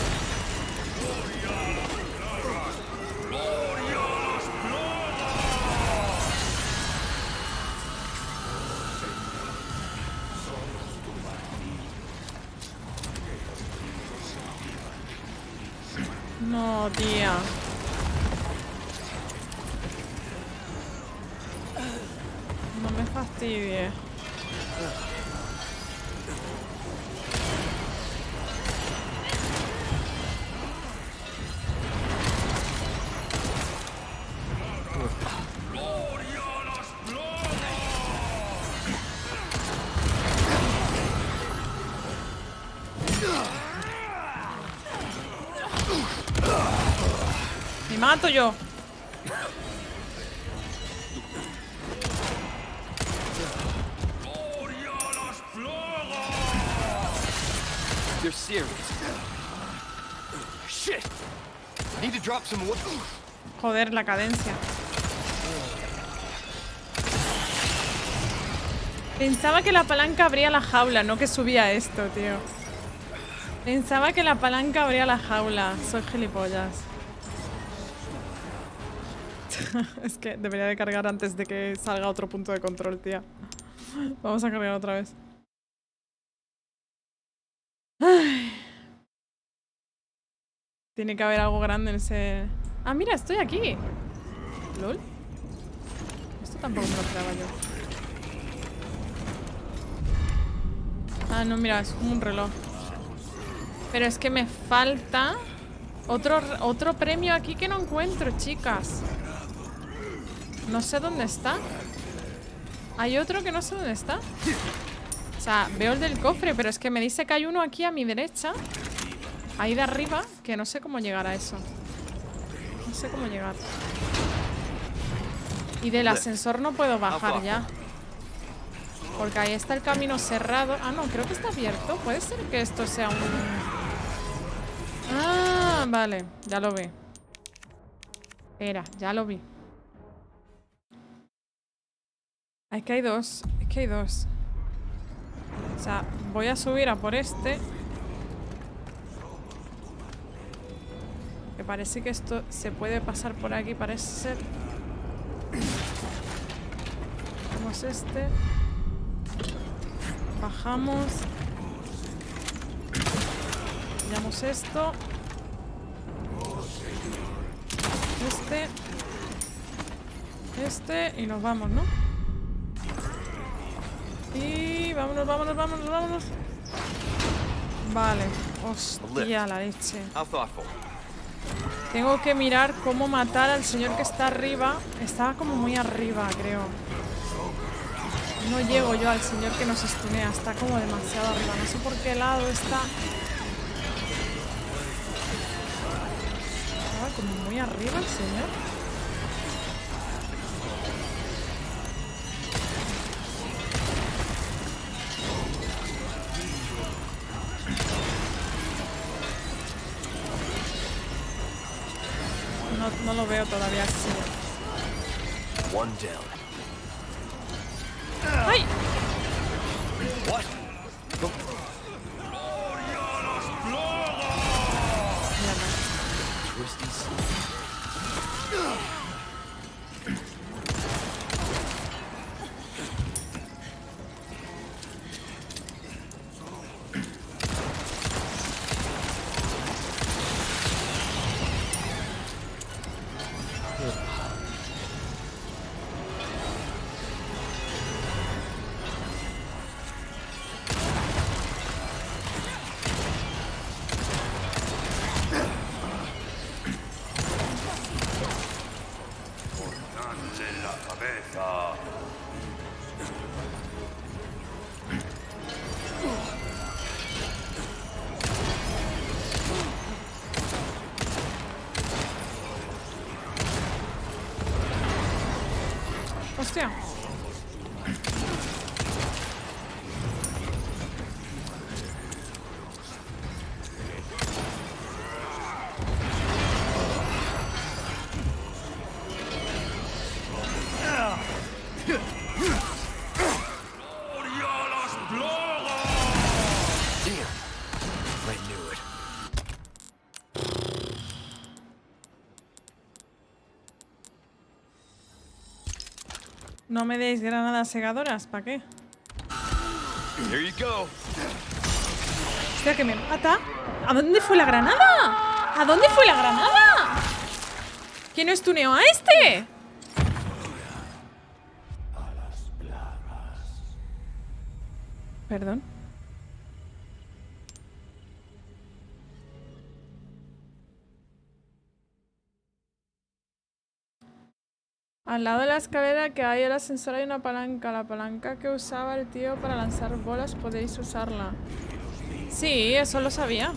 No, tía. No me fastidie. Me mato yo. You're serious. Shit. Need to drop some wood. Joder, la cadencia. Pensaba que la palanca abría la jaula, no que subía esto, tío. Pensaba que la palanca abría la jaula. Soy gilipollas. Es que debería de cargar antes de que salga otro punto de control, tía. Vamos a cargar otra vez. Ay. Tiene que haber algo grande en ese... Ah, mira, estoy aquí. ¿Lol? Esto tampoco me lo esperaba yo. Ah, no, mira, es como un reloj. Pero es que me falta otro premio aquí que no encuentro, chicas. No sé dónde está. Hay otro que no sé dónde está. O sea, veo el del cofre, pero es que me dice que hay uno aquí a mi derecha. Ahí de arriba, que no sé cómo llegar a eso. No sé cómo llegar. Y del ascensor no puedo bajar ya. Porque ahí está el camino cerrado. Ah, no, creo que está abierto. Puede ser que esto sea un... Ah, vale, ya lo vi. Era, ya lo vi. Es que hay dos. Es que hay dos. O sea, voy a subir a por este. Me parece que esto se puede pasar por aquí, parece ser. Hacemos este. Bajamos. Pillamos esto. Este. Y nos vamos, ¿no? Y vámonos, vámonos, vámonos, vámonos. Vale. Hostia, la leche. Tengo que mirar cómo matar al señor que está arriba. Estaba como muy arriba, creo. No llego yo al señor que nos estunea. Está como demasiado arriba. No sé por qué lado está. Estaba como muy arriba el señor. No lo veo todavía así. One down. ¡Ay! What? Twisties. Hostia. No me deis granadas segadoras, ¿para qué? Here you go. Hostia, que me mata. ¿A dónde fue la granada? ¿A dónde fue la granada? ¿Quién estuneó a este? Perdón. Al lado de la escalera que hay el ascensor hay una palanca. La palanca que usaba el tío para lanzar bolas, podéis usarla. Sí, eso lo sabía.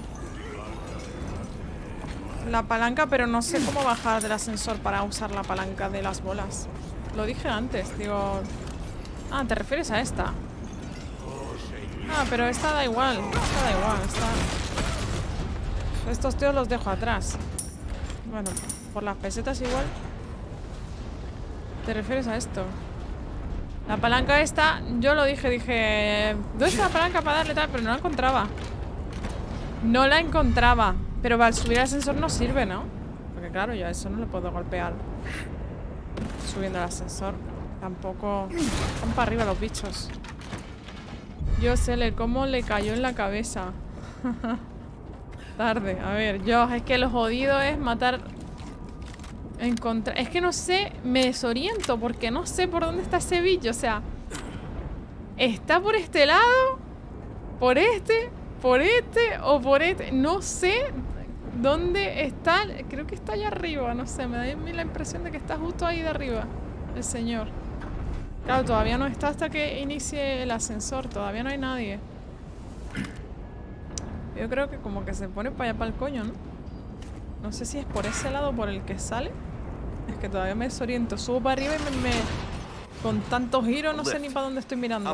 La palanca, pero no sé cómo bajar del ascensor para usar la palanca de las bolas. Lo dije antes, digo... Ah, ¿te refieres a esta? Ah, pero esta da igual. Esta da igual, estos tíos los dejo atrás. Bueno, por las pesetas igual. ¿Te refieres a esto? La palanca esta, yo lo dije, ¿dónde está la palanca para darle tal? Pero no la encontraba. No la encontraba. Pero para subir al ascensor no sirve, ¿no? Porque claro, yo a eso no le puedo golpear subiendo al ascensor. Tampoco... Van para arriba los bichos. Yo sé cómo le cayó en la cabeza. Tarde. A ver, yo, es que lo jodido es matar... Encontrar... Es que no sé, me desoriento porque no sé por dónde está ese bicho. O sea, ¿está por este lado? ¿Por este? ¿Por este? ¿O por este? No sé dónde está. Creo que está allá arriba, no sé. Me da a mí la impresión de que está justo ahí de arriba el señor. Claro, todavía no está hasta que inicie el ascensor. Todavía no hay nadie. Yo creo que como que se pone para allá para el coño, ¿no? No sé si es por ese lado por el que sale. Es que todavía me desoriento. Subo para arriba y me... Con tantos giros no sé ni para dónde estoy mirando.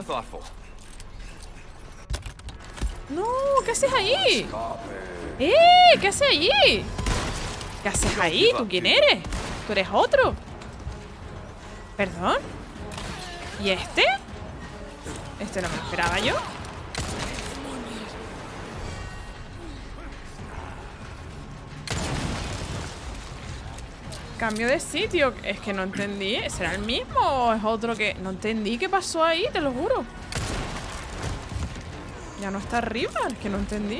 ¡No! ¿Qué haces ahí? ¿Qué haces ahí? ¿Qué haces ahí? ¿Tú quién eres? ¿Tú eres otro? ¿Perdón? ¿Y este? Este no me lo esperaba yo. Cambio de sitio. Es que no entendí. ¿Será el mismo o es otro que...? No entendí qué pasó ahí, te lo juro. Ya no está arriba. Es que no entendí.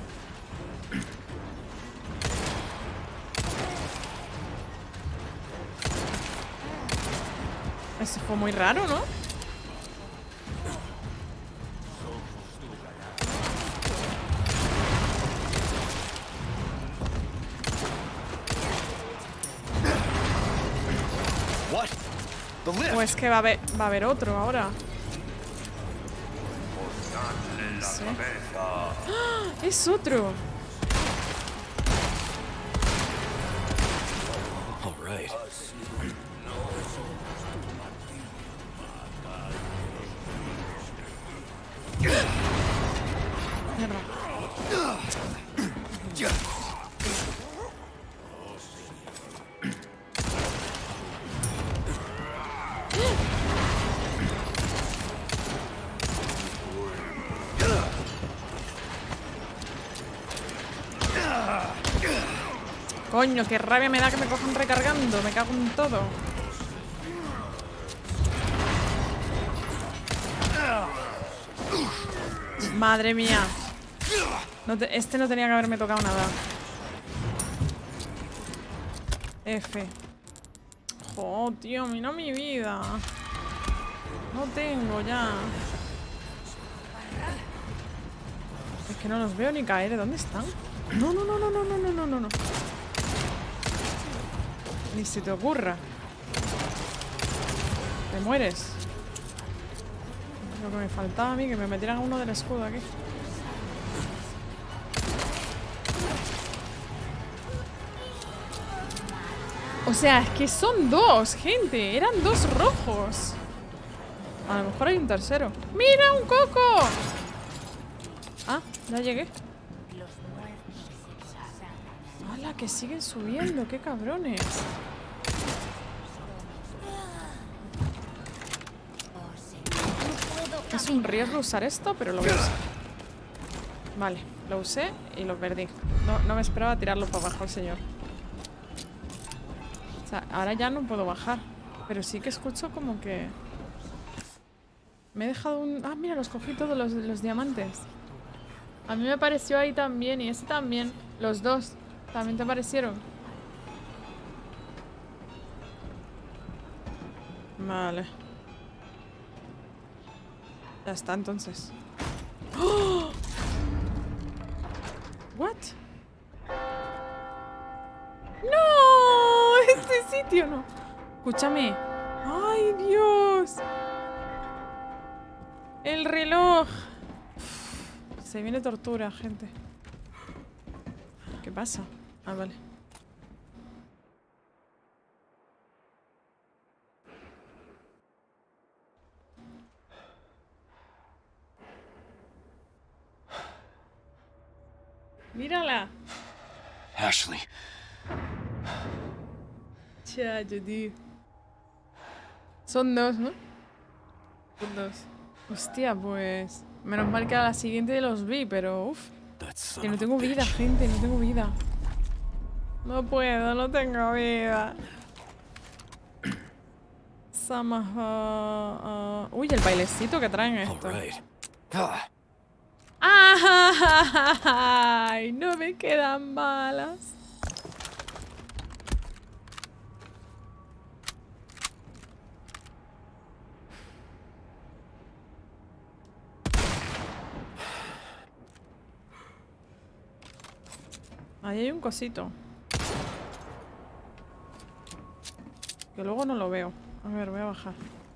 Eso fue muy raro, ¿no? O es que va a haber otro ahora. No sé. ¡Ah! ¡Es otro! Mierda. Coño, qué rabia me da que me cojan recargando. Me cago en todo. Madre mía. Este no tenía que haberme tocado nada. F. Oh, tío, mira mi vida. No tengo ya. Es que no los veo ni caer. ¿Dónde están? No, no, no, no, no, no, no, no, no. Ni se te ocurra. Te mueres. Lo que me faltaba a mí, que me metieran a uno del escudo aquí. O sea, es que son dos, gente. Eran dos rojos. A lo mejor hay un tercero. ¡Mira, un coco! Ah, ya llegué. ¡Hala, que siguen subiendo! ¡Qué cabrones! Es un riesgo usar esto, pero lo voy a usar. Vale, lo usé y lo perdí. No me esperaba tirarlo para abajo el señor. O sea, ahora ya no puedo bajar. Pero sí que escucho como que... Me he dejado un... Ah, mira, los cogí todos los diamantes. A mí me apareció ahí también y ese también. Los dos. ¿También te aparecieron? Vale. Ya está, entonces. ¡Oh! ¿What? ¡No! Este sitio no. Escúchame. ¡Ay, Dios! El reloj. Se viene tortura, gente. ¿Qué pasa? Ah, vale. Mírala. Ashley. Chacho, tío. Son dos, ¿no? Son dos. Hostia, pues... Menos mal que a la siguiente los vi, pero uff. Que no tengo vida, gente, no tengo vida. No puedo, no tengo vida. Uy, el bailecito que traen esto. ¡Ay! No me quedan balas. Ahí hay un cosito. Que luego no lo veo. A ver, voy a bajar.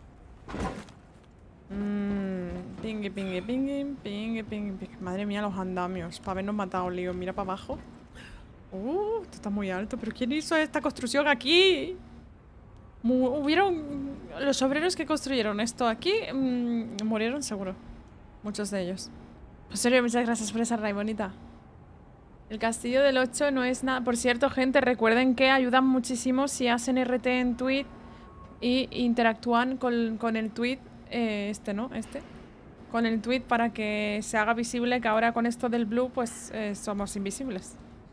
Pingui, pingui, pingui, pingui, pingui, pingui. Madre mía, los andamios. Para habernos matado, lío. Mira para abajo. Esto está muy alto. ¿Pero quién hizo esta construcción aquí? Hubieron... Los obreros que construyeron esto aquí murieron seguro. Muchos de ellos. En serio, muchas gracias por esa raid bonita. El castillo del 8 no es nada... Por cierto, gente, recuerden que ayudan muchísimo si hacen RT en tweet y interactúan con el tweet, con el tweet para que se haga visible que ahora con esto del blue, pues somos invisibles.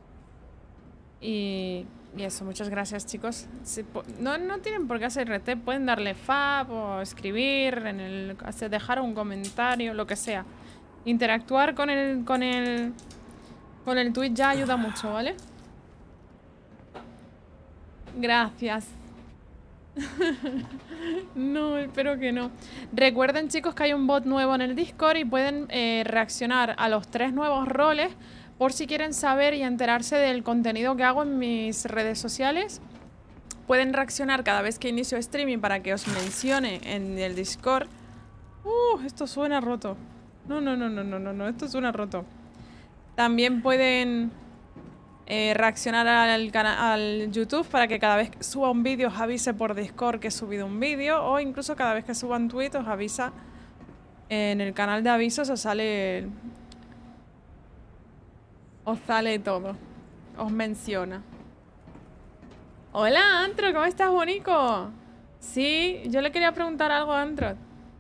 Y eso, muchas gracias, chicos. No tienen por qué hacer RT, pueden darle fab o escribir, dejar un comentario, lo que sea. Interactuar con el tweet ya ayuda mucho, ¿vale? Gracias. No, espero que no. Recuerden, chicos, que hay un bot nuevo en el Discord y pueden reaccionar a los 3 nuevos roles por si quieren saber y enterarse del contenido que hago en mis redes sociales. Pueden reaccionar cada vez que inicio streaming para que os mencione en el Discord. Esto suena roto. No, esto suena roto. También pueden reaccionar al YouTube para que cada vez que suba un vídeo os avise por Discord que he subido un vídeo, o incluso cada vez que suba un tweet os avisa en el canal de avisos, os sale todo, os menciona. Hola, Antro, ¿cómo estás, bonico? Sí, yo le quería preguntar algo a Antro.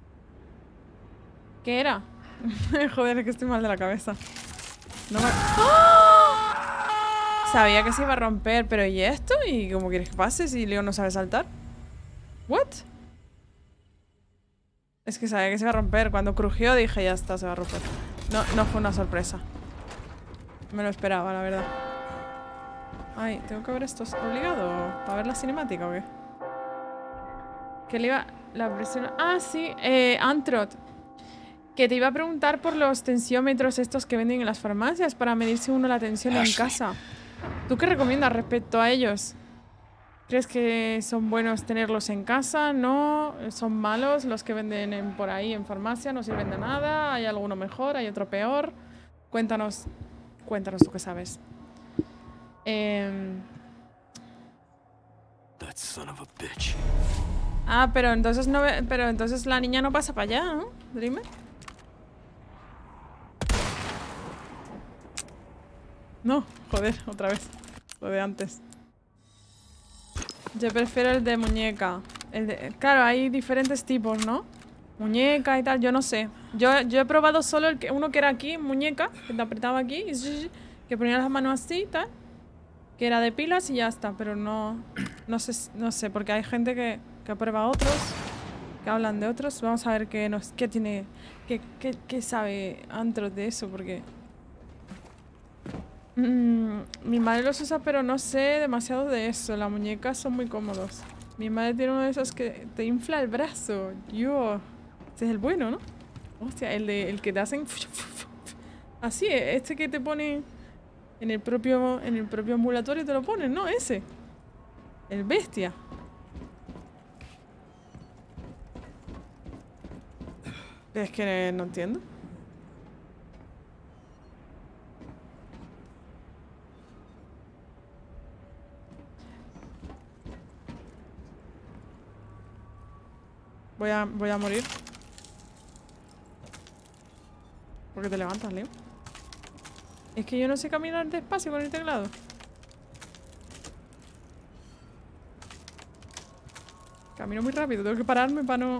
¿Qué era? Joder, es que estoy mal de la cabeza. No me... ¡Oh! Sabía que se iba a romper, pero ¿y esto? ¿Y cómo quieres que pase si Leo no sabe saltar? ¿What? Es que sabía que se iba a romper. Cuando crujió dije, ya está, se va a romper. No fue una sorpresa. Me lo esperaba, la verdad. Ay, ¿tengo que ver esto obligado? ¿Para ver la cinemática o qué? Que le iba... La presión... Ah, sí, Antrot. Que te iba a preguntar por los tensiómetros estos que venden en las farmacias para medirse uno la tensión en casa. ¿Tú qué recomiendas respecto a ellos? ¿Crees que son buenos tenerlos en casa? ¿No? ¿Son malos los que venden por ahí en farmacia? ¿No sirven de nada? ¿Hay alguno mejor? ¿Hay otro peor? Cuéntanos tú qué sabes. That son of a bitch. Ah, pero entonces no, pero entonces la niña no pasa para allá, ¿no? Dreamer. No, joder, otra vez. Lo de antes. Yo prefiero el de muñeca. Claro, hay diferentes tipos, ¿no? Muñeca y tal, yo no sé. Yo he probado solo uno que era aquí, muñeca, que te apretaba aquí, y que ponía las manos así y tal. Que era de pilas y ya está, pero no sé, porque hay gente que prueba otros, que hablan de otros. Vamos a ver qué sabe Antro de eso, porque... mi madre los usa, pero no sé demasiado de eso. Las muñecas son muy cómodos. Mi madre tiene uno de esos que te infla el brazo. Ese es el bueno, ¿no? Hostia, el que te hacen... Así, este que te pone en el propio ambulatorio te lo ponen, ¿no? Ese. El bestia. Es que no entiendo. Voy a morir. ¿Por qué te levantas, Leo? Es que yo no sé caminar despacio con el teclado. Camino muy rápido, tengo que pararme para no...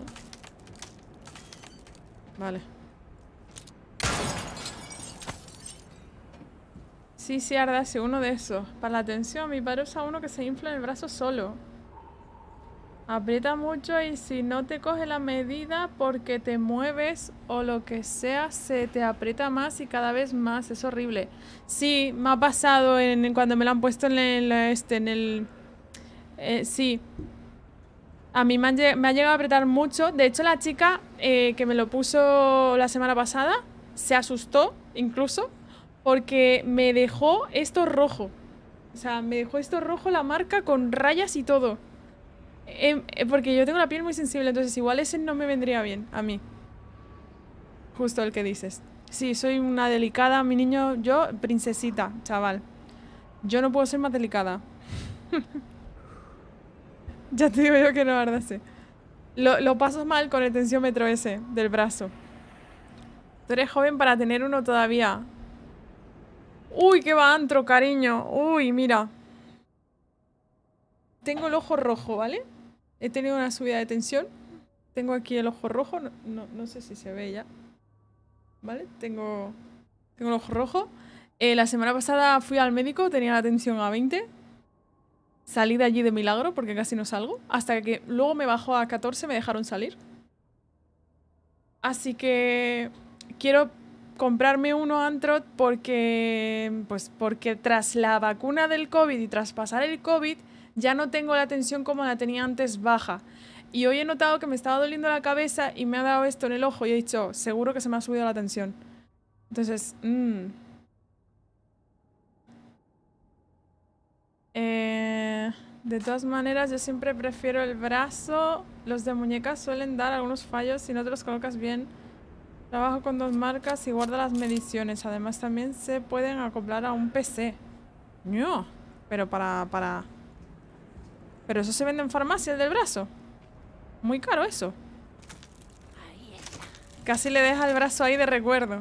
Vale. Sí, Ardase, uno de esos. Para la tensión, mi padre usa uno que se infla en el brazo solo. Aprieta mucho y si no te coge la medida porque te mueves o lo que sea, se te aprieta más y cada vez más. Es horrible. Sí, me ha pasado cuando me lo han puesto en el... sí. A mí me ha llegado a apretar mucho. De hecho, la chica que me lo puso la semana pasada se asustó incluso porque me dejó esto rojo. O sea, me dejó esto rojo la marca con rayas y todo. Porque yo tengo la piel muy sensible, entonces igual ese no me vendría bien a mí. Justo el que dices. Sí, soy una delicada, mi niño, yo, princesita, chaval. Yo no puedo ser más delicada. Ya te digo yo que no, verdad, sí. Lo paso mal con el tensiómetro ese del brazo. Tú eres joven para tener uno todavía. Uy, qué va antro, cariño. Uy, mira. Tengo el ojo rojo, ¿vale? He tenido una subida de tensión. Tengo aquí el ojo rojo. No sé si se ve ya. ¿Vale? Tengo el ojo rojo. La semana pasada fui al médico. Tenía la tensión a 20. Salí de allí de milagro porque casi no salgo. Hasta que luego me bajó a 14. Me dejaron salir. Así que quiero comprarme uno antro porque tras la vacuna del COVID y tras pasar el COVID ya no tengo la tensión como la tenía antes baja. Y hoy he notado que me estaba doliendo la cabeza y me ha dado esto en el ojo y he dicho, seguro que se me ha subido la tensión. Entonces, de todas maneras, yo siempre prefiero el brazo. Los de muñecas suelen dar algunos fallos si no te los colocas bien. Trabajo con 2 marcas y guardo las mediciones. Además, también se pueden acoplar a un PC. No, pero Pero eso se vende en farmacia, el del brazo. Muy caro eso. Casi le deja el brazo ahí de recuerdo.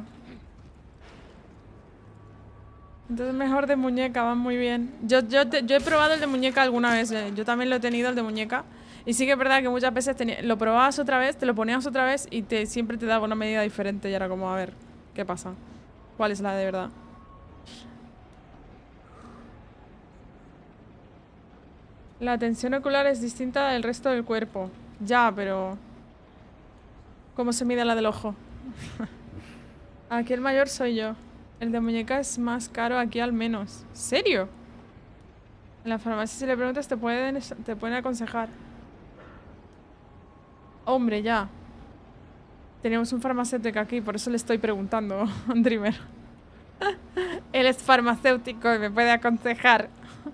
Entonces mejor de muñeca, van muy bien. Yo he probado el de muñeca alguna vez. Yo también lo he tenido, el de muñeca. Y sí que es verdad que muchas veces lo probabas otra vez, te lo ponías otra vez y siempre te daba una medida diferente. Y era como, a ver, ¿qué pasa? ¿Cuál es la de verdad? La tensión ocular es distinta del resto del cuerpo. Ya, pero... ¿cómo se mide la del ojo? Aquí el mayor soy yo. El de muñeca es más caro aquí al menos. ¿Serio? En la farmacia si le preguntas te pueden aconsejar. Hombre, ya. Tenemos un farmacéutico aquí, por eso le estoy preguntando, Dreamer. Él es farmacéutico y me puede aconsejar.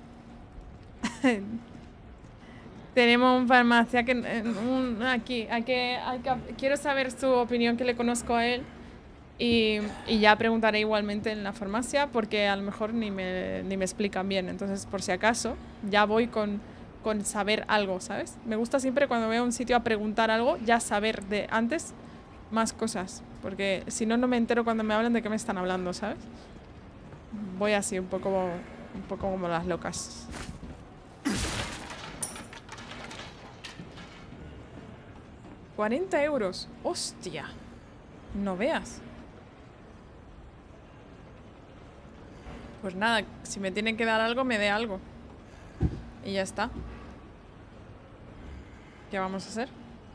Tenemos un farmacia que... aquí. Quiero saber su opinión, que le conozco a él. Y ya preguntaré igualmente en la farmacia porque a lo mejor ni me explican bien. Entonces, por si acaso, ya voy con saber algo, ¿sabes? Me gusta siempre cuando veo un sitio a preguntar algo, ya saber de antes más cosas. Porque si no, no me entero cuando me hablan de qué me están hablando, ¿sabes? Voy así, un poco como las locas. €40. ¡Hostia! No veas. Pues nada, si me tienen que dar algo, me dé algo. Y ya está. ¿Qué vamos a hacer?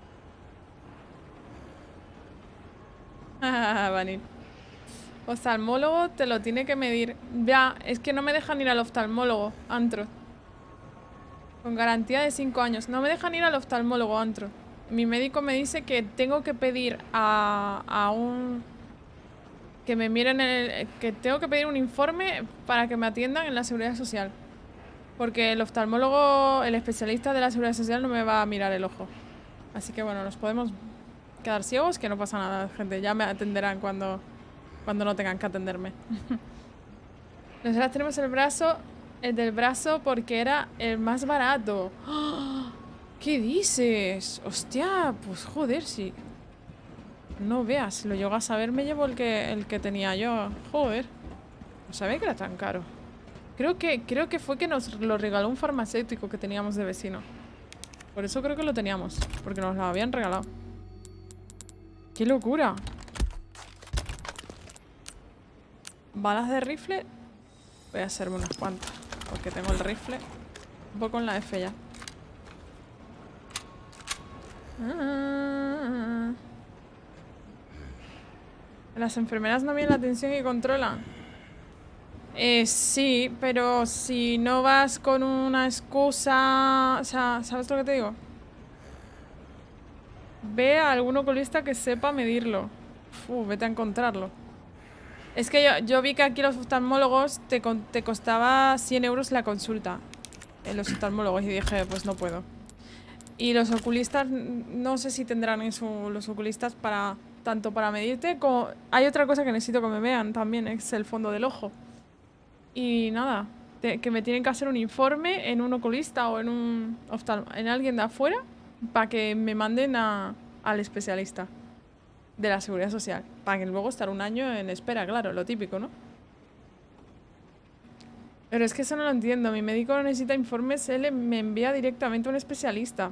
Vanil. Oftalmólogo te lo tiene que medir. Ya, es que no me dejan ir al oftalmólogo, antro. Con garantía de 5 años. No me dejan ir al oftalmólogo, antro. Mi médico me dice que tengo que pedir a un... que me miren que tengo que pedir un informe para que me atiendan en la Seguridad Social. Porque el oftalmólogo, el especialista de la Seguridad Social, no me va a mirar el ojo. Así que bueno, nos podemos quedar ciegos, que no pasa nada, gente. Ya me atenderán cuando no tengan que atenderme. Nosotras tenemos el del brazo porque era el más barato. ¿Qué dices? Hostia, pues joder, sí. No veas, si lo llego a saber me llevo el que tenía yo. Joder. No sabía que era tan caro. Creo que fue que nos lo regaló un farmacéutico que teníamos de vecino. Por eso creo que lo teníamos. Porque nos lo habían regalado. ¡Qué locura! Balas de rifle. Voy a hacerme unas cuantas. Porque tengo el rifle un poco en la F ya. Las enfermeras no vienen la atención y controlan. Sí, pero si no vas con una excusa... O sea, ¿sabes lo que te digo? Ve a algún oculista que sepa medirlo. Vete a encontrarlo. Es que yo vi que aquí los oftalmólogos te costaba 100 euros la consulta. En los oftalmólogos y dije, pues no puedo. Y los oculistas, no sé si tendrán eso los oculistas para... Tanto para medirte como... Hay otra cosa que necesito que me vean también, es el fondo del ojo. Y nada, que me tienen que hacer un informe en un oculista o en alguien de afuera para que me manden al especialista de la Seguridad Social. Para que luego estar un año en espera, claro, lo típico, ¿no? Pero es que eso no lo entiendo. Mi médico no necesita informes, él me envía directamente a un especialista.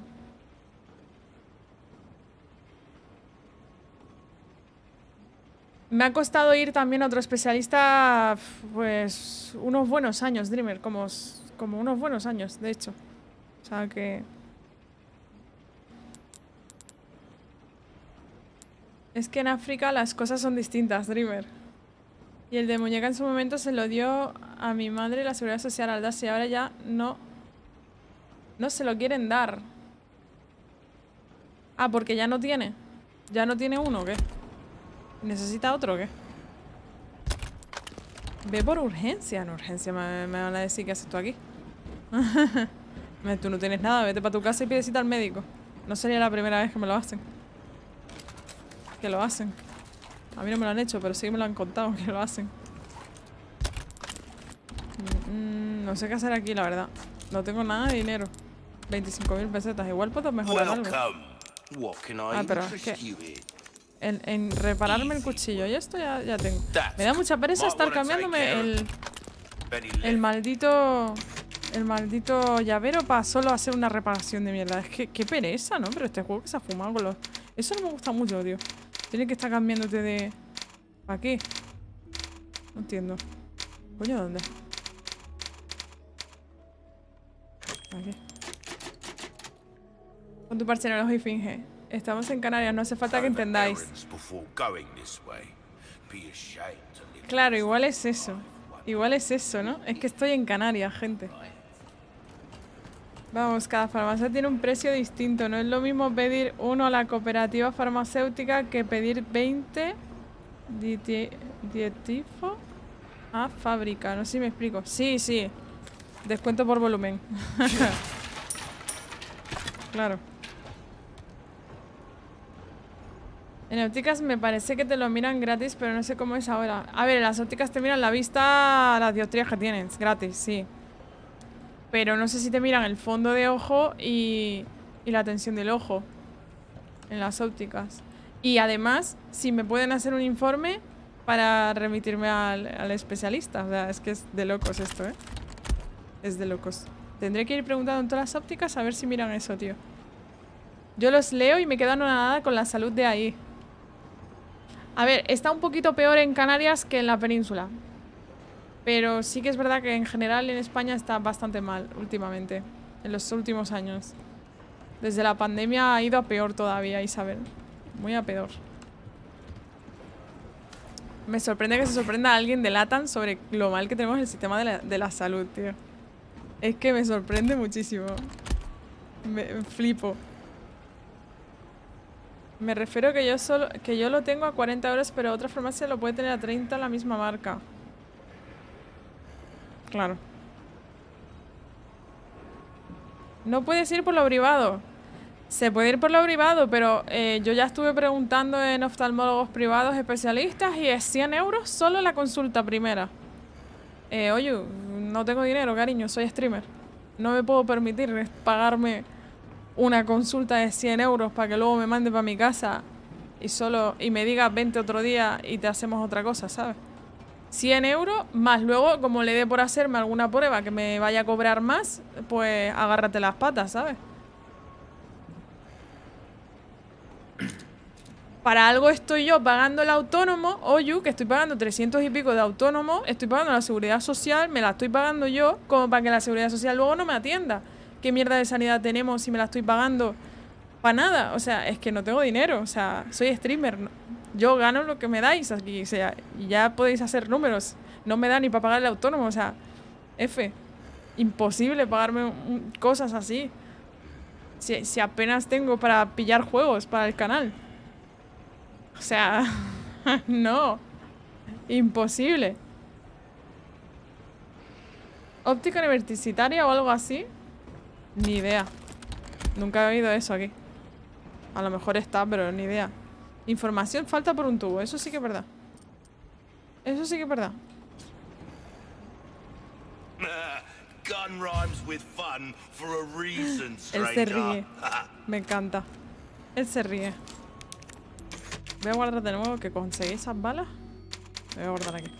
Me ha costado ir también a otro especialista, pues, unos buenos años, Dreamer, como unos buenos años, de hecho. O sea que... Es que en África las cosas son distintas, Dreamer. Y el de muñeca en su momento se lo dio a mi madre la Seguridad Social al darse y ahora ya no se lo quieren dar. Ah, porque ya no tiene. ¿Ya no tiene uno o qué? ¿Necesita otro o qué? Ve por urgencia. En urgencia me van a decir qué haces tú aquí. Tú no tienes nada, vete para tu casa y pide cita al médico. No sería la primera vez que me lo hacen. Que lo hacen. A mí no me lo han hecho, pero sí me lo han contado que lo hacen. No sé qué hacer aquí, la verdad. No tengo nada de dinero. 25.000 pesetas. Igual puedo mejorar algo. Ah, pero es que... En repararme el cuchillo y esto ya tengo. Me da mucha pereza estar cambiándome el maldito llavero para solo hacer una reparación de mierda. Es que qué pereza, ¿no? Pero este juego que se ha fumado con los... Eso no me gusta mucho, tío. Tienes que estar cambiándote de... ¿Para qué? No entiendo. Coño, ¿dónde? Aquí. Con tu parche en el ojo y finge. Estamos en Canarias, no hace falta que entendáis. Claro, igual es eso. Igual es eso, ¿no? Es que estoy en Canarias, gente. Vamos, cada farmacia tiene un precio distinto. No es lo mismo pedir uno a la cooperativa farmacéutica que pedir 20 dietifo a fábrica. No sé si me explico. Sí, sí. Descuento por volumen. Claro. En ópticas me parece que te lo miran gratis, pero no sé cómo es ahora. A ver, en las ópticas te miran la vista, las dioptrías que tienes, gratis, sí. Pero no sé si te miran el fondo de ojo y la tensión del ojo en las ópticas. Y además, si me pueden hacer un informe para remitirme al especialista. O sea, es que es de locos esto, ¿eh? Es de locos. Tendré que ir preguntando en todas las ópticas a ver si miran eso, tío. Yo los leo y me quedo anonadada con la salud de ahí. A ver, está un poquito peor en Canarias que en la península. Pero sí que es verdad que en general en España está bastante mal últimamente. En los últimos años. Desde la pandemia ha ido a peor todavía, Isabel. Muy a peor. Me sorprende que se sorprenda a alguien de LATAM sobre lo mal que tenemos el sistema de la salud, tío. Es que me sorprende muchísimo. Me flipo. Me refiero que yo lo tengo a 40 euros, pero otra farmacia lo puede tener a 30 la misma marca. Claro. No puedes ir por lo privado. Se puede ir por lo privado, pero yo ya estuve preguntando en oftalmólogos privados especialistas y es 100 euros solo la consulta primera. Oye, no tengo dinero, cariño, soy streamer. No me puedo permitir pagarme una consulta de 100 euros para que luego me mande para mi casa y me diga 20 otro día y te hacemos otra cosa, ¿sabes? 100 euros más luego, como le dé por hacerme alguna prueba que me vaya a cobrar más, pues agárrate las patas, ¿sabes? Para algo estoy yo pagando el autónomo, oye, que estoy pagando 300 y pico de autónomo, estoy pagando la seguridad social, me la estoy pagando yo, como para que la seguridad social luego no me atienda. ¿Qué mierda de sanidad tenemos si me la estoy pagando Para nada. O sea, es que no tengo dinero. O sea, soy streamer. Yo gano lo que me dais aquí. O sea, y ya podéis hacer números. No me da ni para pagar el autónomo. O sea, F. Imposible pagarme cosas así. Si apenas tengo para pillar juegos para el canal. O sea, no. Imposible. ¿Óptica universitaria o algo así? Ni idea. Nunca he oído eso aquí. A lo mejor está, pero ni idea. Información falta por un tubo. Eso sí que es verdad. Eso sí que es verdad. Gun rhymes with fun for a reason, Él se stranger. ríe. Me encanta. Él se ríe. Voy a guardar de nuevo que conseguí esas balas. Voy a guardar aquí.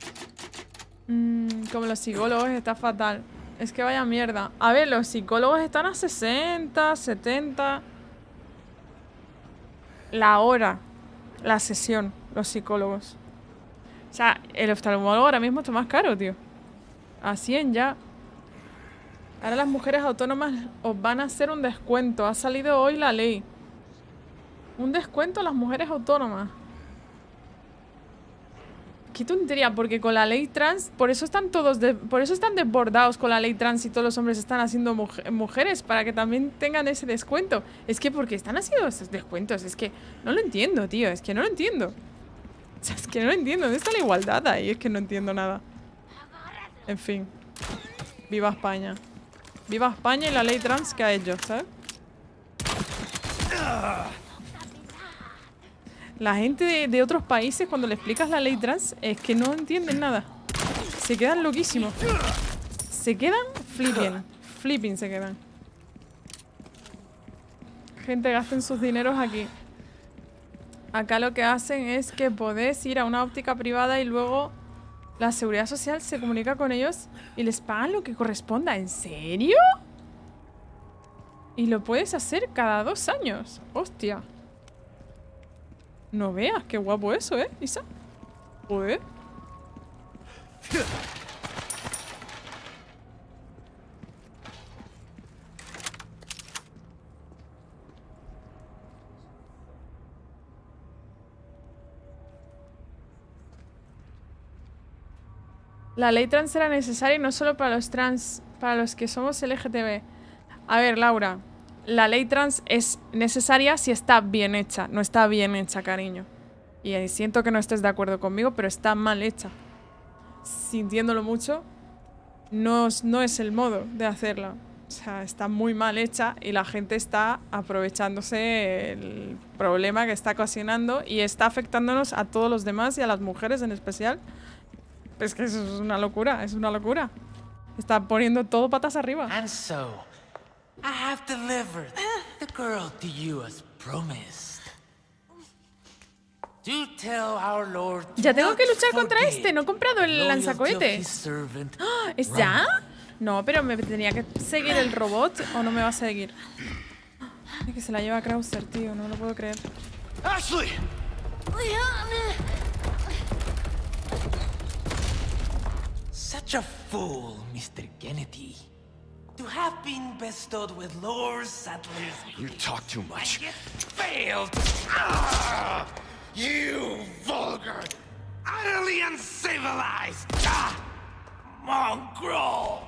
Como los psicólogos está fatal. Es que vaya mierda. A ver, los psicólogos están a 60, 70. La hora. La sesión. Los psicólogos. O sea, el oftalmólogo ahora mismo está más caro, tío. A 100 ya. Ahora las mujeres autónomas os van a hacer un descuento. Ha salido hoy la ley. Un descuento a las mujeres autónomas. Qué tontería, porque con la ley trans, por eso están todos por eso están desbordados con la ley trans y todos los hombres están haciendo mujeres para que también tengan ese descuento. Es que porque están haciendo esos descuentos, es que no lo entiendo, tío, es que no lo entiendo. O sea, es que no lo entiendo, ¿dónde está la igualdad ahí? Es que no entiendo nada. En fin. Viva España. Viva España y la ley trans que ha hecho, ¿sabes? La gente de otros países, cuando le explicas la ley trans, es que no entienden nada. Se quedan loquísimos. Se quedan flipping. Flipping se quedan. Gente, gasten sus dineros aquí. Acá lo que hacen es que podés ir a una óptica privada y luego la seguridad social se comunica con ellos y les pagan lo que corresponda. ¿En serio? Y lo puedes hacer cada 2 años. Hostia. No veas, qué guapo eso, Isa. Joder. La ley trans era necesaria y no solo para los trans, para los que somos LGTB. A ver, Laura. La ley trans es necesaria si está bien hecha. No está bien hecha, cariño. Y siento que no estés de acuerdo conmigo, pero está mal hecha. Sintiéndolo mucho, no es el modo de hacerla. O sea, está muy mal hecha y la gente está aprovechándose el problema que está ocasionando y está afectándonos a todos los demás y a las mujeres en especial. Es que eso es una locura, es una locura. Está poniendo todo patas arriba. And so, I have delivered the girl to you as promised. Do tell our Lord Ya tengo que not luchar contra forget este, no he comprado el the loyalty of his lanzacohetes. servant, ¡Ah! ¿Es ya? No, pero me tenía que seguir el robot o no me va a seguir. Es que se la lleva Krauser, tío, no lo puedo creer. Ashley! Such a fool, Mr. Kennedy. To have been bestowed with Lord Sattler's You talk too much. yet failed. You vulgar, utterly uncivilized mongrel.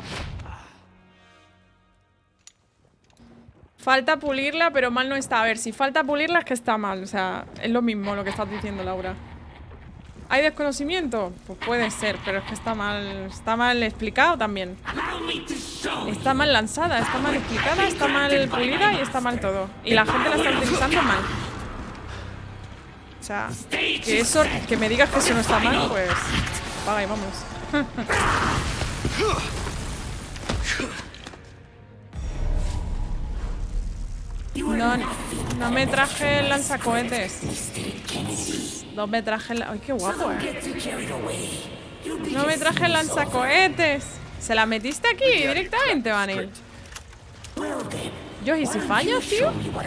Falta pulirla, pero mal no está. A ver, si falta pulirla es que está mal. O sea, es lo mismo lo que estás diciendo, Laura. ¿Hay desconocimiento? Pues puede ser, pero es que está mal explicado también. Está mal lanzada, está mal explicada, está mal pulida y está mal todo. Y la gente la está utilizando mal. O sea, que me digas que eso no está mal, pues paga y vamos. No me traje el lanzacohetes. No me traje el... ¡Ay, qué guapo, No me traje el lanzacohetes. ¿Se la metiste aquí directamente, Vanille? Yo, ¿y si fallo, tío?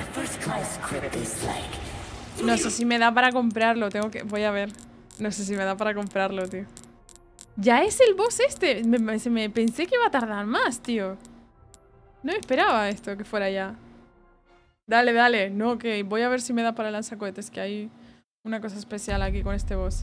No sé si me da para comprarlo. Voy a ver. No sé si me da para comprarlo, tío. Ya es el boss este. Me pensé que iba a tardar más, tío. No esperaba esto, que fuera ya. Dale, dale. No, que voy a ver si me da para el lanzacohetes, que hay una cosa especial aquí con este boss.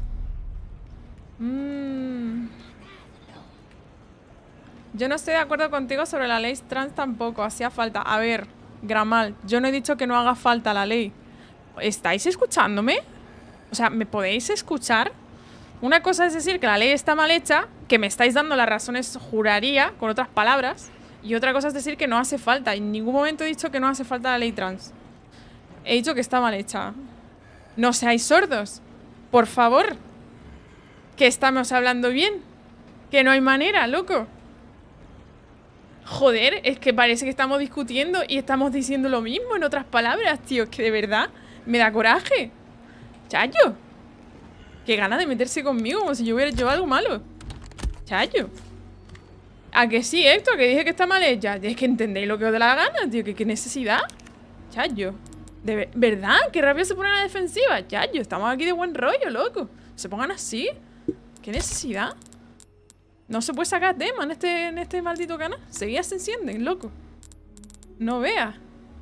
Yo no estoy de acuerdo contigo sobre la ley trans tampoco. Hacía falta. A ver, Gramal, yo no he dicho que no haga falta la ley. ¿Estáis escuchándome? O sea, ¿me podéis escuchar? Una cosa es decir que la ley está mal hecha, que me estáis dando las razones, juraría, con otras palabras. Y otra cosa es decir que no hace falta. En ningún momento he dicho que no hace falta la ley trans. He dicho que está mal hecha. No seáis sordos. Por favor. Que estamos hablando bien. Que no hay manera, loco. Joder, es que parece que estamos discutiendo y estamos diciendo lo mismo en otras palabras, tío. Es que de verdad me da coraje. Chayo. Qué ganas de meterse conmigo como si yo hubiera hecho algo malo. Chayo. ¿A que sí, Héctor? Que dije que está mal hecha. Es que entendéis lo que os da la gana, tío. ¿Qué necesidad? Chayo. ¿Verdad? ¿Qué rápido se ponen a la defensiva? Chayo, estamos aquí de buen rollo, loco. Se pongan así. ¿Qué necesidad? No se puede sacar tema en este maldito canal. Seguía se encienden, loco. No veas.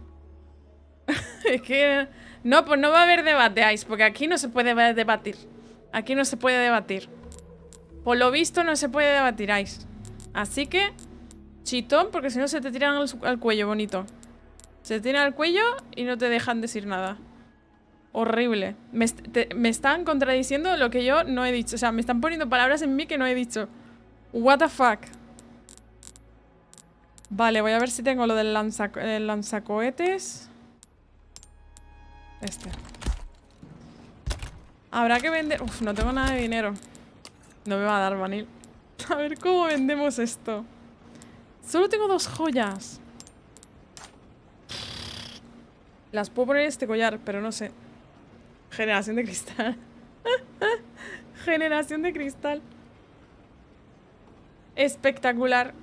Es que... No, pues no va a haber debate, Ice. Porque aquí no se puede debatir. Aquí no se puede debatir. Por lo visto no se puede debatir, Ice. Así que... Chitón, porque si no se te tiran al cuello, bonito. Se te tiran al cuello y no te dejan decir nada. Horrible. Me están contradiciendo lo que yo no he dicho. O sea, me están poniendo palabras en mí que no he dicho. What the fuck. Vale, voy a ver si tengo lo del lanzacohetes. Habrá que vender... Uf, no tengo nada de dinero. No me va a dar, Vanil. A ver cómo vendemos esto. Solo tengo 2 joyas. Las puedo poner en este collar, pero no sé. Generación de cristal. Generación de cristal. Espectacular.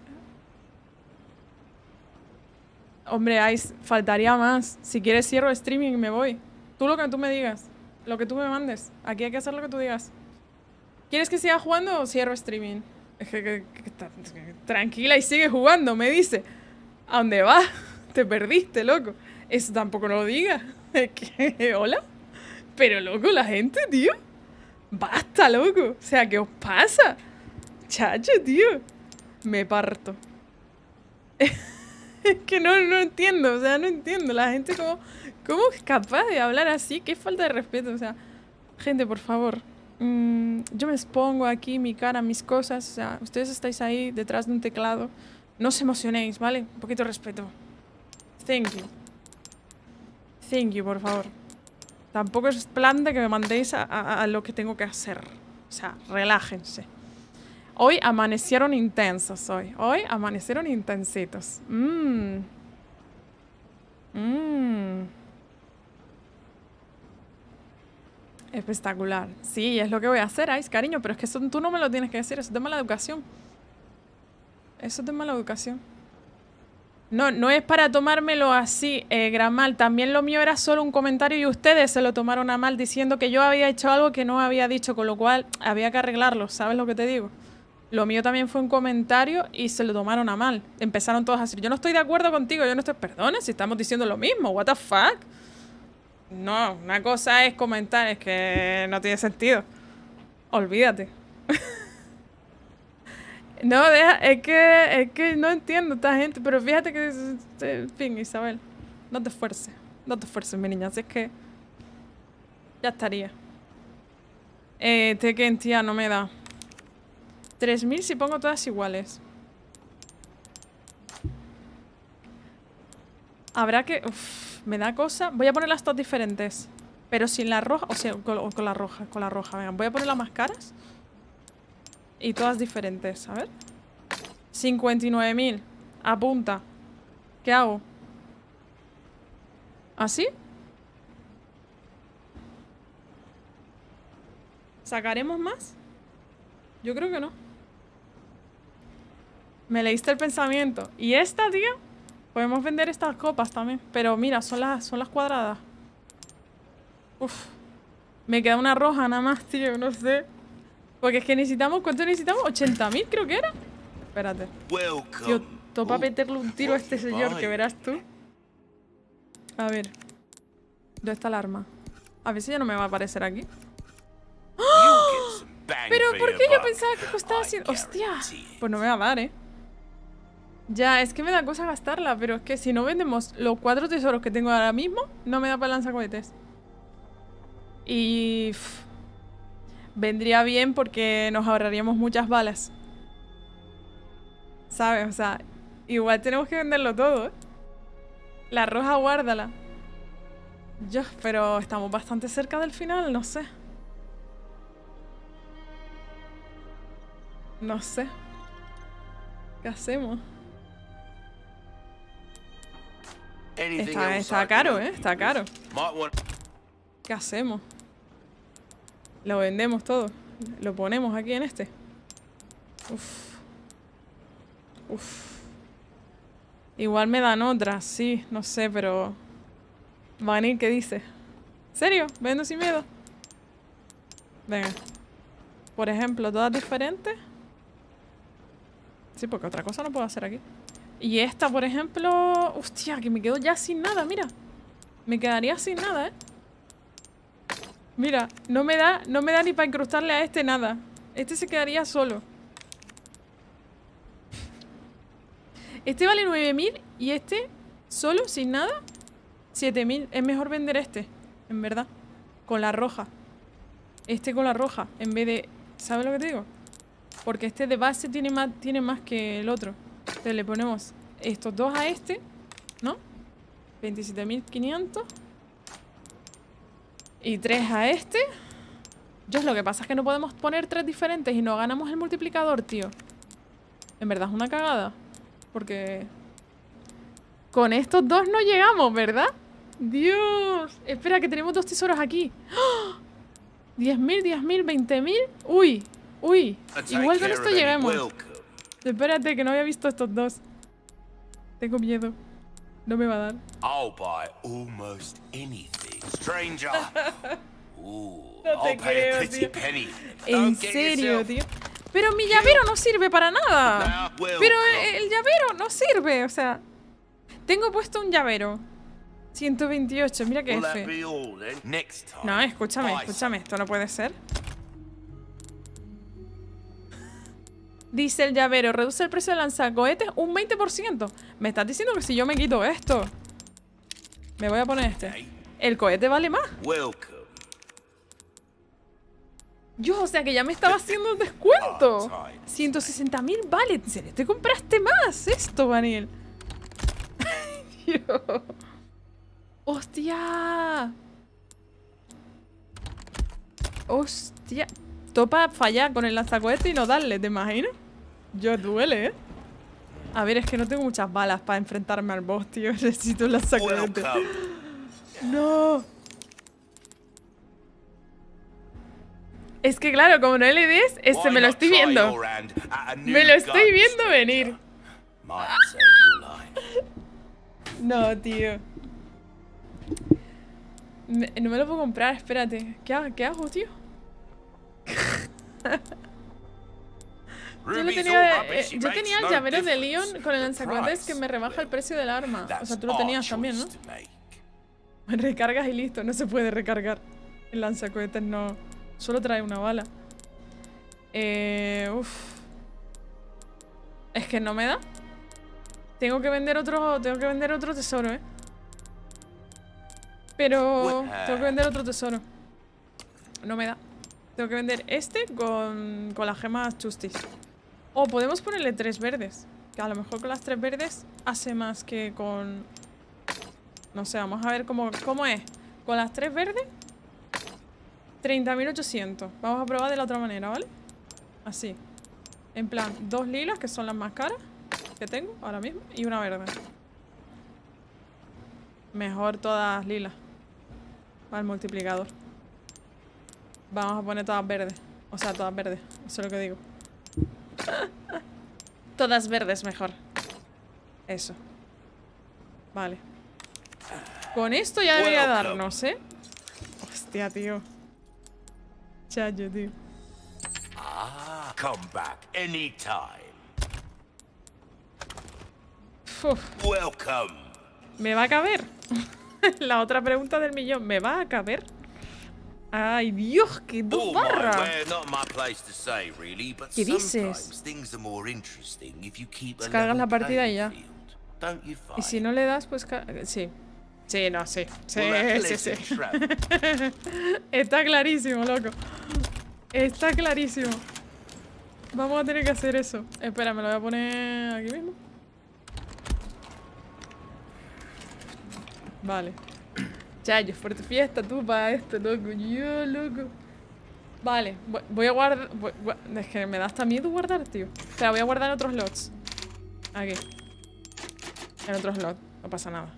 Hombre, Ice, faltaría más. Si quieres cierro streaming y me voy. Tú lo que tú me digas. Lo que tú me mandes. Aquí hay que hacer lo que tú digas. ¿Quieres que siga jugando o cierro streaming? Es que tranquila y sigue jugando, me dice. ¿A dónde vas? Te perdiste, loco. Eso tampoco no lo digas. Es que, hola. Pero, loco, la gente, tío. Basta, loco. O sea, ¿qué os pasa? Chacho, tío. Me parto. Es que no entiendo. O sea, no entiendo. La gente ¿cómo es capaz de hablar así? Qué falta de respeto. O sea, gente, por favor. Yo me expongo aquí mi cara, mis cosas. O sea, ustedes estáis ahí detrás de un teclado. No os emocionéis, ¿vale? Un poquito de respeto. Thank you. Thank you, por favor. Tampoco es plan de que me mandéis a lo que tengo que hacer. O sea, relájense. Hoy amanecieron intensos, hoy. Hoy amanecieron intensitos. Espectacular. Sí, es lo que voy a hacer, Ice, cariño. Pero es que eso tú no me lo tienes que decir. Eso es de mala educación. Eso es de mala educación. No es para tomármelo así, Gramal. También lo mío era solo un comentario y ustedes se lo tomaron a mal diciendo que yo había hecho algo que no había dicho, con lo cual había que arreglarlo, ¿sabes lo que te digo? Lo mío también fue un comentario y se lo tomaron a mal. Empezaron todos a decir, yo no estoy de acuerdo contigo, yo no estoy... Perdona, si estamos diciendo lo mismo, what the fuck? No, una cosa es comentar, es que no tiene sentido. Olvídate. No, es que no entiendo esta gente, pero fíjate que... En fin, Isabel, no te esfuerces, mi niña, así es que... Ya estaría. Tekken, tía, no me da. 3000 si pongo todas iguales. Habrá que... Uf, me da cosa... Voy a ponerlas todas diferentes. Pero sin la roja... O sea, con la roja, venga, voy a poner las más caras. Y todas diferentes, a ver. 59.000. Apunta. ¿Qué hago? ¿Así? ¿Sacaremos más? Yo creo que no. Me leíste el pensamiento. ¿Y esta, tío? Podemos vender estas copas también. Pero mira, son las cuadradas. Uf. Me queda una roja nada más, tío. No sé. Porque es que necesitamos... ¿Cuánto necesitamos? 80.000 creo que era. Espérate. Tío, topa meterle un tiro a este señor, que verás tú. A ver. ¿Dónde está el arma? A ver si ya no me va a aparecer aquí. You get some bang Pero for ¿por your qué yo buck, pensaba que costaba I 100? ¡Hostia! guarantee. Pues no me va a dar, ¿eh? Ya, es que me da cosa gastarla, pero es que si no vendemos los 4 tesoros que tengo ahora mismo, no me da para lanzacohetes. Y... vendría bien porque nos ahorraríamos muchas balas. ¿Sabes? O sea, igual tenemos que venderlo todo, ¿eh? La roja guárdala. Yo, pero estamos bastante cerca del final, no sé. No sé. ¿Qué hacemos? Anything else I Está can caro, help ¿eh? you Está with? caro. Might want ¿Qué hacemos? Lo vendemos todo. Lo ponemos aquí en este. Uf. Uf. Igual me dan otras, sí, no sé, pero... Vanir, ¿qué dice? ¿Serio? ¿Vendo sin miedo? Venga. Por ejemplo, todas diferentes. Sí, porque otra cosa no puedo hacer aquí. Y esta, por ejemplo... Hostia, que me quedo ya sin nada, mira. Me quedaría sin nada, ¿eh? Mira, no me da ni para incrustarle a este nada. Este se quedaría solo. Este vale 9.000 y este, solo, sin nada, 7.000. Es mejor vender este, en verdad. Con la roja. Este con la roja, en vez de... ¿Sabes lo que te digo? Porque este de base tiene más que el otro. Entonces le ponemos estos dos a este, ¿no? 27.500. Y 3 a este. Yo, lo que pasa es que no podemos poner 3 diferentes y no ganamos el multiplicador, tío. En verdad es una cagada. Porque... con estos dos no llegamos, ¿verdad? Dios. Espera, que tenemos 2 tesoros aquí. ¡Oh! 10.000, 10.000, 20.000. Uy, uy. Igual con esto lleguemos. Espérate, que no había visto estos dos. Tengo miedo. No me va a dar. I'll buy almost anything. Stranger. Ooh, No te I'll pay a creo, pretty tío. penny. En Don't get serio, yourself- tío. Pero mi llavero no sirve para nada. Now, well, Pero el llavero no sirve, o sea. Tengo puesto un llavero. 128, mira qué will that F. be all then? Next time. No, escúchame, buy escúchame. Esto no puede ser. Dice el llavero, reduce el precio del lanzacohetes un 20%. Me estás diciendo que si yo me quito esto, me voy a poner este. El cohete vale más. some. Welcome. Yo, o sea que ya me estaba haciendo un descuento. 160.000 vale. ¿En serio te compraste más esto, Vanil? Dios. ¡Hostia! ¡Hostia! Topa fallar con el lanzacohete y no darle, ¿te imaginas? Yo duele, ¿eh? A ver, es que no tengo muchas balas para enfrentarme al boss, tío. Necesito un lanzacohete. Welcome. ¡No! Es que claro, como no le des, Why me lo not estoy try viendo. your hand at a new Me lo estoy gun, viendo stranger? venir. Might save your life. No, tío. No me lo puedo comprar, espérate. ¿Qué hago, tío? Yo, Ruby's tenía, all rubbish, she yo makes tenía el no llavero de difference. Leon con el The lanzacohetes que price, me rebaja el precio del arma. O sea, that's tú lo our tenías también, ¿no? choice to make. Recargas y listo, no se puede recargar. El lanzacohetes no. Solo trae una bala. Uf. Es que no me da. Tengo que vender otro tesoro, ¿eh? Pero tengo que vender otro tesoro. No me da. Tengo que vender este con las gemas Justice. O podemos ponerle 3 verdes. Que a lo mejor con las 3 verdes hace más que con... No sé, vamos a ver cómo es. Con las 3 verdes, 30.800. Vamos a probar de la otra manera, ¿vale? Así. En plan, 2 lilas, que son las más caras que tengo ahora mismo, y una verde. Mejor todas lilas. Para el multiplicador. Vamos a poner todas verdes. O sea, todas verdes. Eso es lo que digo. Todas verdes mejor. Eso. Vale. Con esto ya debería darnos, ¿eh? Hostia, tío. Chayo, tío. Ah, come back anytime. Uf, Welcome. ¿me va a caber? La otra pregunta del millón. ¿Me va a caber? Ay, Dios, qué dos Oh, my barras. word, not my place to say, really, but ¿Qué dices? sometimes things are more interesting if you keep a Descargas la level partida y ya. playing field, don't you Y si find? no le das, pues... Sí. Sí, no, sí. Sí, Well, that sí, sí. pleasant travel. Está clarísimo, loco. Está clarísimo. Vamos a tener que hacer eso. Espera, me lo voy a poner aquí mismo. Vale. Chayo, fuerte fiesta tú para esto, loco. Yo, loco. Vale, voy a guardar... Es que me da hasta miedo guardar, tío. O sea, voy a guardar en otros slots. Aquí. En otro slot. No pasa nada.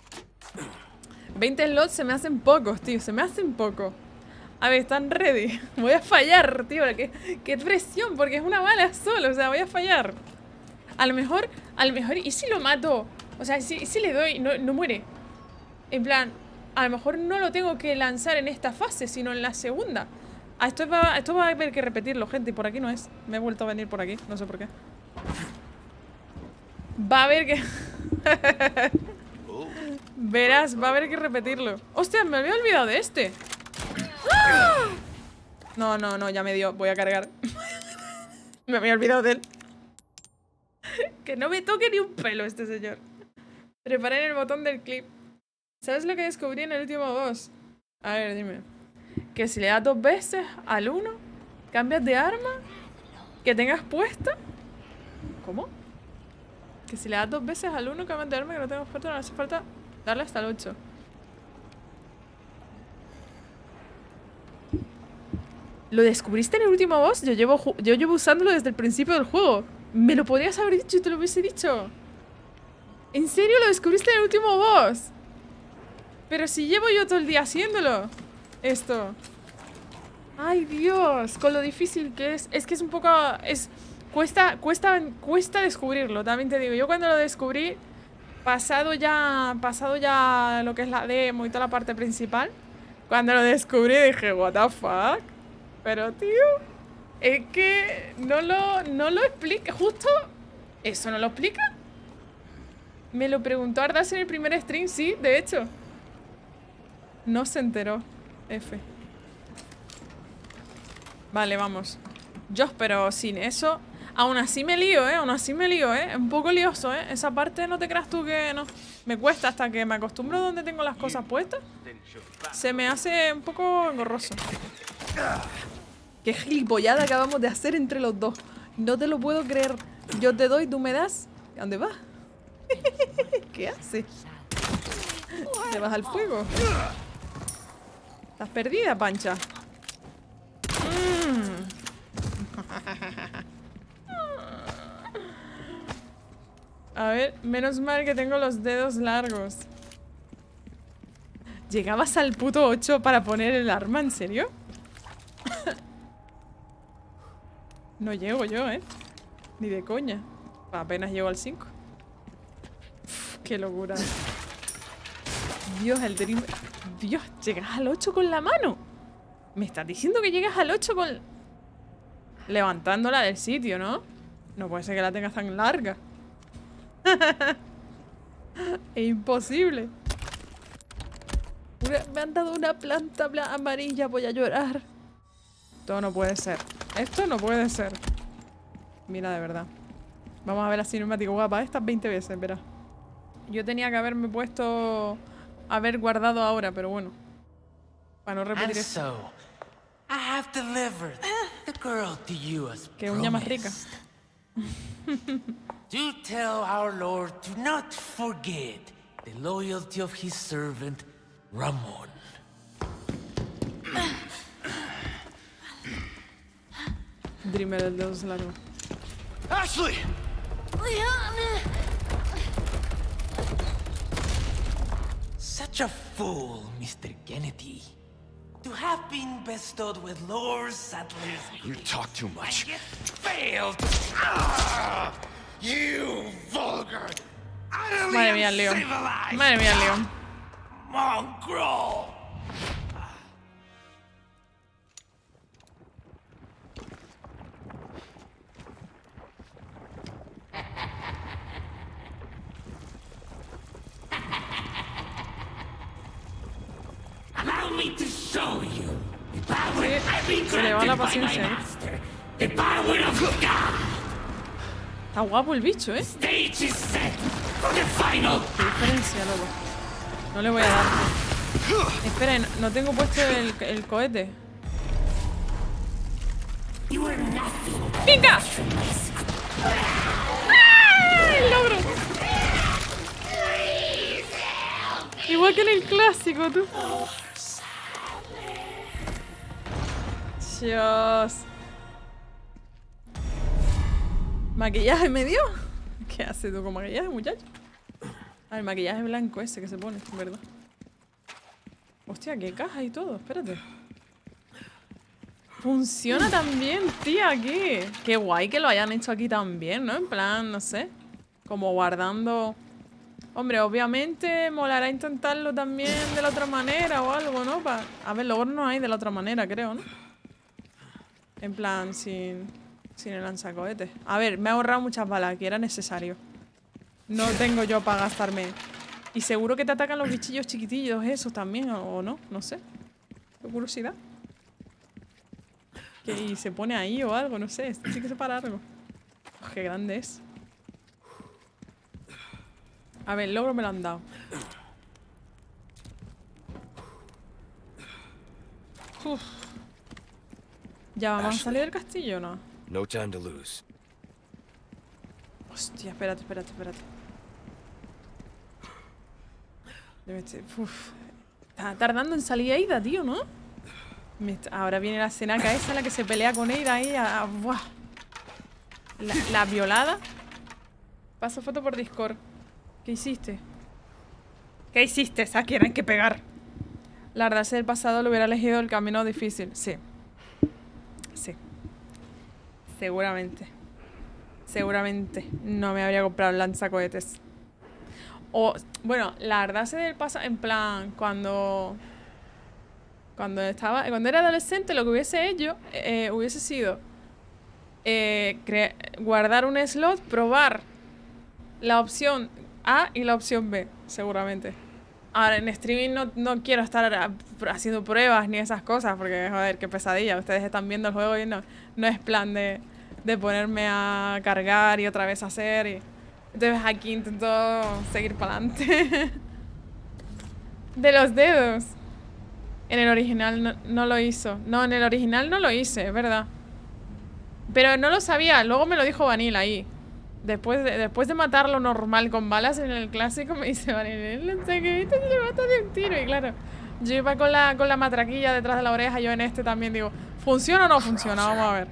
20 slots se me hacen pocos, tío. Se me hacen pocos. A ver, están ready. Voy a fallar, tío. Qué presión, porque es una bala solo. O sea, voy a fallar. A lo mejor, ¿y si lo mato? O sea, si le doy, no muere. En plan, a lo mejor no lo tengo que lanzar en esta fase, sino en la segunda. Esto va a haber que repetirlo, gente. Y por aquí no es. Me he vuelto a venir por aquí. No sé por qué. Va a haber que... Verás, va a haber que repetirlo. ¡Hostia! Me había olvidado de este. ¡Ah! No, ya me dio. Voy a cargar. Me había olvidado de él. Que no me toque ni un pelo este señor. Preparen el botón del clip. ¿Sabes lo que descubrí en el último boss? A ver, dime. Que si le das 2 veces al 1, cambias de arma que tengas puesta. ¿Cómo? Que si le das 2 veces al 1, cambias de arma que no tengas puesta, no hace falta darle hasta el 8. ¿Lo descubriste en el último boss? Yo llevo usándolo desde el principio del juego. Me lo podrías haber dicho y te lo hubiese dicho. ¿En serio lo descubriste en el último boss? Pero si llevo yo todo el día haciéndolo. Esto. Ay, Dios. Con lo difícil que es. Es que es un poco... Cuesta descubrirlo, también te digo. Yo cuando lo descubrí, pasado ya lo que es la demo y toda la parte principal, cuando lo descubrí dije, what the fuck. Pero, tío, es que no lo explica. Justo eso no lo explica. Me lo preguntó Ardas en el primer stream, sí, de hecho. No se enteró. F. Vale, vamos. Yo, pero sin eso... Aún así me lío, Aún así me lío, Es un poco lioso, Esa parte no te creas tú que no. Me cuesta hasta que me acostumbro donde tengo las cosas puestas. Se me hace un poco engorroso. Qué gilipollada acabamos de hacer entre los dos. No te lo puedo creer. Yo te doy, tú me das. ¿A dónde vas? ¿Qué haces? ¿Te vas al fuego? ¿Estás perdida, Pancha? A ver, menos mal que tengo los dedos largos. ¿Llegabas al puto 8 para poner el arma? ¿En serio? No llego yo, Ni de coña. Apenas llego al 5. Uf, qué locura. Dios, el Dream... Dios, ¿llegas al 8 con la mano? ¿Me estás diciendo que llegas al 8 con... levantándola del sitio, ¿no? No puede ser que la tengas tan larga. Es imposible. Me han dado una planta amarilla, voy a llorar. Esto no puede ser. Esto no puede ser. Mira, de verdad. Vamos a ver la cinemática guapa estas 20 veces, verás. Yo tenía que haberme puesto... haber guardado ahora, pero bueno. Para no repetir esto. So, I have delivered the girl to you as Qué uña más rica. Do tell our Lord to not forget the loyalty of his servant, Ramon. Dreamer del dedos largo. Ashley! Such a fool, Mr. Kennedy. To have been bestowed with Lord Saddler's... You talk too much. Yet failed. You vulgar, Madre mía, el León. uncivilized Madre mía, el León. mongrel. Sí, se le va la paciencia, ¿eh? Está guapo el bicho, ¿eh? Qué diferencia, loco. No le voy a dar. Esperen, no tengo puesto el cohete. ¡Venga! ¡Ah! ¡El logro! Igual que en el clásico, tú. Dios. ¿Maquillaje me dio? ¿Qué hace tú con maquillaje, muchacho? Ah, el maquillaje blanco ese que se pone, ¿verdad? Hostia, qué caja y todo, espérate. Funciona también, tía, aquí. Qué guay que lo hayan hecho aquí también, ¿no? En plan, no sé. Como guardando... Hombre, obviamente molará intentarlo también de la otra manera o algo, ¿no? A ver, luego no hay de la otra manera, creo, ¿no? En plan, sin el lanzacohetes. A ver, me he ahorrado muchas balas, que era necesario. No tengo yo para gastarme. Y seguro que te atacan los bichillos chiquitillos esos también, o no, no sé. Qué curiosidad. Y se pone ahí o algo, no sé. Sí que se para algo. Oh, qué grande es. A ver, el logro me lo han dado. Uf. ¿Ya vamos a salir del castillo o no? No time to lose. Hostia, espérate. Está tardando en salir Ada, tío, ¿no? Ahora viene la escenaca esa, la que se pelea con Ada ahí. ¡Buah! La violada. Paso foto por Discord. ¿Qué hiciste? ¿Qué hiciste? Esa quieren que pegar. La verdad, si del pasado lo hubiera elegido el camino difícil. Sí. Sí. Seguramente. Seguramente no me habría comprado el lanzacohetes. O, bueno, la verdad se del pasado, en plan, cuando era adolescente, lo que hubiese hecho hubiese sido guardar un slot, probar la opción A y la opción B, seguramente. Ahora, en streaming no quiero estar haciendo pruebas ni esas cosas, porque, joder, qué pesadilla. Ustedes están viendo el juego y no es plan de ponerme a cargar y otra vez hacer. Entonces aquí intento seguir para adelante. De los dedos. En el original no lo hizo. No, en el original no lo hice, es verdad. Pero no lo sabía, luego me lo dijo Vanilla ahí. Después de matarlo normal con balas en el clásico, me dice Vanilla, no sé qué, viste, le mata de un tiro. Y claro, yo iba con la matraquilla detrás de la oreja, yo en este también digo, ¿funciona o no funciona? Vamos a ver.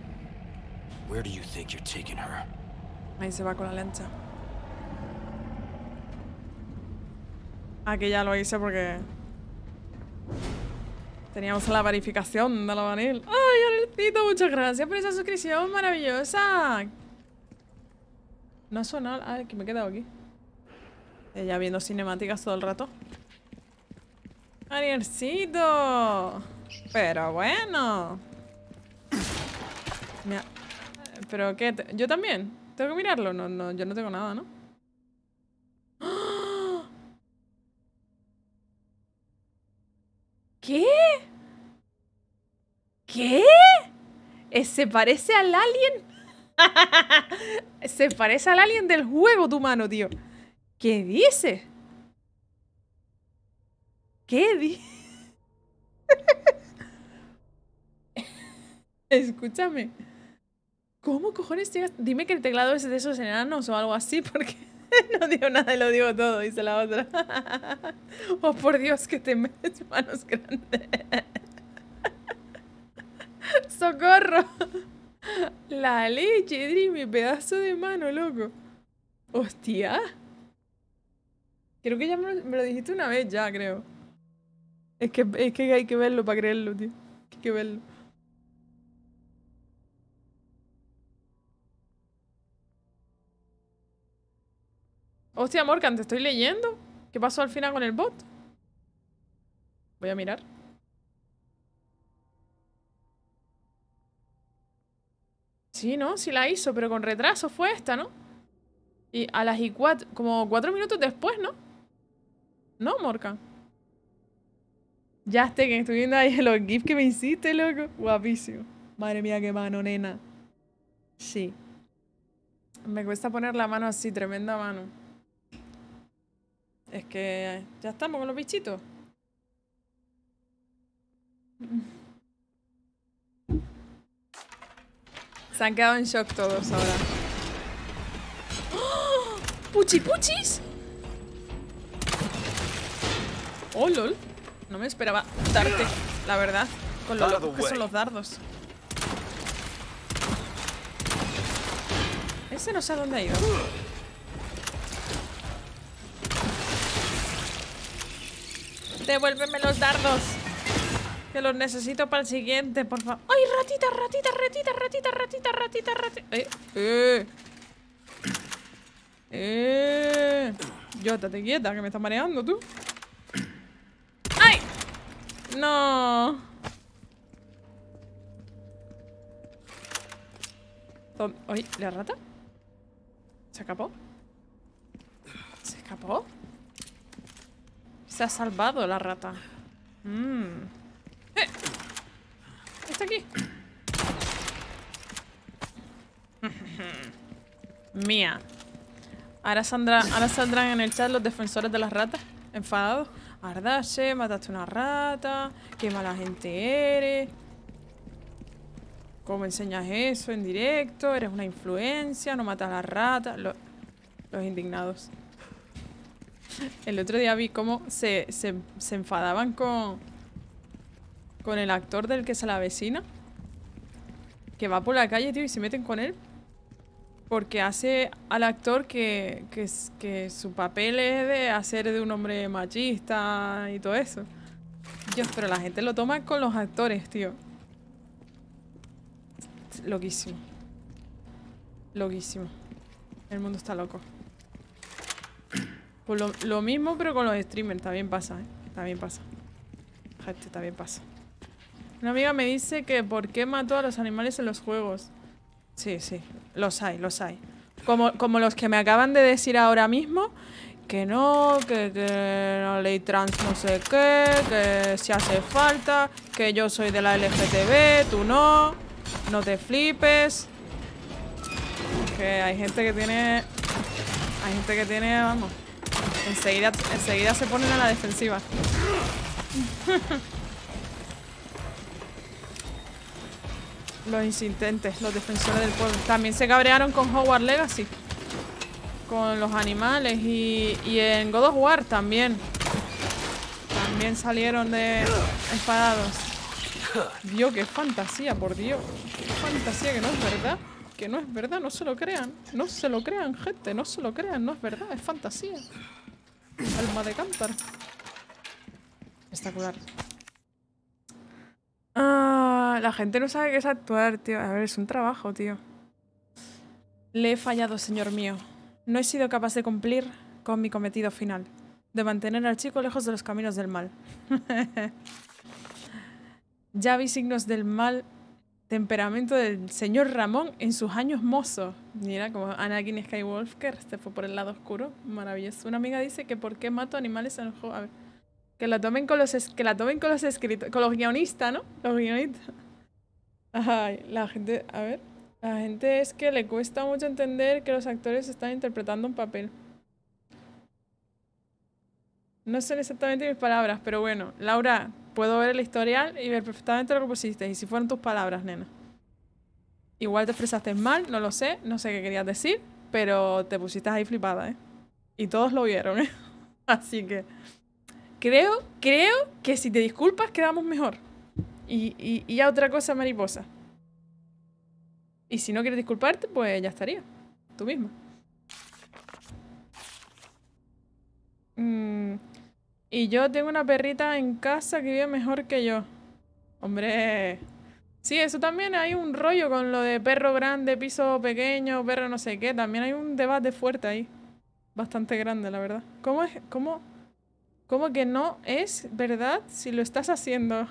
Ahí se va con la lancha. Aquí ya lo hice porque teníamos la verificación de la Vanilla. ¡Ay, Arelcito! Muchas gracias por esa suscripción maravillosa. No ha sonado... Ah, que me he quedado aquí. Ella viendo cinemáticas todo el rato. ¡Arielcito! Pero bueno. Mira. ¿Pero qué? ¿Yo también? ¿Tengo que mirarlo? No, yo no tengo nada, ¿no? ¡Oh! ¿Qué? ¿Qué? ¿Se parece al alien? Se parece al alien del juego, tu mano, tío. ¿Qué dices? ¿Qué dices? Escúchame. ¿Cómo cojones llegas? Dime que el teclado es de esos enanos o algo así, porque no digo nada y lo digo todo, dice la otra. Oh, por Dios, que te metes manos grandes. ¡Socorro! La leche, Dreamy, pedazo de mano, loco. Hostia. Creo que ya me lo dijiste una vez ya, creo. Es que hay que verlo para creerlo, tío. Hay que verlo. Hostia, Morgan, te estoy leyendo. ¿Qué pasó al final con el bot? Voy a mirar. Sí, ¿no? Sí la hizo, pero con retraso fue esta, ¿no? Y a las como 4 minutos después, ¿no? ¿No, Morgan? Ya esté, que estoy viendo ahí los gifs que me hiciste, loco. Guapísimo. Madre mía, qué mano, nena. Sí. Me cuesta poner la mano así, tremenda mano. Es que ya estamos con los bichitos. Se han quedado en shock todos ahora. ¡Oh! ¡Puchipuchis! ¡Oh, lol! No me esperaba darte, la verdad, con lo locos que son los dardos. Ese no sé a dónde ha ido. Devuélveme los dardos. Que los necesito para el siguiente, por favor. ¡Ay, ratita, ratita, ratita, ratita, ratita, ratita, ratita! Yo, estate quieta, que me estás mareando tú. ¡Ay! No. ¿Oye, la rata? ¿Se escapó? ¿Se escapó? Se ha salvado la rata. Está aquí. Mía. Ahora saldrán en el chat los defensores de las ratas. Enfadados. Ardache, mataste una rata. Qué mala gente eres. ¿Cómo enseñas eso en directo? Eres una influencia, no matas a las ratas. Los indignados. El otro día vi cómo se enfadaban con el actor del que se la avecina. Que va por la calle, tío, y se meten con él. Porque hace al actor que su papel es de hacer de un hombre machista y todo eso. Dios, pero la gente lo toma con los actores, tío. Loquísimo. Loquísimo. El mundo está loco. Pues lo mismo, pero con los streamers. También pasa, ¿eh? También pasa. Gente, también pasa. Una amiga me dice que ¿por qué mató a los animales en los juegos? Sí, sí. Los hay, los hay. Como los que me acaban de decir ahora mismo. Que no, que la ley trans no sé qué. Que si hace falta. Que yo soy de la LGTB, tú no. No te flipes. Que hay gente que tiene... Hay gente que tiene, vamos... Enseguida se ponen a la defensiva. Los insistentes, los defensores del pueblo. También se cabrearon con Hogwarts Legacy. Con los animales. Y en God of War también. También salieron de enfadados. Dios, qué fantasía, por Dios. Qué fantasía, que no es verdad. Que no es verdad, no se lo crean. No se lo crean, gente, no se lo crean. No es verdad, es fantasía. Alma de cántaro. Espectacular. La gente no sabe qué es actuar, tío. A ver, es un trabajo, tío. Le he fallado, señor mío. No he sido capaz de cumplir con mi cometido final. De mantener al chico lejos de los caminos del mal. Ya vi signos del mal temperamento del señor Ramón en sus años mozos. Mira, como Anakin Skywalker se fue por el lado oscuro. Maravilloso. Una amiga dice que ¿por qué mato animales en el juego? A ver. Que la tomen con los escritores, con los guionistas, ¿no? Los guionistas. Ay, la gente, a ver. La gente es que le cuesta mucho entender que los actores están interpretando un papel. No son exactamente mis palabras, pero bueno, Laura, puedo ver el historial y ver perfectamente lo que pusiste. Y si fueron tus palabras, nena. Igual te expresaste mal, no lo sé, no sé qué querías decir, pero te pusiste ahí flipada, ¿eh? Y todos lo vieron, ¿eh? Así que creo que si te disculpas quedamos mejor. Y ya otra cosa, mariposa. Y si no quieres disculparte, pues ya estaría. Tú misma. Y yo tengo una perrita en casa que vive mejor que yo. Hombre. Sí, eso también hay un rollo con lo de perro grande, piso pequeño, perro no sé qué. También hay un debate fuerte ahí. Bastante grande, la verdad. ¿Cómo que no es verdad si lo estás haciendo?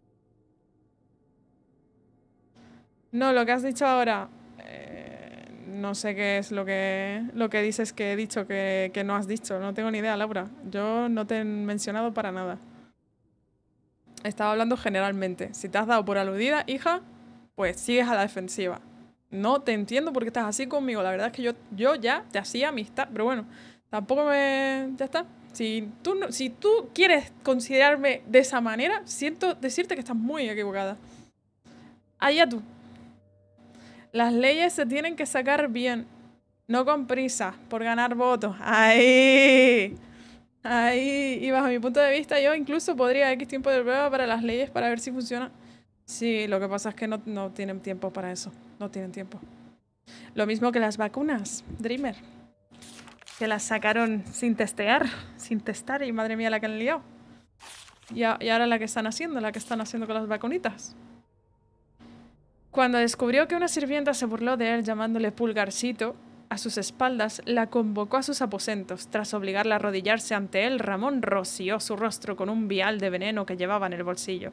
No, lo que has dicho ahora... no sé qué es lo que dices que he dicho que no has dicho. No tengo ni idea, Laura. Yo no te he mencionado para nada. Estaba hablando generalmente. Si te has dado por aludida, hija, pues sigues a la defensiva. No te entiendo por qué estás así conmigo. La verdad es que yo ya te hacía amistad, pero bueno, tampoco me... Ya está. Si tú quieres considerarme de esa manera, siento decirte que estás muy equivocada. Allá tú. Las leyes se tienen que sacar bien, no con prisa, por ganar votos. ¡Ahí! Ahí. Y bajo mi punto de vista, yo incluso podría X tiempo de prueba para las leyes para ver si funciona. Sí, lo que pasa es que no tienen tiempo para eso. No tienen tiempo. Lo mismo que las vacunas, Dreamer. Que las sacaron sin testear, y madre mía la que han liado. Y ahora la que están haciendo con las vacunitas. Cuando descubrió que una sirvienta se burló de él llamándole pulgarcito, a sus espaldas la convocó a sus aposentos. Tras obligarla a arrodillarse ante él, Ramón roció su rostro con un vial de veneno que llevaba en el bolsillo.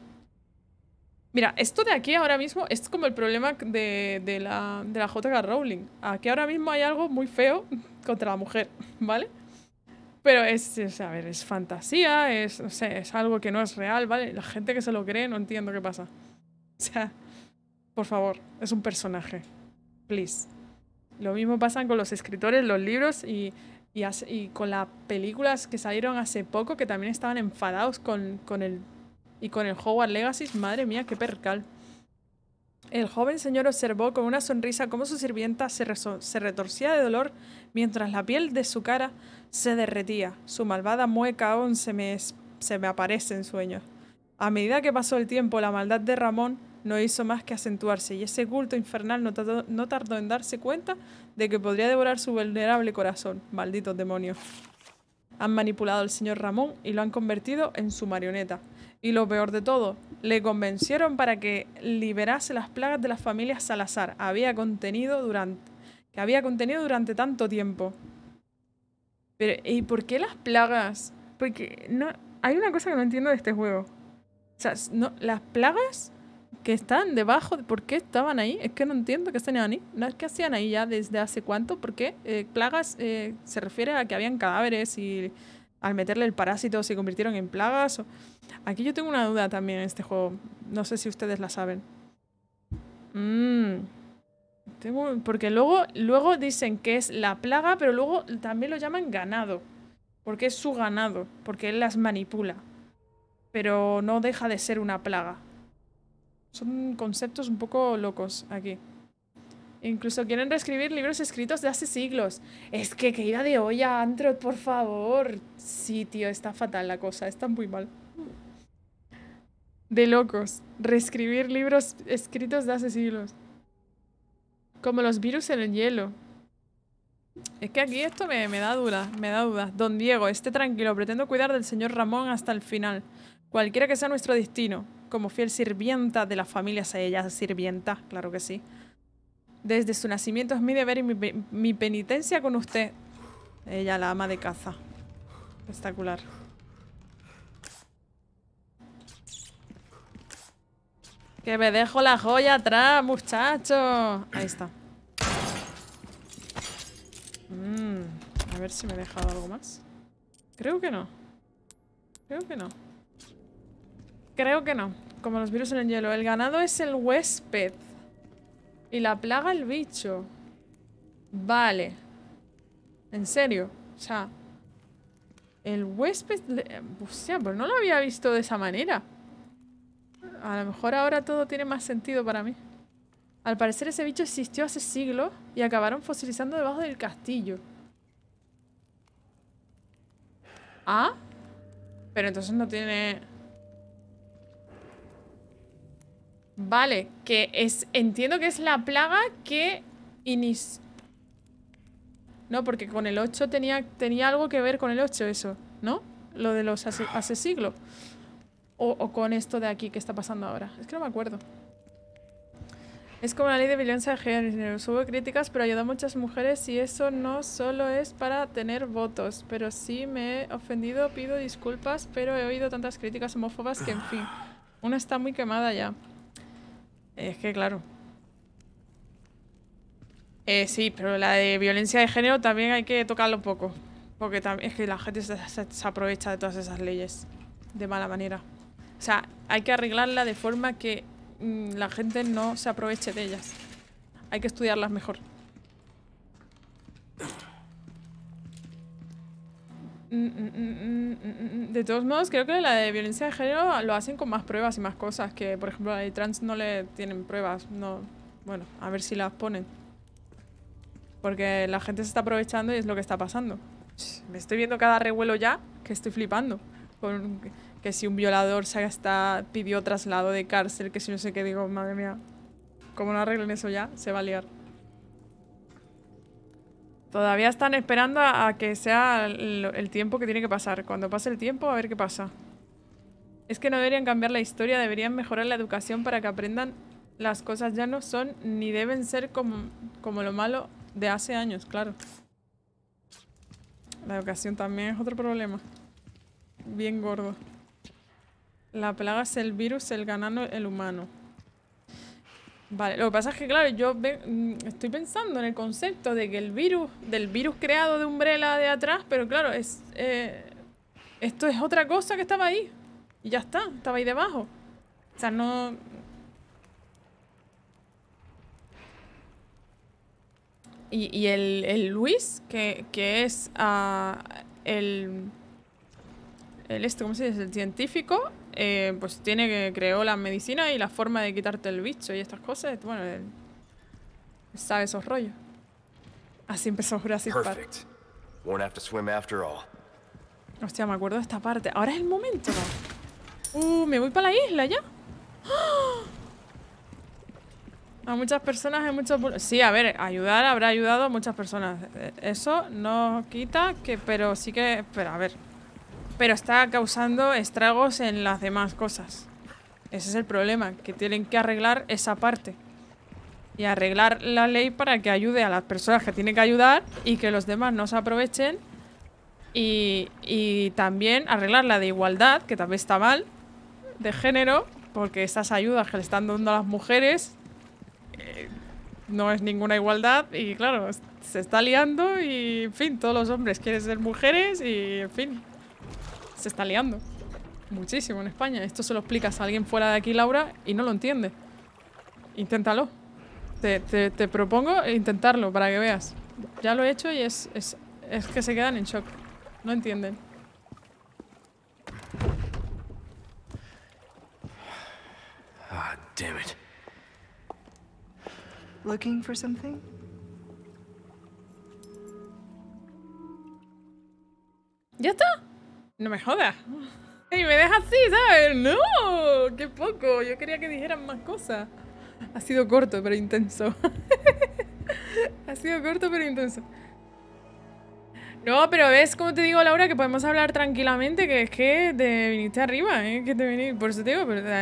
Mira, esto de aquí ahora mismo es como el problema de la J.K. Rowling. Aquí ahora mismo hay algo muy feo contra la mujer, ¿vale? Pero a ver, es fantasía, no sé, es algo que no es real, ¿vale? La gente que se lo cree no entiendo qué pasa. O sea, por favor, es un personaje. Please. Lo mismo pasa con los escritores, los libros y con las películas que salieron hace poco, que también estaban enfadados con el Hogwarts Legacy. Madre mía, qué percal. El joven señor observó con una sonrisa cómo su sirvienta se retorcía de dolor mientras la piel de su cara se derretía. Su malvada mueca aún se me aparece en sueños. A medida que pasó el tiempo, la maldad de Ramón no hizo más que acentuarse, y ese culto infernal no tardó en darse cuenta de que podría devorar su vulnerable corazón. Malditos demonios. Han manipulado al señor Ramón y lo han convertido en su marioneta. Y lo peor de todo, le convencieron para que liberase las plagas de las familias Salazar, que había contenido durante tanto tiempo. Pero, ¿y por qué las plagas? Porque no, hay una cosa que no entiendo de este juego. O sea, no, las plagas que están debajo, ¿por qué estaban ahí? Es que no entiendo qué estaban ahí. No es que hacían ahí ya desde hace cuánto. ¿Por qué? Plagas se refiere a que habían cadáveres y al meterle el parásito se convirtieron en plagas. Aquí yo tengo una duda también en este juego. No sé si ustedes la saben. Porque luego dicen que es la plaga, pero luego también lo llaman ganado. Porque es su ganado. Porque él las manipula. Pero no deja de ser una plaga. Son conceptos un poco locos aquí. Incluso quieren reescribir libros escritos de hace siglos. Es que ida de olla, Android, por favor. Sí, tío, está fatal la cosa. Está muy mal. De locos. Reescribir libros escritos de hace siglos. Como los virus en el hielo. Es que aquí esto me da dudas. Don Diego, esté tranquilo. Pretendo cuidar del señor Ramón hasta el final. Cualquiera que sea nuestro destino. Como fiel sirvienta de la familia ella sirvienta, claro que sí. Desde su nacimiento es mi deber y mi penitencia con usted. Ella, la ama de caza. Espectacular. Que me dejo la joya atrás, muchacho. Ahí está. A ver si me he dejado algo más. Creo que no. Como los virus en el hielo. El ganado es el huésped. Y la plaga el bicho. Vale. En serio. O sea, el huésped... Hostia, pues no lo había visto de esa manera. A lo mejor ahora todo tiene más sentido para mí. Al parecer ese bicho existió hace siglos y acabaron fosilizando debajo del castillo. ¿Ah? Pero entonces no tiene... Vale, que es... Entiendo que es la plaga que inició... No, porque con el 8 tenía algo que ver con el 8 eso, ¿no? Lo de los hace siglos. O con esto de aquí que está pasando ahora. Es que no me acuerdo. Es como la ley de violencia de género. Hubo críticas, pero ayudó a muchas mujeres y eso no solo es para tener votos. Pero sí me he ofendido, pido disculpas, pero he oído tantas críticas homófobas que, en fin, una está muy quemada ya. Es que, claro. Sí, pero la de violencia de género también hay que tocarlo un poco. Porque es que la gente se aprovecha de todas esas leyes. De mala manera. O sea, hay que arreglarla de forma que la gente no se aproveche de ellas. Hay que estudiarlas mejor. De todos modos, creo que la de violencia de género lo hacen con más pruebas y más cosas. Que, por ejemplo, a la de trans no le tienen pruebas. No. Bueno, a ver si las ponen. Porque la gente se está aprovechando y es lo que está pasando. Me estoy viendo cada revuelo ya, que estoy flipando. Que si un violador pidió traslado de cárcel, que si no sé qué, digo, madre mía. Como no arreglen eso ya, se va a liar. Todavía están esperando a que sea el tiempo que tiene que pasar. Cuando pase el tiempo, a ver qué pasa. Es que no deberían cambiar la historia, deberían mejorar la educación para que aprendan las cosas ya no son ni deben ser como lo malo de hace años, claro. La educación también es otro problema. Bien gordo. La plaga es el virus, el ganado el humano. Vale, lo que pasa es que, claro, yo estoy pensando en el concepto de que del virus creado de Umbrella de atrás, pero claro, esto es otra cosa que estaba ahí. Y ya está, estaba ahí debajo. O sea, no... Y el Luis, que es ¿cómo se dice? El científico, pues creó la medicina y la forma de quitarte el bicho y estas cosas. Bueno, él sabe esos rollos. Así empezó Jurassic Park. Perfect. Won't have to swim after all. Hostia, me acuerdo de esta parte. Ahora es el momento, ¿no? Me voy para la isla ya. ¡Oh! A muchas personas, hay muchos... Sí, a ver, habrá ayudado a muchas personas. Eso no quita que... Pero sí que... Pero a ver... Pero está causando estragos en las demás cosas. Ese es el problema, que tienen que arreglar esa parte. Y arreglar la ley para que ayude a las personas que tienen que ayudar y que los demás no se aprovechen. Y también arreglar la de igualdad, que también está mal, de género, porque esas ayudas que le están dando a las mujeres no es ninguna igualdad y claro, se está liando y en fin, todos los hombres quieren ser mujeres y en fin, se está liando muchísimo en España. Esto se lo explicas a alguien fuera de aquí, Laura, y no lo entiende. Inténtalo. Te propongo intentarlo para que veas. Ya lo he hecho y es que se quedan en shock. No entienden. Ah, damn it. Looking for something? ¿Ya está? No me jodas. Y me dejas así, ¿sabes? ¡No! ¡Qué poco! Yo quería que dijeran más cosas. Ha sido corto, pero intenso. Ha sido corto, pero intenso. No, pero ves, como te digo, Laura, que podemos hablar tranquilamente, que es que te viniste arriba, que te viniste... Por eso te digo, pero,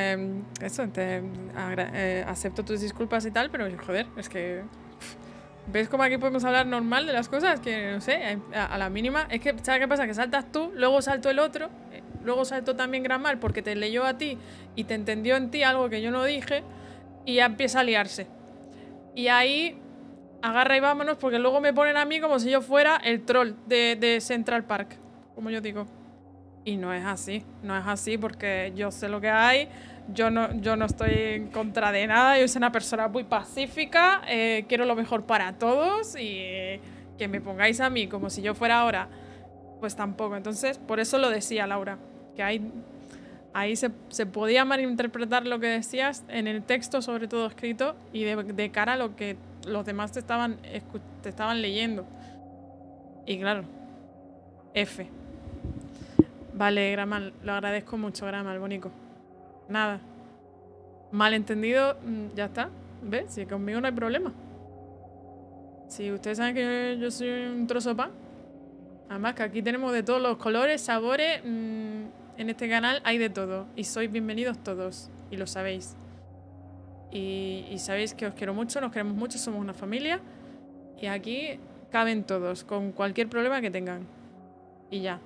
acepto tus disculpas y tal, pero joder, es que... ¿Ves cómo aquí podemos hablar normal de las cosas? Que, no sé, a la mínima... Es que, ¿sabes qué pasa? Que saltas tú, luego saltó el otro, luego saltó también Gramal porque te leyó a ti y te entendió en ti algo que yo no dije y ya empieza a liarse. Y ahí... Agarra y vámonos, porque luego me ponen a mí como si yo fuera el troll de Central Park, como yo digo. Y no es así, no es así, porque yo sé lo que hay, yo no estoy en contra de nada, yo soy una persona muy pacífica, quiero lo mejor para todos y que me pongáis a mí como si yo fuera ahora, pues tampoco. Entonces, por eso lo decía, Laura, que ahí se podía malinterpretar lo que decías en el texto, sobre todo escrito, y de cara a lo que los demás te estaban leyendo. Y claro, F. Vale, Gramal, lo agradezco mucho, Gramal, bonito. Nada. Malentendido, ya está. ¿Ves? Si conmigo no hay problema. Si ustedes saben que yo soy un trozo de pan. Además que aquí tenemos de todos los colores, sabores. En este canal hay de todo. Y sois bienvenidos todos. Y lo sabéis. Y sabéis que os quiero mucho, nos queremos mucho, somos una familia. Y aquí caben todos, con cualquier problema que tengan. Y ya.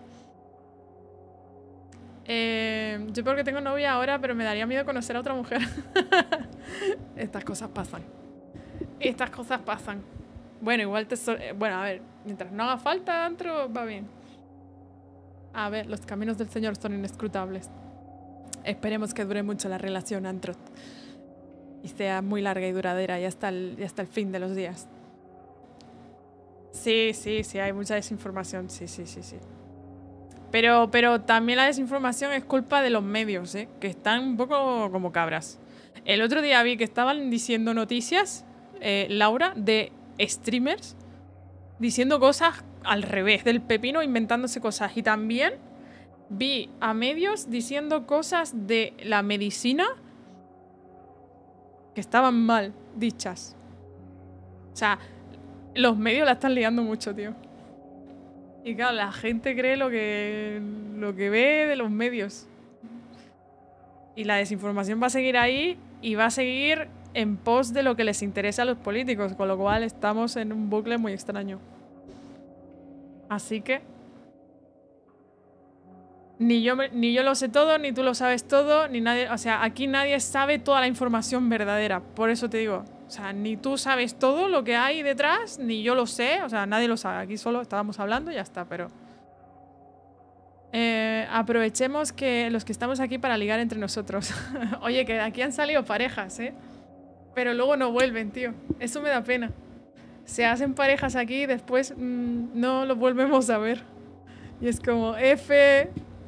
Yo porque tengo novia ahora, pero me daría miedo conocer a otra mujer. Estas cosas pasan. Estas cosas pasan. Bueno, igual bueno, a ver, mientras no haga falta dentro, va bien. A ver, los caminos del Señor son inescrutables. Esperemos que dure mucho la relación, Antroth. Y sea muy larga y duradera y hasta el fin de los días. Sí, hay mucha desinformación. Sí. Pero también la desinformación es culpa de los medios, ¿eh? Que están un poco como cabras. El otro día vi que estaban diciendo noticias, Laura, de streamers diciendo cosas al revés del pepino, inventándose cosas. Y también vi a medios diciendo cosas de la medicina que estaban mal dichas. O sea, los medios la están liando mucho, tío. Y claro, la gente cree lo que ve de los medios. Y la desinformación va a seguir ahí y va a seguir en pos de lo que les interesa a los políticos, con lo cual estamos en un bucle muy extraño. Así que ni yo lo sé todo, ni tú lo sabes todo, ni nadie, o sea, aquí nadie sabe toda la información verdadera, por eso te digo, o sea, ni tú sabes todo lo que hay detrás, ni yo lo sé, o sea, nadie lo sabe, aquí solo estábamos hablando y ya está, pero aprovechemos que los que estamos aquí para ligar entre nosotros. Oye, que aquí han salido parejas, pero luego no vuelven, tío, eso me da pena. Se hacen parejas aquí y después no los volvemos a ver. Y es como, F,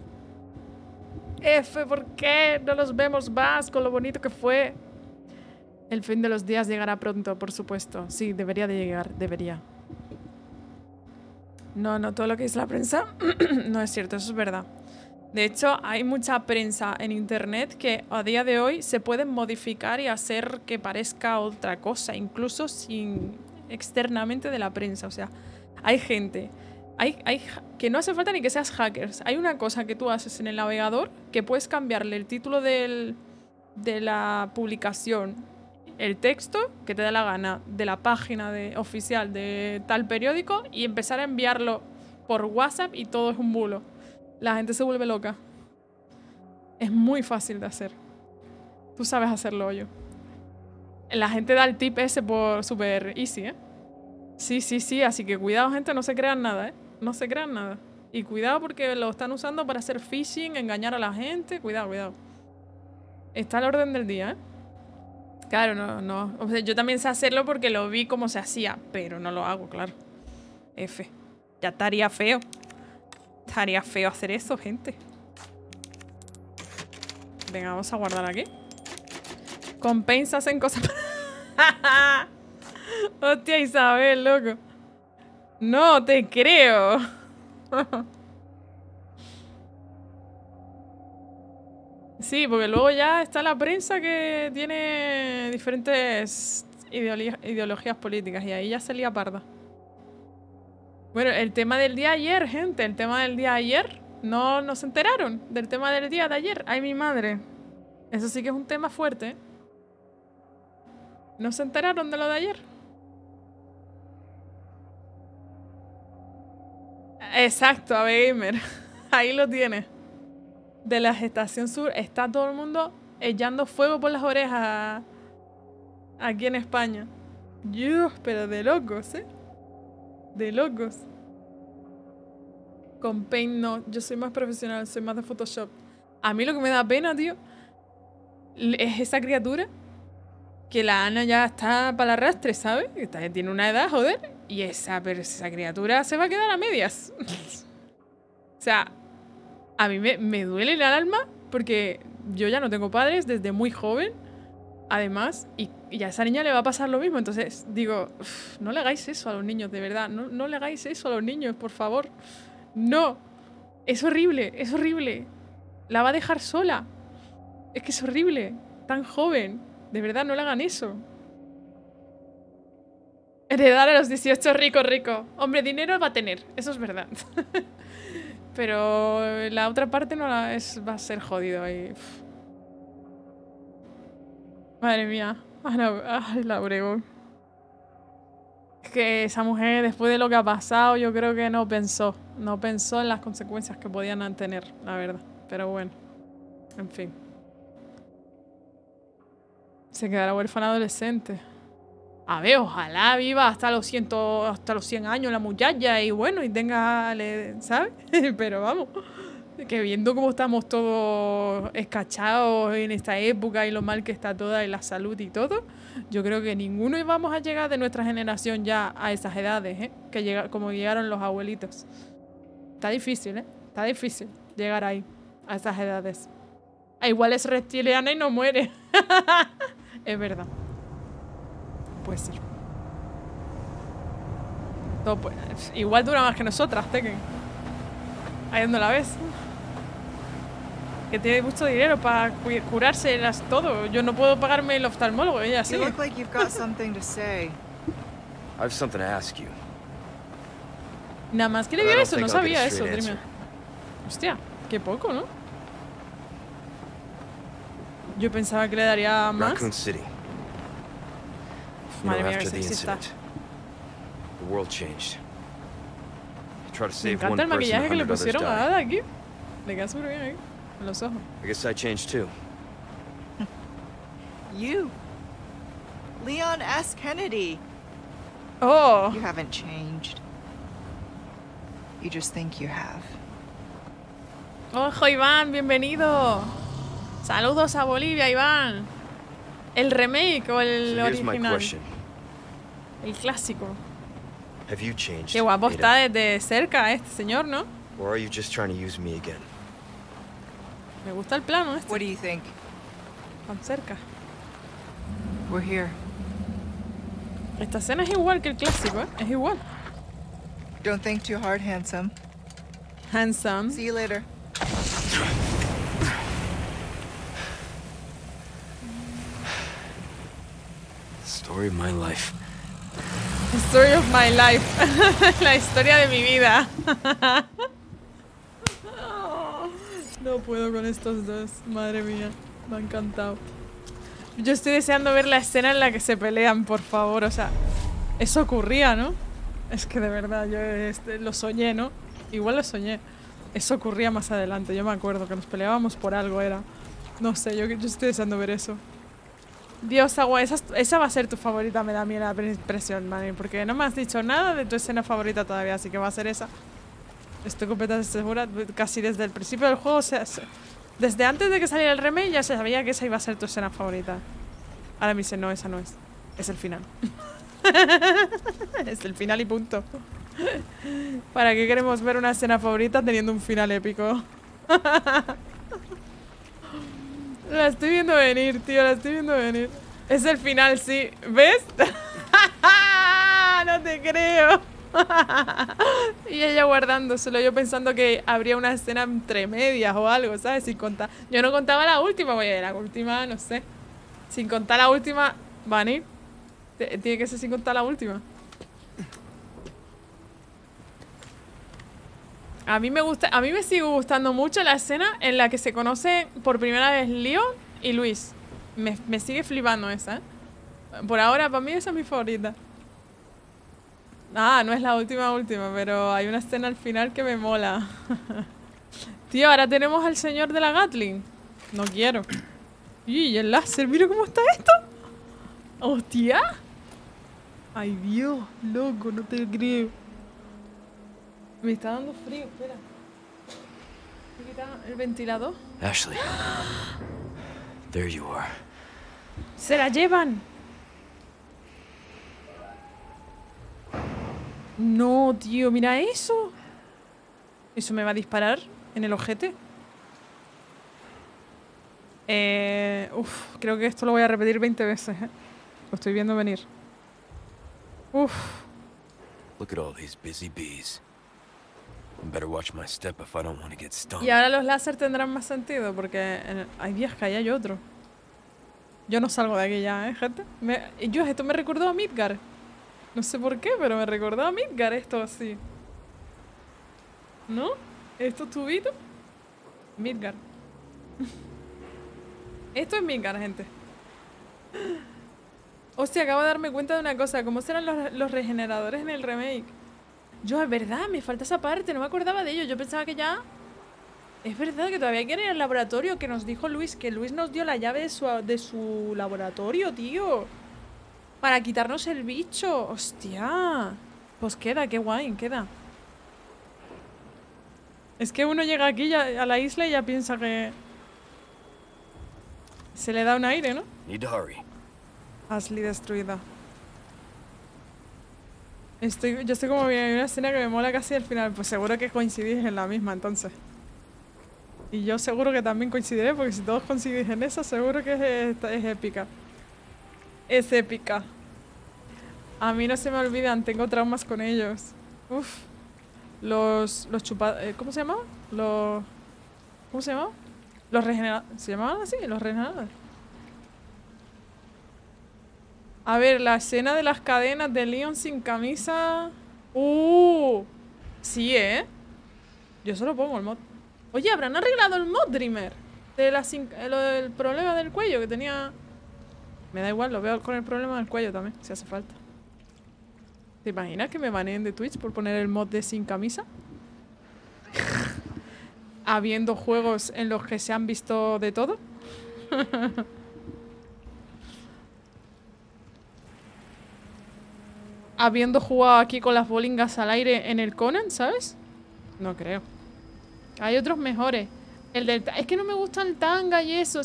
¿por qué no los vemos más con lo bonito que fue? El fin de los días llegará pronto, por supuesto. Sí, debería de llegar, debería. No, todo lo que dice la prensa no es cierto, eso es verdad. De hecho, hay mucha prensa en internet que a día de hoy se pueden modificar y hacer que parezca otra cosa, incluso sin externamente de la prensa. O sea, hay gente... Hay que no hace falta ni que seas hackers. Hay una cosa que tú haces en el navegador que puedes cambiarle el título de la publicación, el texto que te da la gana de la página oficial de tal periódico y empezar a enviarlo por WhatsApp y todo es un bulo. La gente se vuelve loca. Es muy fácil de hacer. Tú sabes hacerlo, yo. La gente da el tip ese por super easy, Sí, así que cuidado, gente, no se crean nada, No se crean nada. Y cuidado porque lo están usando para hacer phishing, engañar a la gente. Cuidado. Está al orden del día, Claro, no. O sea, yo también sé hacerlo porque lo vi como se hacía, pero no lo hago, claro. F. Ya estaría feo. Estaría feo hacer eso, gente. Venga, vamos a guardar aquí. Compensas en cosas... Hostia, Isabel, loco. No te creo. Sí, porque luego ya está la prensa que tiene diferentes ideologías políticas y ahí ya se lía parda. Bueno, el tema del día de ayer, gente. El tema del día de ayer. No se enteraron del tema del día de ayer. Ay, mi madre. Eso sí que es un tema fuerte, ¿No se enteraron de lo de ayer? Exacto, Ave Gamer. Ahí lo tienes. De la Estación Sur está todo el mundo echando fuego por las orejas aquí en España. Dios, pero de locos, De locos. Con Paint no. Yo soy más profesional, soy más de Photoshop. A mí lo que me da pena, tío, es esa criatura que la Ana ya está para el arrastre, ¿sabes? Tiene una edad, joder. Y esa criatura se va a quedar a medias. O sea, a mí me duele el alma porque yo ya no tengo padres desde muy joven, además, y a esa niña le va a pasar lo mismo. Entonces digo, no le hagáis eso a los niños, de verdad. No le hagáis eso a los niños, por favor. No. Es horrible. La va a dejar sola. Es que es horrible. Tan joven. De verdad, no le hagan eso. Heredar a los 18, rico. Hombre, dinero va a tener, eso es verdad. Pero la otra parte no va a ser jodido ahí. Madre mía. Ay, la Obregón. Es que esa mujer, después de lo que ha pasado, yo creo que no pensó en las consecuencias que podían tener, la verdad. Pero bueno, en fin. Se quedará huérfana adolescente. A ver, ojalá viva hasta los 100 años la muchacha y bueno, y tenga, ¿sabes? Pero vamos, Que viendo cómo estamos todos escachados en esta época y lo mal que está toda y la salud y todo, yo creo que ninguno íbamos a llegar de nuestra generación ya a esas edades, ¿eh? Como llegaron los abuelitos. Está difícil, ¿eh? Está difícil llegar ahí, a esas edades. Igual es reptiliana y no muere. Es verdad. Puede ser. Todo puede... Igual dura más que nosotras, Tekken. Ahí donde la ves. Que tiene mucho dinero para curarse todo. Yo no puedo pagarme el oftalmólogo, ella sí. You look like you've got something to say. I have something to ask you. Nada más que le dio eso, no sabía eso, dime. Hostia, qué poco, ¿no? Yo pensaba que le daría más. Raccoon City. Madre mía, after que the sexy está. incident, the world changed. Try to Me save encanta one el person, maquillaje que le 100 others pusieron a died. Ada aquí. Le queda súper bien ahí, en los ojos. I guess I changed too. You. Leon S. Kennedy. ¡Oh! You haven't changed. You just think you have. ¡Ojo, Iván! ¡Bienvenido! Saludos a Bolivia, Iván. ¿El remake o el So here's my original? question. El clásico. Have you changed? Qué guapo Ada? está desde cerca este señor, ¿no? Or are you just trying to use me again? Me gusta el plano este, What do you think? tan cerca. We're here. Esta escena es igual que el clásico, ¿eh? Es igual. Don't think too hard, handsome. Handsome. See you later. Story of my life. Story of my life. La historia de mi vida. No puedo con estos dos. Madre mía. Me ha encantado. Yo estoy deseando ver la escena en la que se pelean, por favor. O sea, eso ocurría, ¿no? Es que de verdad, yo lo soñé, ¿no? Igual lo soñé. Eso ocurría más adelante. Yo me acuerdo que nos peleábamos por algo, era. No sé, yo estoy deseando ver eso. Dios, agua, esa va a ser tu favorita, me da a mí la impresión, Manny, porque no me has dicho nada de tu escena favorita todavía, así que va a ser esa. Estoy completamente segura, casi desde el principio del juego, desde antes de que saliera el remake ya se sabía que esa iba a ser tu escena favorita. Ahora me dice, no, esa no es. Es el final. Es el final y punto. ¿Para qué queremos ver una escena favorita teniendo un final épico? La estoy viendo venir, tío, la estoy viendo venir. Es el final, sí. ¿Ves? No te creo. Y ella guardándoselo, yo pensando que habría una escena entre medias o algo, ¿sabes? Sin contar. Yo no contaba la última, oye, la última, no sé. Sin contar la última, Vani. Tiene que ser sin contar la última. A mí me sigue gustando mucho la escena en la que se conoce por primera vez Leon y Luis. Me sigue flipando esa, ¿eh? Por ahora, para mí esa es mi favorita. Ah, no es la última, pero hay una escena al final que me mola. Tío, ahora tenemos al señor de la Gatling. No quiero. Y el láser, mira cómo está esto. ¡Hostia! Ay, Dios, loco, no te lo creo. Me está dando frío, espera. ¿Me quita el ventilador? Ashley. There you are. ¡Se la llevan! No, tío, mira eso. ¿Eso me va a disparar en el ojete? Creo que esto lo voy a repetir 20 veces, ¿eh? Lo estoy viendo venir. Look at all these busy bees. I better watch my step if I don't want to get stung. Y ahora los láser tendrán más sentido porque hay días que hay otro. Yo no salgo de aquí ya, ¿eh, gente? Esto me recordó a Midgar. No sé por qué, pero me recordó a Midgar esto así. ¿No? ¿Estos tubitos? Midgar. Esto es Midgar, gente. Hostia, acabo de darme cuenta de una cosa. ¿Cómo serán los regeneradores en el remake? Yo, es verdad, me falta esa parte. No me acordaba de ello. Yo pensaba que ya... Es verdad que todavía hay que ir al laboratorio, que nos dijo Luis. Que Luis nos dio la llave de su laboratorio, tío. Para quitarnos el bicho. Hostia. Pues queda, qué guay, queda. Es que uno llega aquí ya, a la isla y ya piensa que... Se le da un aire, ¿no? Need to hurry. Ashley destruida. Yo estoy como bien, hay una escena que me mola casi al final. Pues seguro que coincidís en la misma entonces. Y yo seguro que también coincidiré, porque si todos coincidís en eso, seguro que es épica. Es épica. A mí no se me olvidan, tengo traumas con ellos. Uf. Los chupados... ¿Cómo se llama? ¿Cómo se llama? Los regenerados. ¿Se llamaban así? Los regenerados. A ver, la escena de las cadenas de Leon sin camisa... Sí, ¿eh? Yo solo pongo el mod. Oye, ¿habrán arreglado el mod, Dreamer? El problema del cuello que tenía... Me da igual, lo veo con el problema del cuello también, si hace falta. ¿Te imaginas que me baneen de Twitch por poner el mod de sin camisa? Habiendo juegos en los que se han visto de todo. Habiendo jugado aquí con las bolingas al aire en el Conan, ¿sabes? No creo. Hay otros mejores. Es que no me gusta el tanga y eso.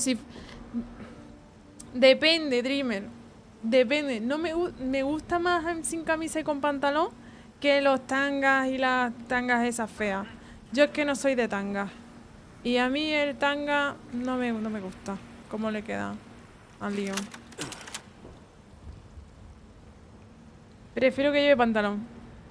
Depende, Dreamer. Depende. No me gusta más sin camisa y con pantalón que los tangas y las tangas esas feas. Yo es que no soy de tanga. Y a mí el tanga no me gusta. ¿Cómo le queda al Leon? Prefiero que lleve pantalón.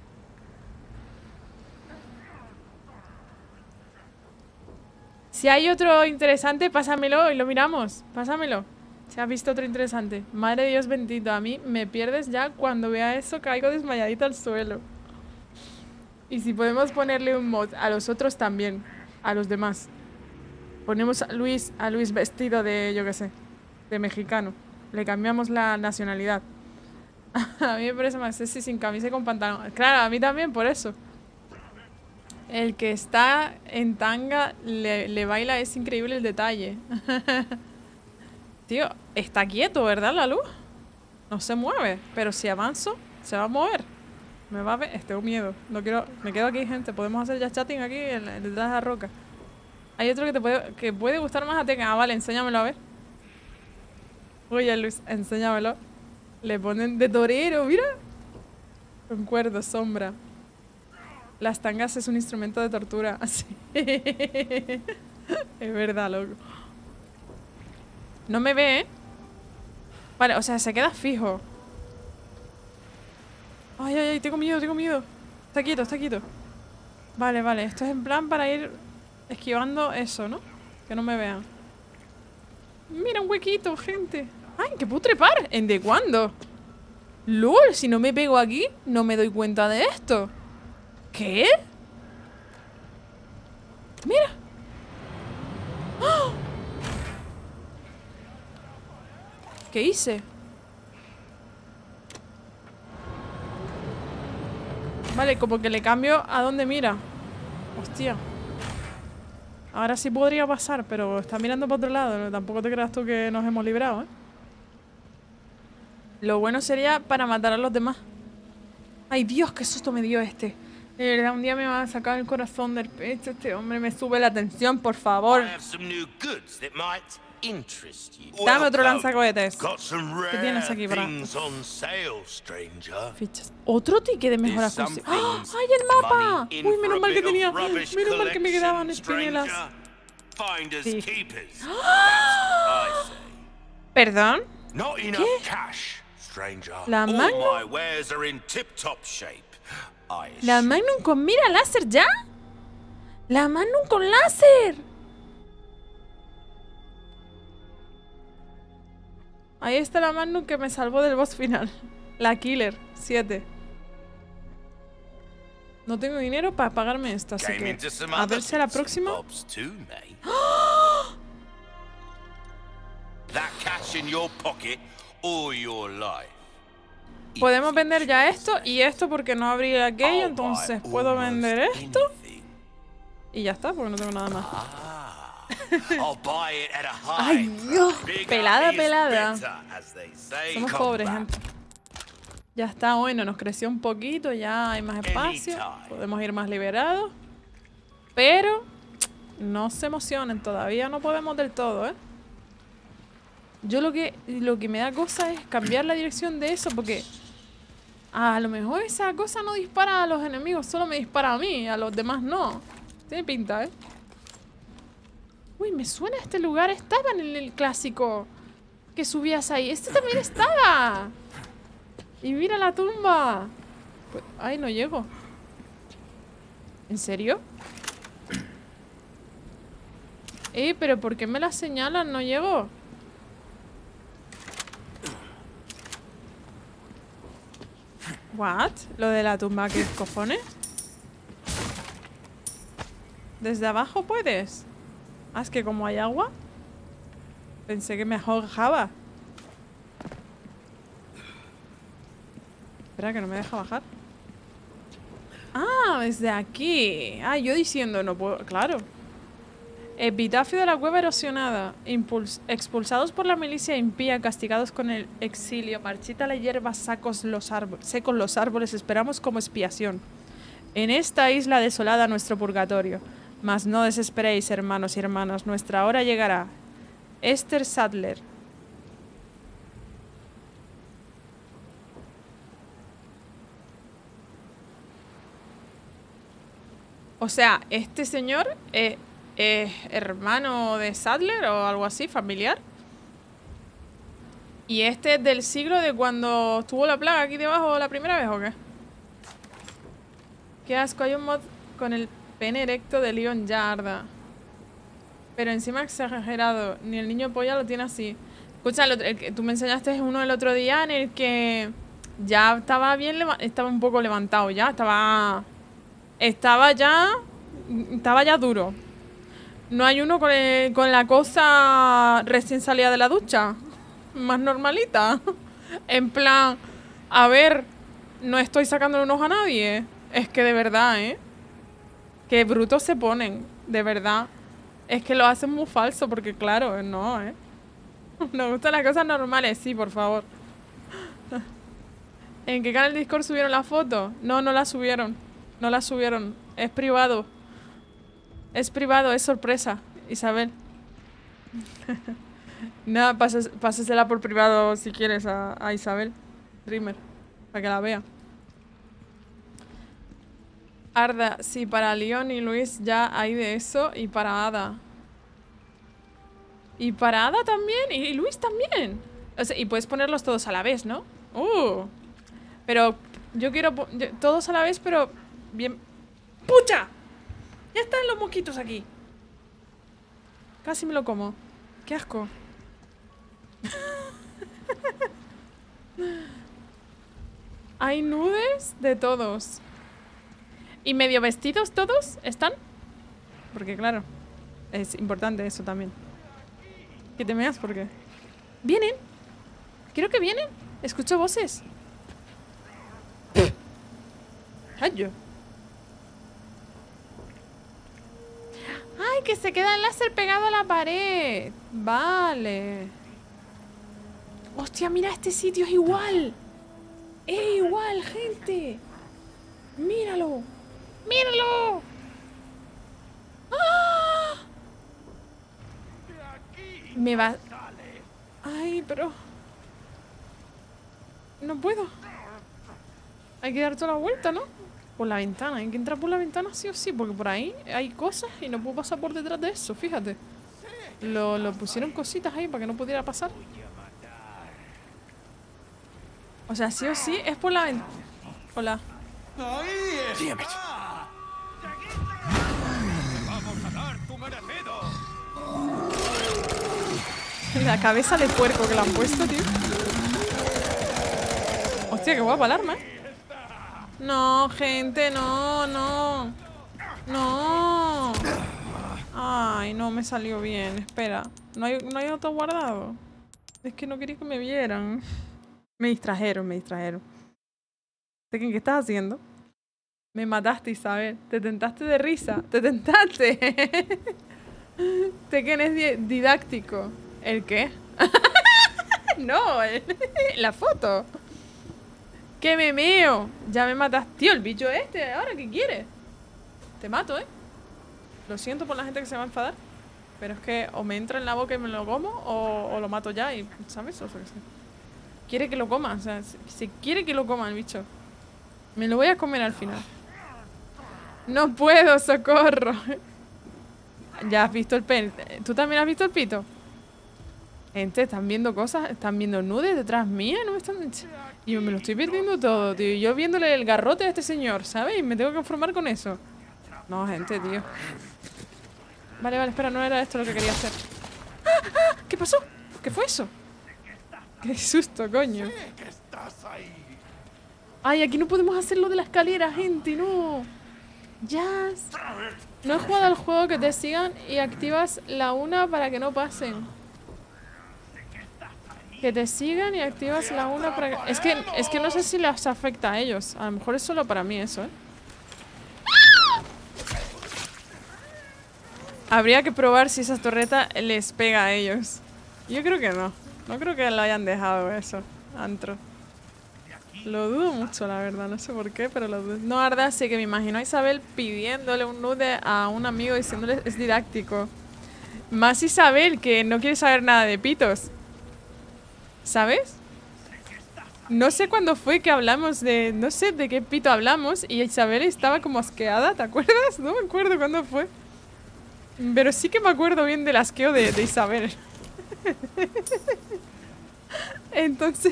Si hay otro interesante, pásamelo y lo miramos. Pásamelo. Si has visto otro interesante. Madre de Dios bendito, a mí me pierdes ya cuando vea eso, caigo desmayadita al suelo. Y si podemos ponerle un mod a los otros también, a los demás. Ponemos a Luis vestido de, yo qué sé, de mexicano. Le cambiamos la nacionalidad. A mí me parece más sexy sin camisa y con pantalón. Claro, a mí también, por eso. El que está en tanga le baila, es increíble el detalle. Tío, está quieto, ¿verdad, la luz? No se mueve, pero si avanzo, se va a mover. Me va a ver. Tengo miedo. No quiero. Me quedo aquí, gente. Podemos hacer ya chatting aquí detrás de la roca. Hay otro que puede gustar más a Tekken. Ah, vale, enséñamelo a ver. Oye, Luis, enséñamelo. Le ponen de torero, mira. Con cuerda, sombra. Las tangas es un instrumento de tortura. Así. Es verdad, loco. No me ve, ¿eh? Vale, o sea, se queda fijo. Ay, ay, ay, tengo miedo, tengo miedo. Está quieto, está quieto. Vale, vale, esto es en plan para ir esquivando eso, ¿no? Que no me vean. Mira, un huequito, gente. Ay, que puedo trepar. ¿En de cuándo? LOL, si no me pego aquí, no me doy cuenta de esto. ¿Qué? Mira. ¡Oh! ¿Qué hice? Vale, como que le cambio a dónde mira. Hostia. Ahora sí podría pasar, pero está mirando para otro lado. Tampoco te creas tú que nos hemos librado, ¿eh? Lo bueno sería para matar a los demás. Ay, Dios, qué susto me dio este. De verdad, un día me va a sacar el corazón del pecho. Este hombre me sube la tensión, por favor. Dame otro lanzacohetes. ¿Qué tienes aquí para...? Fichas. Otro ticket de mejora acústica. ¡Ah! ¡Ay, el mapa! Uy, menos mal que tenía... Menos mal que me quedaban espinelas. Sí. ¡Ah! ¿Perdón? ¿Qué? La Magnum... ¿La Magnum con mira láser ya? ¡La Magnum con láser! Ahí está la Magnum que me salvó del boss final. La Killer 7. No tengo dinero para pagarme esto, así que... A ver si a la próxima... ¡Oh! Podemos vender ya esto y esto porque no abrí aquello, entonces puedo vender esto. Y ya está, porque no tengo nada más. Ay, Dios. Pelada, pelada. Somos pobres, gente. Ya está, bueno, nos creció un poquito, ya hay más espacio. Podemos ir más liberados. Pero no se emocionen, todavía no podemos del todo, ¿eh? Yo lo que me da cosa es cambiar la dirección de eso, porque a lo mejor esa cosa no dispara a los enemigos, solo me dispara a mí, a los demás no. Tiene pinta, ¿eh? Uy, me suena este lugar. Estaba en el clásico que subías ahí. Este también estaba. Y mira la tumba. Pues, ay, no llego. ¿En serio? Pero ¿por qué me la señalan? No llego. ¿What? ¿Lo de la tumba? ¿Qué cojones? ¿Desde abajo puedes? Ah, es que como hay agua. Pensé que me ahogaba. Espera, que no me deja bajar. Ah, desde aquí. Ah, yo diciendo, no puedo... Claro. Epitafio de la cueva erosionada. Expulsados por la milicia impía, castigados con el exilio. Marchita la hierba, secos los árboles, esperamos como expiación. En esta isla desolada nuestro purgatorio. Mas no desesperéis, hermanos y hermanas, nuestra hora llegará. Esther Sadler. O sea, este señor es hermano de Sadler o algo así, familiar. ¿Y este es del siglo de cuando estuvo la plaga aquí debajo la primera vez o qué? Qué asco, hay un mod con el pene erecto de Leon Yarda. Pero encima exagerado, ni el niño polla lo tiene así. Escucha, el que tú me enseñaste es uno el otro día en el que ya estaba bien, estaba un poco levantado ya, estaba ya duro. No hay uno con la cosa recién salida de la ducha. Más normalita. En plan, a ver, no estoy sacándole un ojo a nadie. Es que de verdad, ¿eh? Qué brutos se ponen, de verdad. Es que lo hacen muy falso, porque claro, no, ¿eh? Nos gustan las cosas normales, sí, por favor. ¿En qué canal de Discord subieron la foto? No, no la subieron. No la subieron. Es privado. Es privado, es sorpresa, Isabel. Nada, pásasela por privado si quieres a Isabel Dreamer, para que la vea. Arda, sí, para Leon y Luis ya hay de eso. Y para Ada. Y para Ada también. Y Luis también. O sea, y puedes ponerlos todos a la vez, ¿no? Pero yo quiero todos a la vez, pero bien... ¡Pucha! Ya están los mosquitos aquí. Casi me lo como. ¡Qué asco! Hay nudes de todos. ¿Y medio vestidos todos están? Porque claro, es importante eso también. ¿Qué te meas? ¿Por qué? ¿Vienen? Creo que vienen. Escucho voces. ¡Ay, yo! ¡Ay, que se queda el láser pegado a la pared! Vale. ¡Hostia, mira, este sitio es igual! ¡Es igual, gente! ¡Míralo! ¡Míralo! ¡Ah! Me va... Ay, pero... No puedo. Hay que dar toda la vuelta, ¿no? Por la ventana. Hay que entrar por la ventana sí o sí, porque por ahí hay cosas y no puedo pasar por detrás de eso, fíjate. Lo pusieron cositas ahí para que no pudiera pasar. O sea, sí o sí es por la ventana. Hola. Damn it. La cabeza de puerco que le han puesto, tío. Hostia, qué guapa el arma, ¿eh? No, gente, no, no. No. Ay, no me salió bien. Espera. ¿No hay otro guardado? Es que no quería que me vieran. Me distrajeron, me distrajeron. ¿Qué estás haciendo? Me mataste, Isabel. Te tentaste de risa. Te tentaste. Tekken es didáctico. ¿El qué? No, la foto. ¡Qué memeo! Ya me mataste. Tío, el bicho este, ¿ahora qué quieres? Te mato, ¿eh? Lo siento por la gente que se va a enfadar, pero es que o me entra en la boca y me lo como o lo mato ya y, ¿sabes? O sea, quiere que lo coma, o sea, si quiere que lo coma el bicho. Me lo voy a comer al final. No puedo, socorro. Ya has visto el pen. ¿Tú también has visto el pito? Gente, están viendo cosas, están viendo nudes detrás mía, no me están... Y yo me lo estoy perdiendo todo, tío. Yo viéndole el garrote a este señor, ¿sabes? Y me tengo que conformar con eso. No, gente, tío. Vale, vale, espera, no era esto lo que quería hacer. ¡Ah, ah! ¿Qué pasó? ¿Qué fue eso? Qué susto, coño. Ay, aquí no podemos hacer lo de la escalera, gente, no. Ya. No he jugado al juego que te sigan y activas la una para que no pasen. Que te sigan y activas la una para que... Es que no sé si les afecta a ellos. A lo mejor es solo para mí eso, ¿eh? Habría que probar si esa torreta les pega a ellos. Yo creo que no. No creo que lo hayan dejado eso. Antro. Lo dudo mucho, la verdad. No sé por qué, pero lo dudo. No, la verdad, sí que me imagino a Isabel pidiéndole un nude a un amigo diciéndole es didáctico. Más Isabel, que no quiere saber nada de pitos. ¿Sabes? No sé cuándo fue que hablamos de... No sé de qué pito hablamos y Isabel estaba como asqueada, ¿te acuerdas? No me acuerdo cuándo fue. Pero sí que me acuerdo bien del asqueo de Isabel. Entonces...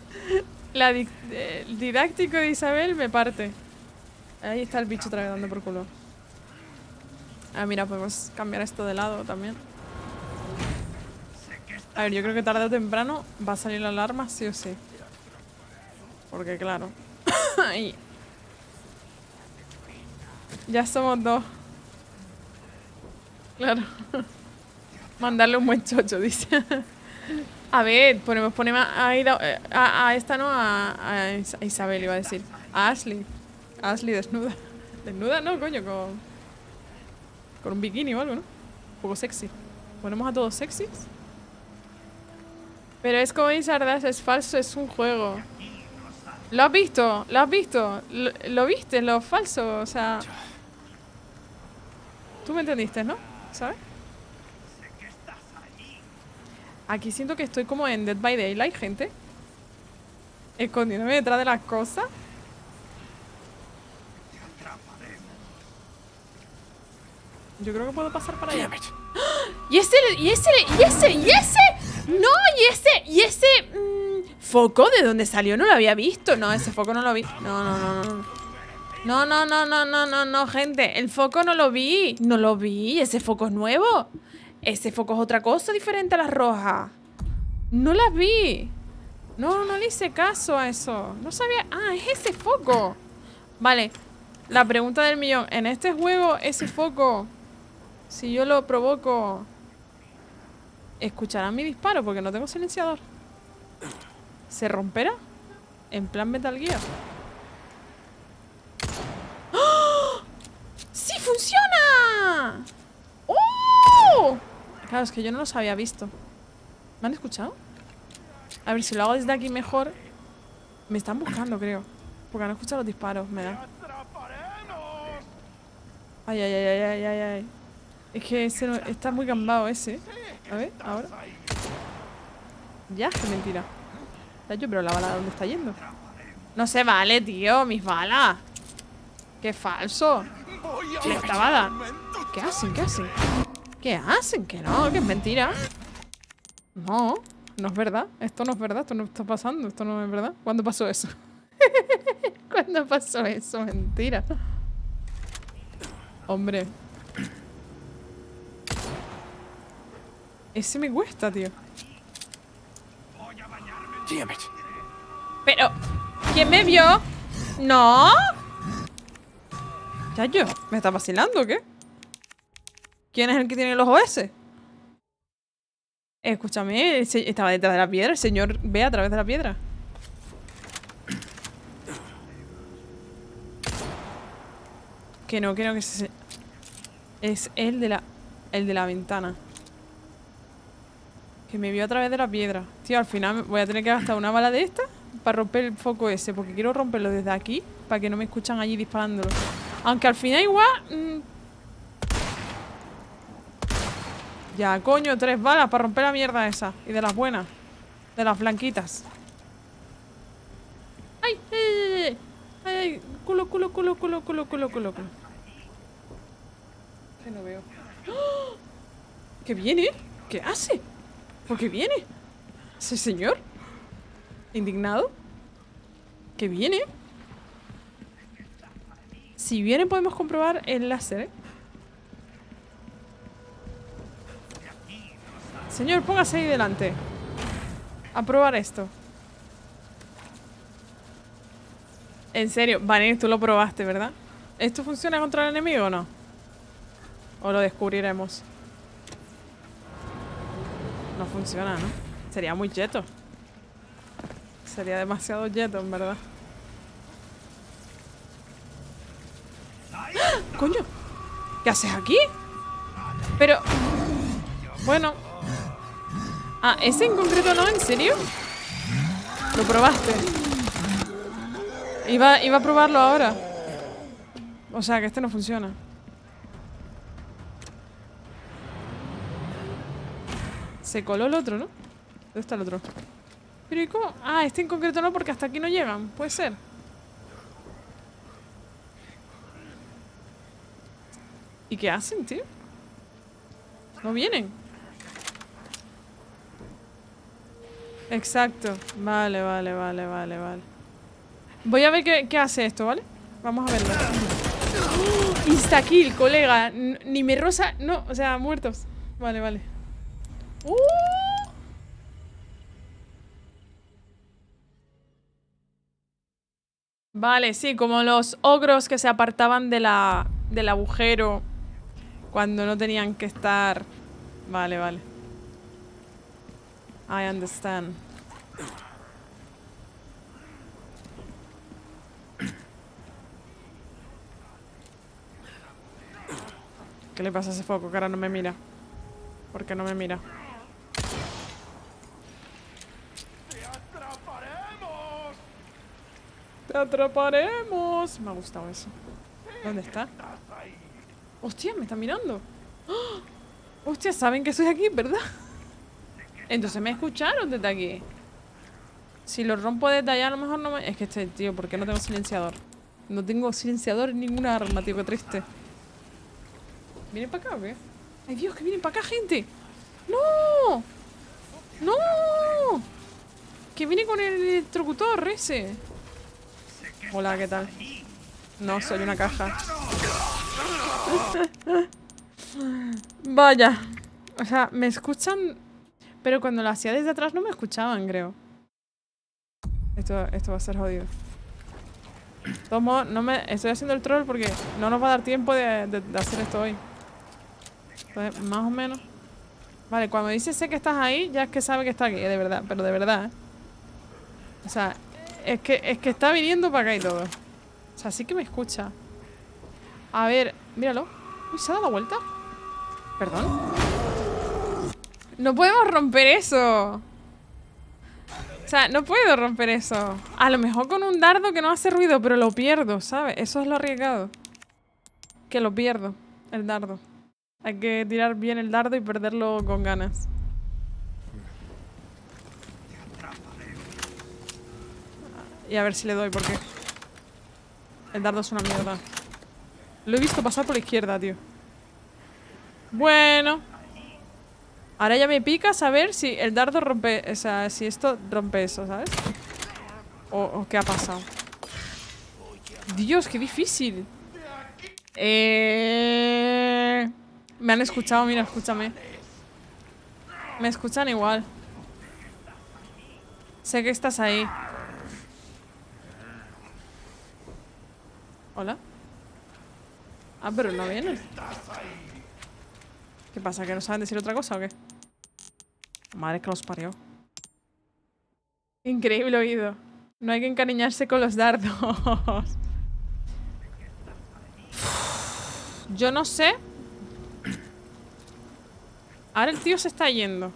el didáctico de Isabel me parte. Ahí está el bicho otra vez dando por culo. Ah, mira, podemos cambiar esto de lado también. A ver, yo creo que tarde o temprano va a salir la alarma, sí o sí. Porque claro. Ahí. Ya somos dos. Claro. Mandarle un buen chocho, dice. A ver, ponemos a esta, ¿no? A Isabel, iba a decir. A Ashley. A Ashley desnuda. Desnuda, no, coño, con un bikini o algo, ¿no? Un poco sexy. ¿Ponemos a todos sexys? Pero es como dice Ardas, es falso, es un juego. ¿Lo has visto? ¿Lo has visto? ¿Lo viste? Lo falso, o sea... Tú me entendiste, ¿no? ¿Sabes? Aquí siento que estoy como en Dead by Daylight, gente. Escondiéndome detrás de las cosas. Yo creo que puedo pasar para allá. ¡Y ese! ¡No! ¿Y ese? ¿Foco? ¿De dónde salió? No lo había visto. No, ese foco no lo vi. No, gente. El foco no lo vi. No lo vi. Ese foco es nuevo. Ese foco es otra cosa diferente a las rojas. No las vi. No le hice caso a eso. No sabía. Ah, es ese foco. Vale. La pregunta del millón. En este juego, ese foco, si yo lo provoco, ¿escucharán mi disparo? Porque no tengo silenciador. ¿Se romperá? En plan Metal Gear. ¡Oh! ¡Sí funciona! ¡Oh! Claro, es que yo no los había visto. ¿Me han escuchado? A ver, si lo hago desde aquí mejor. Me están buscando, creo. Porque han escuchado los disparos, me da. Ay. Es que ese no, está muy gambado ese. A ver, ahora. Ya, qué mentira. Pero la bala, ¿dónde está yendo? No se vale, tío, mis balas. Qué falso. Le estaba dando. ¿Qué hacen? ¿Qué hacen? Que no, que es mentira. No es verdad. Esto no es verdad, esto no está pasando. Esto no es verdad. ¿Cuándo pasó eso? ¿Cuándo pasó eso? Mentira. Hombre. Ese me cuesta, tío. Pero... ¿quién me vio? ¡No! ¿Ya yo? ¿Me está vacilando o qué? ¿Quién es el que tiene el ojo ese? Escúchame, estaba detrás de la piedra. El señor ve a través de la piedra. Que no, que es el de la ventana. Que me vio a través de la piedra. Tío, al final voy a tener que gastar una bala de esta para romper el foco ese. Porque quiero romperlo desde aquí para que no me escuchan allí disparándolo. Aunque al final igual... Ya, coño, 3 balas para romper la mierda esa. Y de las buenas. De las blanquitas. ¡Ay! ¡Ay! ¡Ay! Culo, culo, culo, culo, culo, culo, culo, culo. Que no veo. ¡Oh! ¿Qué viene? ¿Qué hace? ¿Por qué viene? ¿Ese señor? ¿Indignado? ¿Qué viene? Si viene podemos comprobar el láser, ¿eh? Señor, póngase ahí delante. A probar esto. En serio, Vanessa, tú lo probaste, ¿verdad? ¿Esto funciona contra el enemigo o no? ¿O lo descubriremos? No funciona, ¿no? Sería muy yeto. Sería demasiado yeto, en verdad. ¡Ah! ¡Coño! ¿Qué haces aquí? Pero... Bueno... Ah, ¿ese en concreto no? ¿En serio? Lo probaste. Iba a probarlo ahora. O sea, que este no funciona. Se coló el otro, ¿no? ¿Dónde está el otro? Pero ¿y cómo? Ah, este en concreto no, porque hasta aquí no llegan. Puede ser. ¿Y qué hacen, tío? No vienen. Exacto. Vale, vale, vale, vale, vale. Voy a ver qué hace esto, ¿vale? Vamos a verlo. ¡Oh! Insta-kill, colega. Ni me rosa... No, o sea, muertos. Vale, vale. Vale, sí, como los ogros que se apartaban del agujero cuando no tenían que estar. Vale, vale. I understand. ¿Qué le pasa a ese foco? Que ahora no me mira. ¿Por qué no me mira? ¡Te atraparemos! Me ha gustado eso. ¿Dónde está? ¡Hostia! Me está mirando. ¡Oh! ¡Hostia! Saben que estoy aquí, ¿verdad? Entonces me escucharon desde aquí. Si lo rompo desde allá, a lo mejor no me... Es que este tío, ¿por qué no tengo silenciador? No tengo silenciador en ninguna arma, tío, qué triste. ¿Vienen para acá o qué? ¡Ay, Dios, que vienen para acá, gente! ¡No! ¡No! Que viene con el electrocutor ese. Hola, ¿qué tal? No, soy una caja. Vaya. O sea, me escuchan... Pero cuando lo hacía desde atrás no me escuchaban, creo. Esto va a ser jodido. De todos modos, estoy haciendo el troll porque no nos va a dar tiempo de hacer esto hoy. Entonces, más o menos. Vale, cuando dice sé que estás ahí, ya es que sabe que está aquí, de verdad. Pero de verdad, ¿eh? O sea, es que está viniendo para acá y todo. O sea, sí que me escucha. A ver, míralo. Uy, ¿se ha dado la vuelta? Perdón. No podemos romper eso. O sea, no puedo romper eso. A lo mejor con un dardo que no hace ruido, pero lo pierdo, ¿sabes? Eso es lo arriesgado. Que lo pierdo, el dardo. Hay que tirar bien el dardo y perderlo con ganas. Y a ver si le doy, porque el dardo es una mierda. Lo he visto pasar por la izquierda, tío. Bueno. Ahora ya me pica saber si el dardo rompe... O sea, si esto rompe eso, ¿sabes? O qué ha pasado. Dios, qué difícil. Me han escuchado, mira, escúchame. Me escuchan igual. Sé que estás ahí. ¿Hola? Ah, pero no vienes. ¿Qué pasa? ¿Que no saben decir otra cosa o qué? Madre que los parió. Increíble oído. No hay que encariñarse con los dardos. Yo no sé. Ahora el tío se está yendo.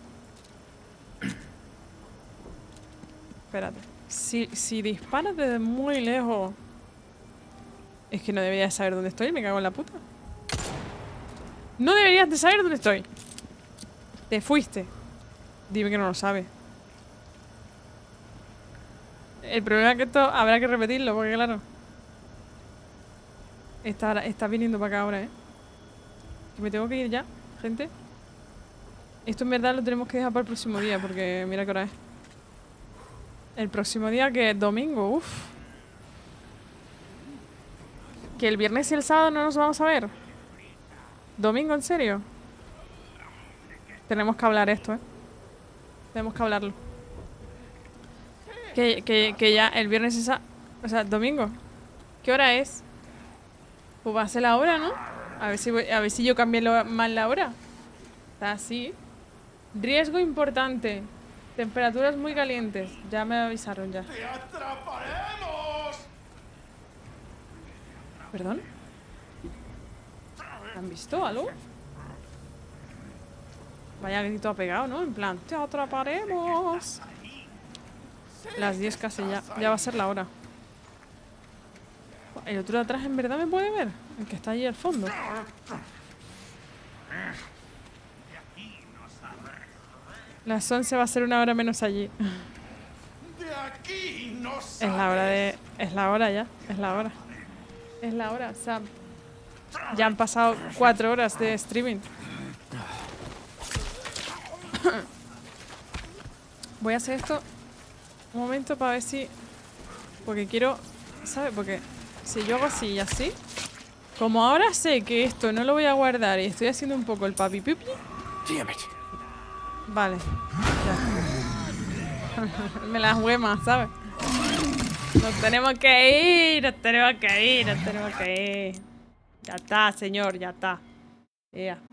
Espérate. Si disparas desde muy lejos... Es que no deberías saber dónde estoy, me cago en la puta. No deberías de saber dónde estoy. Te fuiste. Dime que no lo sabes. El problema es que esto habrá que repetirlo, porque claro. Está viniendo para acá ahora, ¿eh? Que me tengo que ir ya, gente. Esto en verdad lo tenemos que dejar para el próximo día, porque mira qué hora es. El próximo día, que es domingo, uff. Que el viernes y el sábado no nos vamos a ver. ¿Domingo, en serio? Tenemos que hablar esto, ¿eh? Tenemos que hablarlo. Que ya el viernes y sábado... O sea, domingo. ¿Qué hora es? Pues va a ser la hora, ¿no? A ver si yo cambié mal la hora. Está así. Riesgo importante. Temperaturas muy calientes. Ya me avisaron ya. ¡Te atraparemos! ¿Perdón? ¿Han visto algo? Vaya grito ha pegado, ¿no? En plan, te atraparemos. Las 10 casi ya. Ya va a ser la hora. El otro de atrás en verdad me puede ver. El que está allí al fondo. Las 11 va a ser una hora menos allí. De aquí no Es la hora de... Es la hora ya. Es la hora. Es la hora. O sea, ya han pasado 4 horas de streaming. Voy a hacer esto un momento para ver si... Porque quiero... ¿Sabes? Porque si yo hago así y así... Como ahora sé que esto no lo voy a guardar y estoy haciendo un poco el papi pipi... Vale. Ya. Me las huemas, ¿sabes? Nos tenemos que ir, nos tenemos que ir, nos tenemos que ir. Ya está, señor, ya está. Yeah.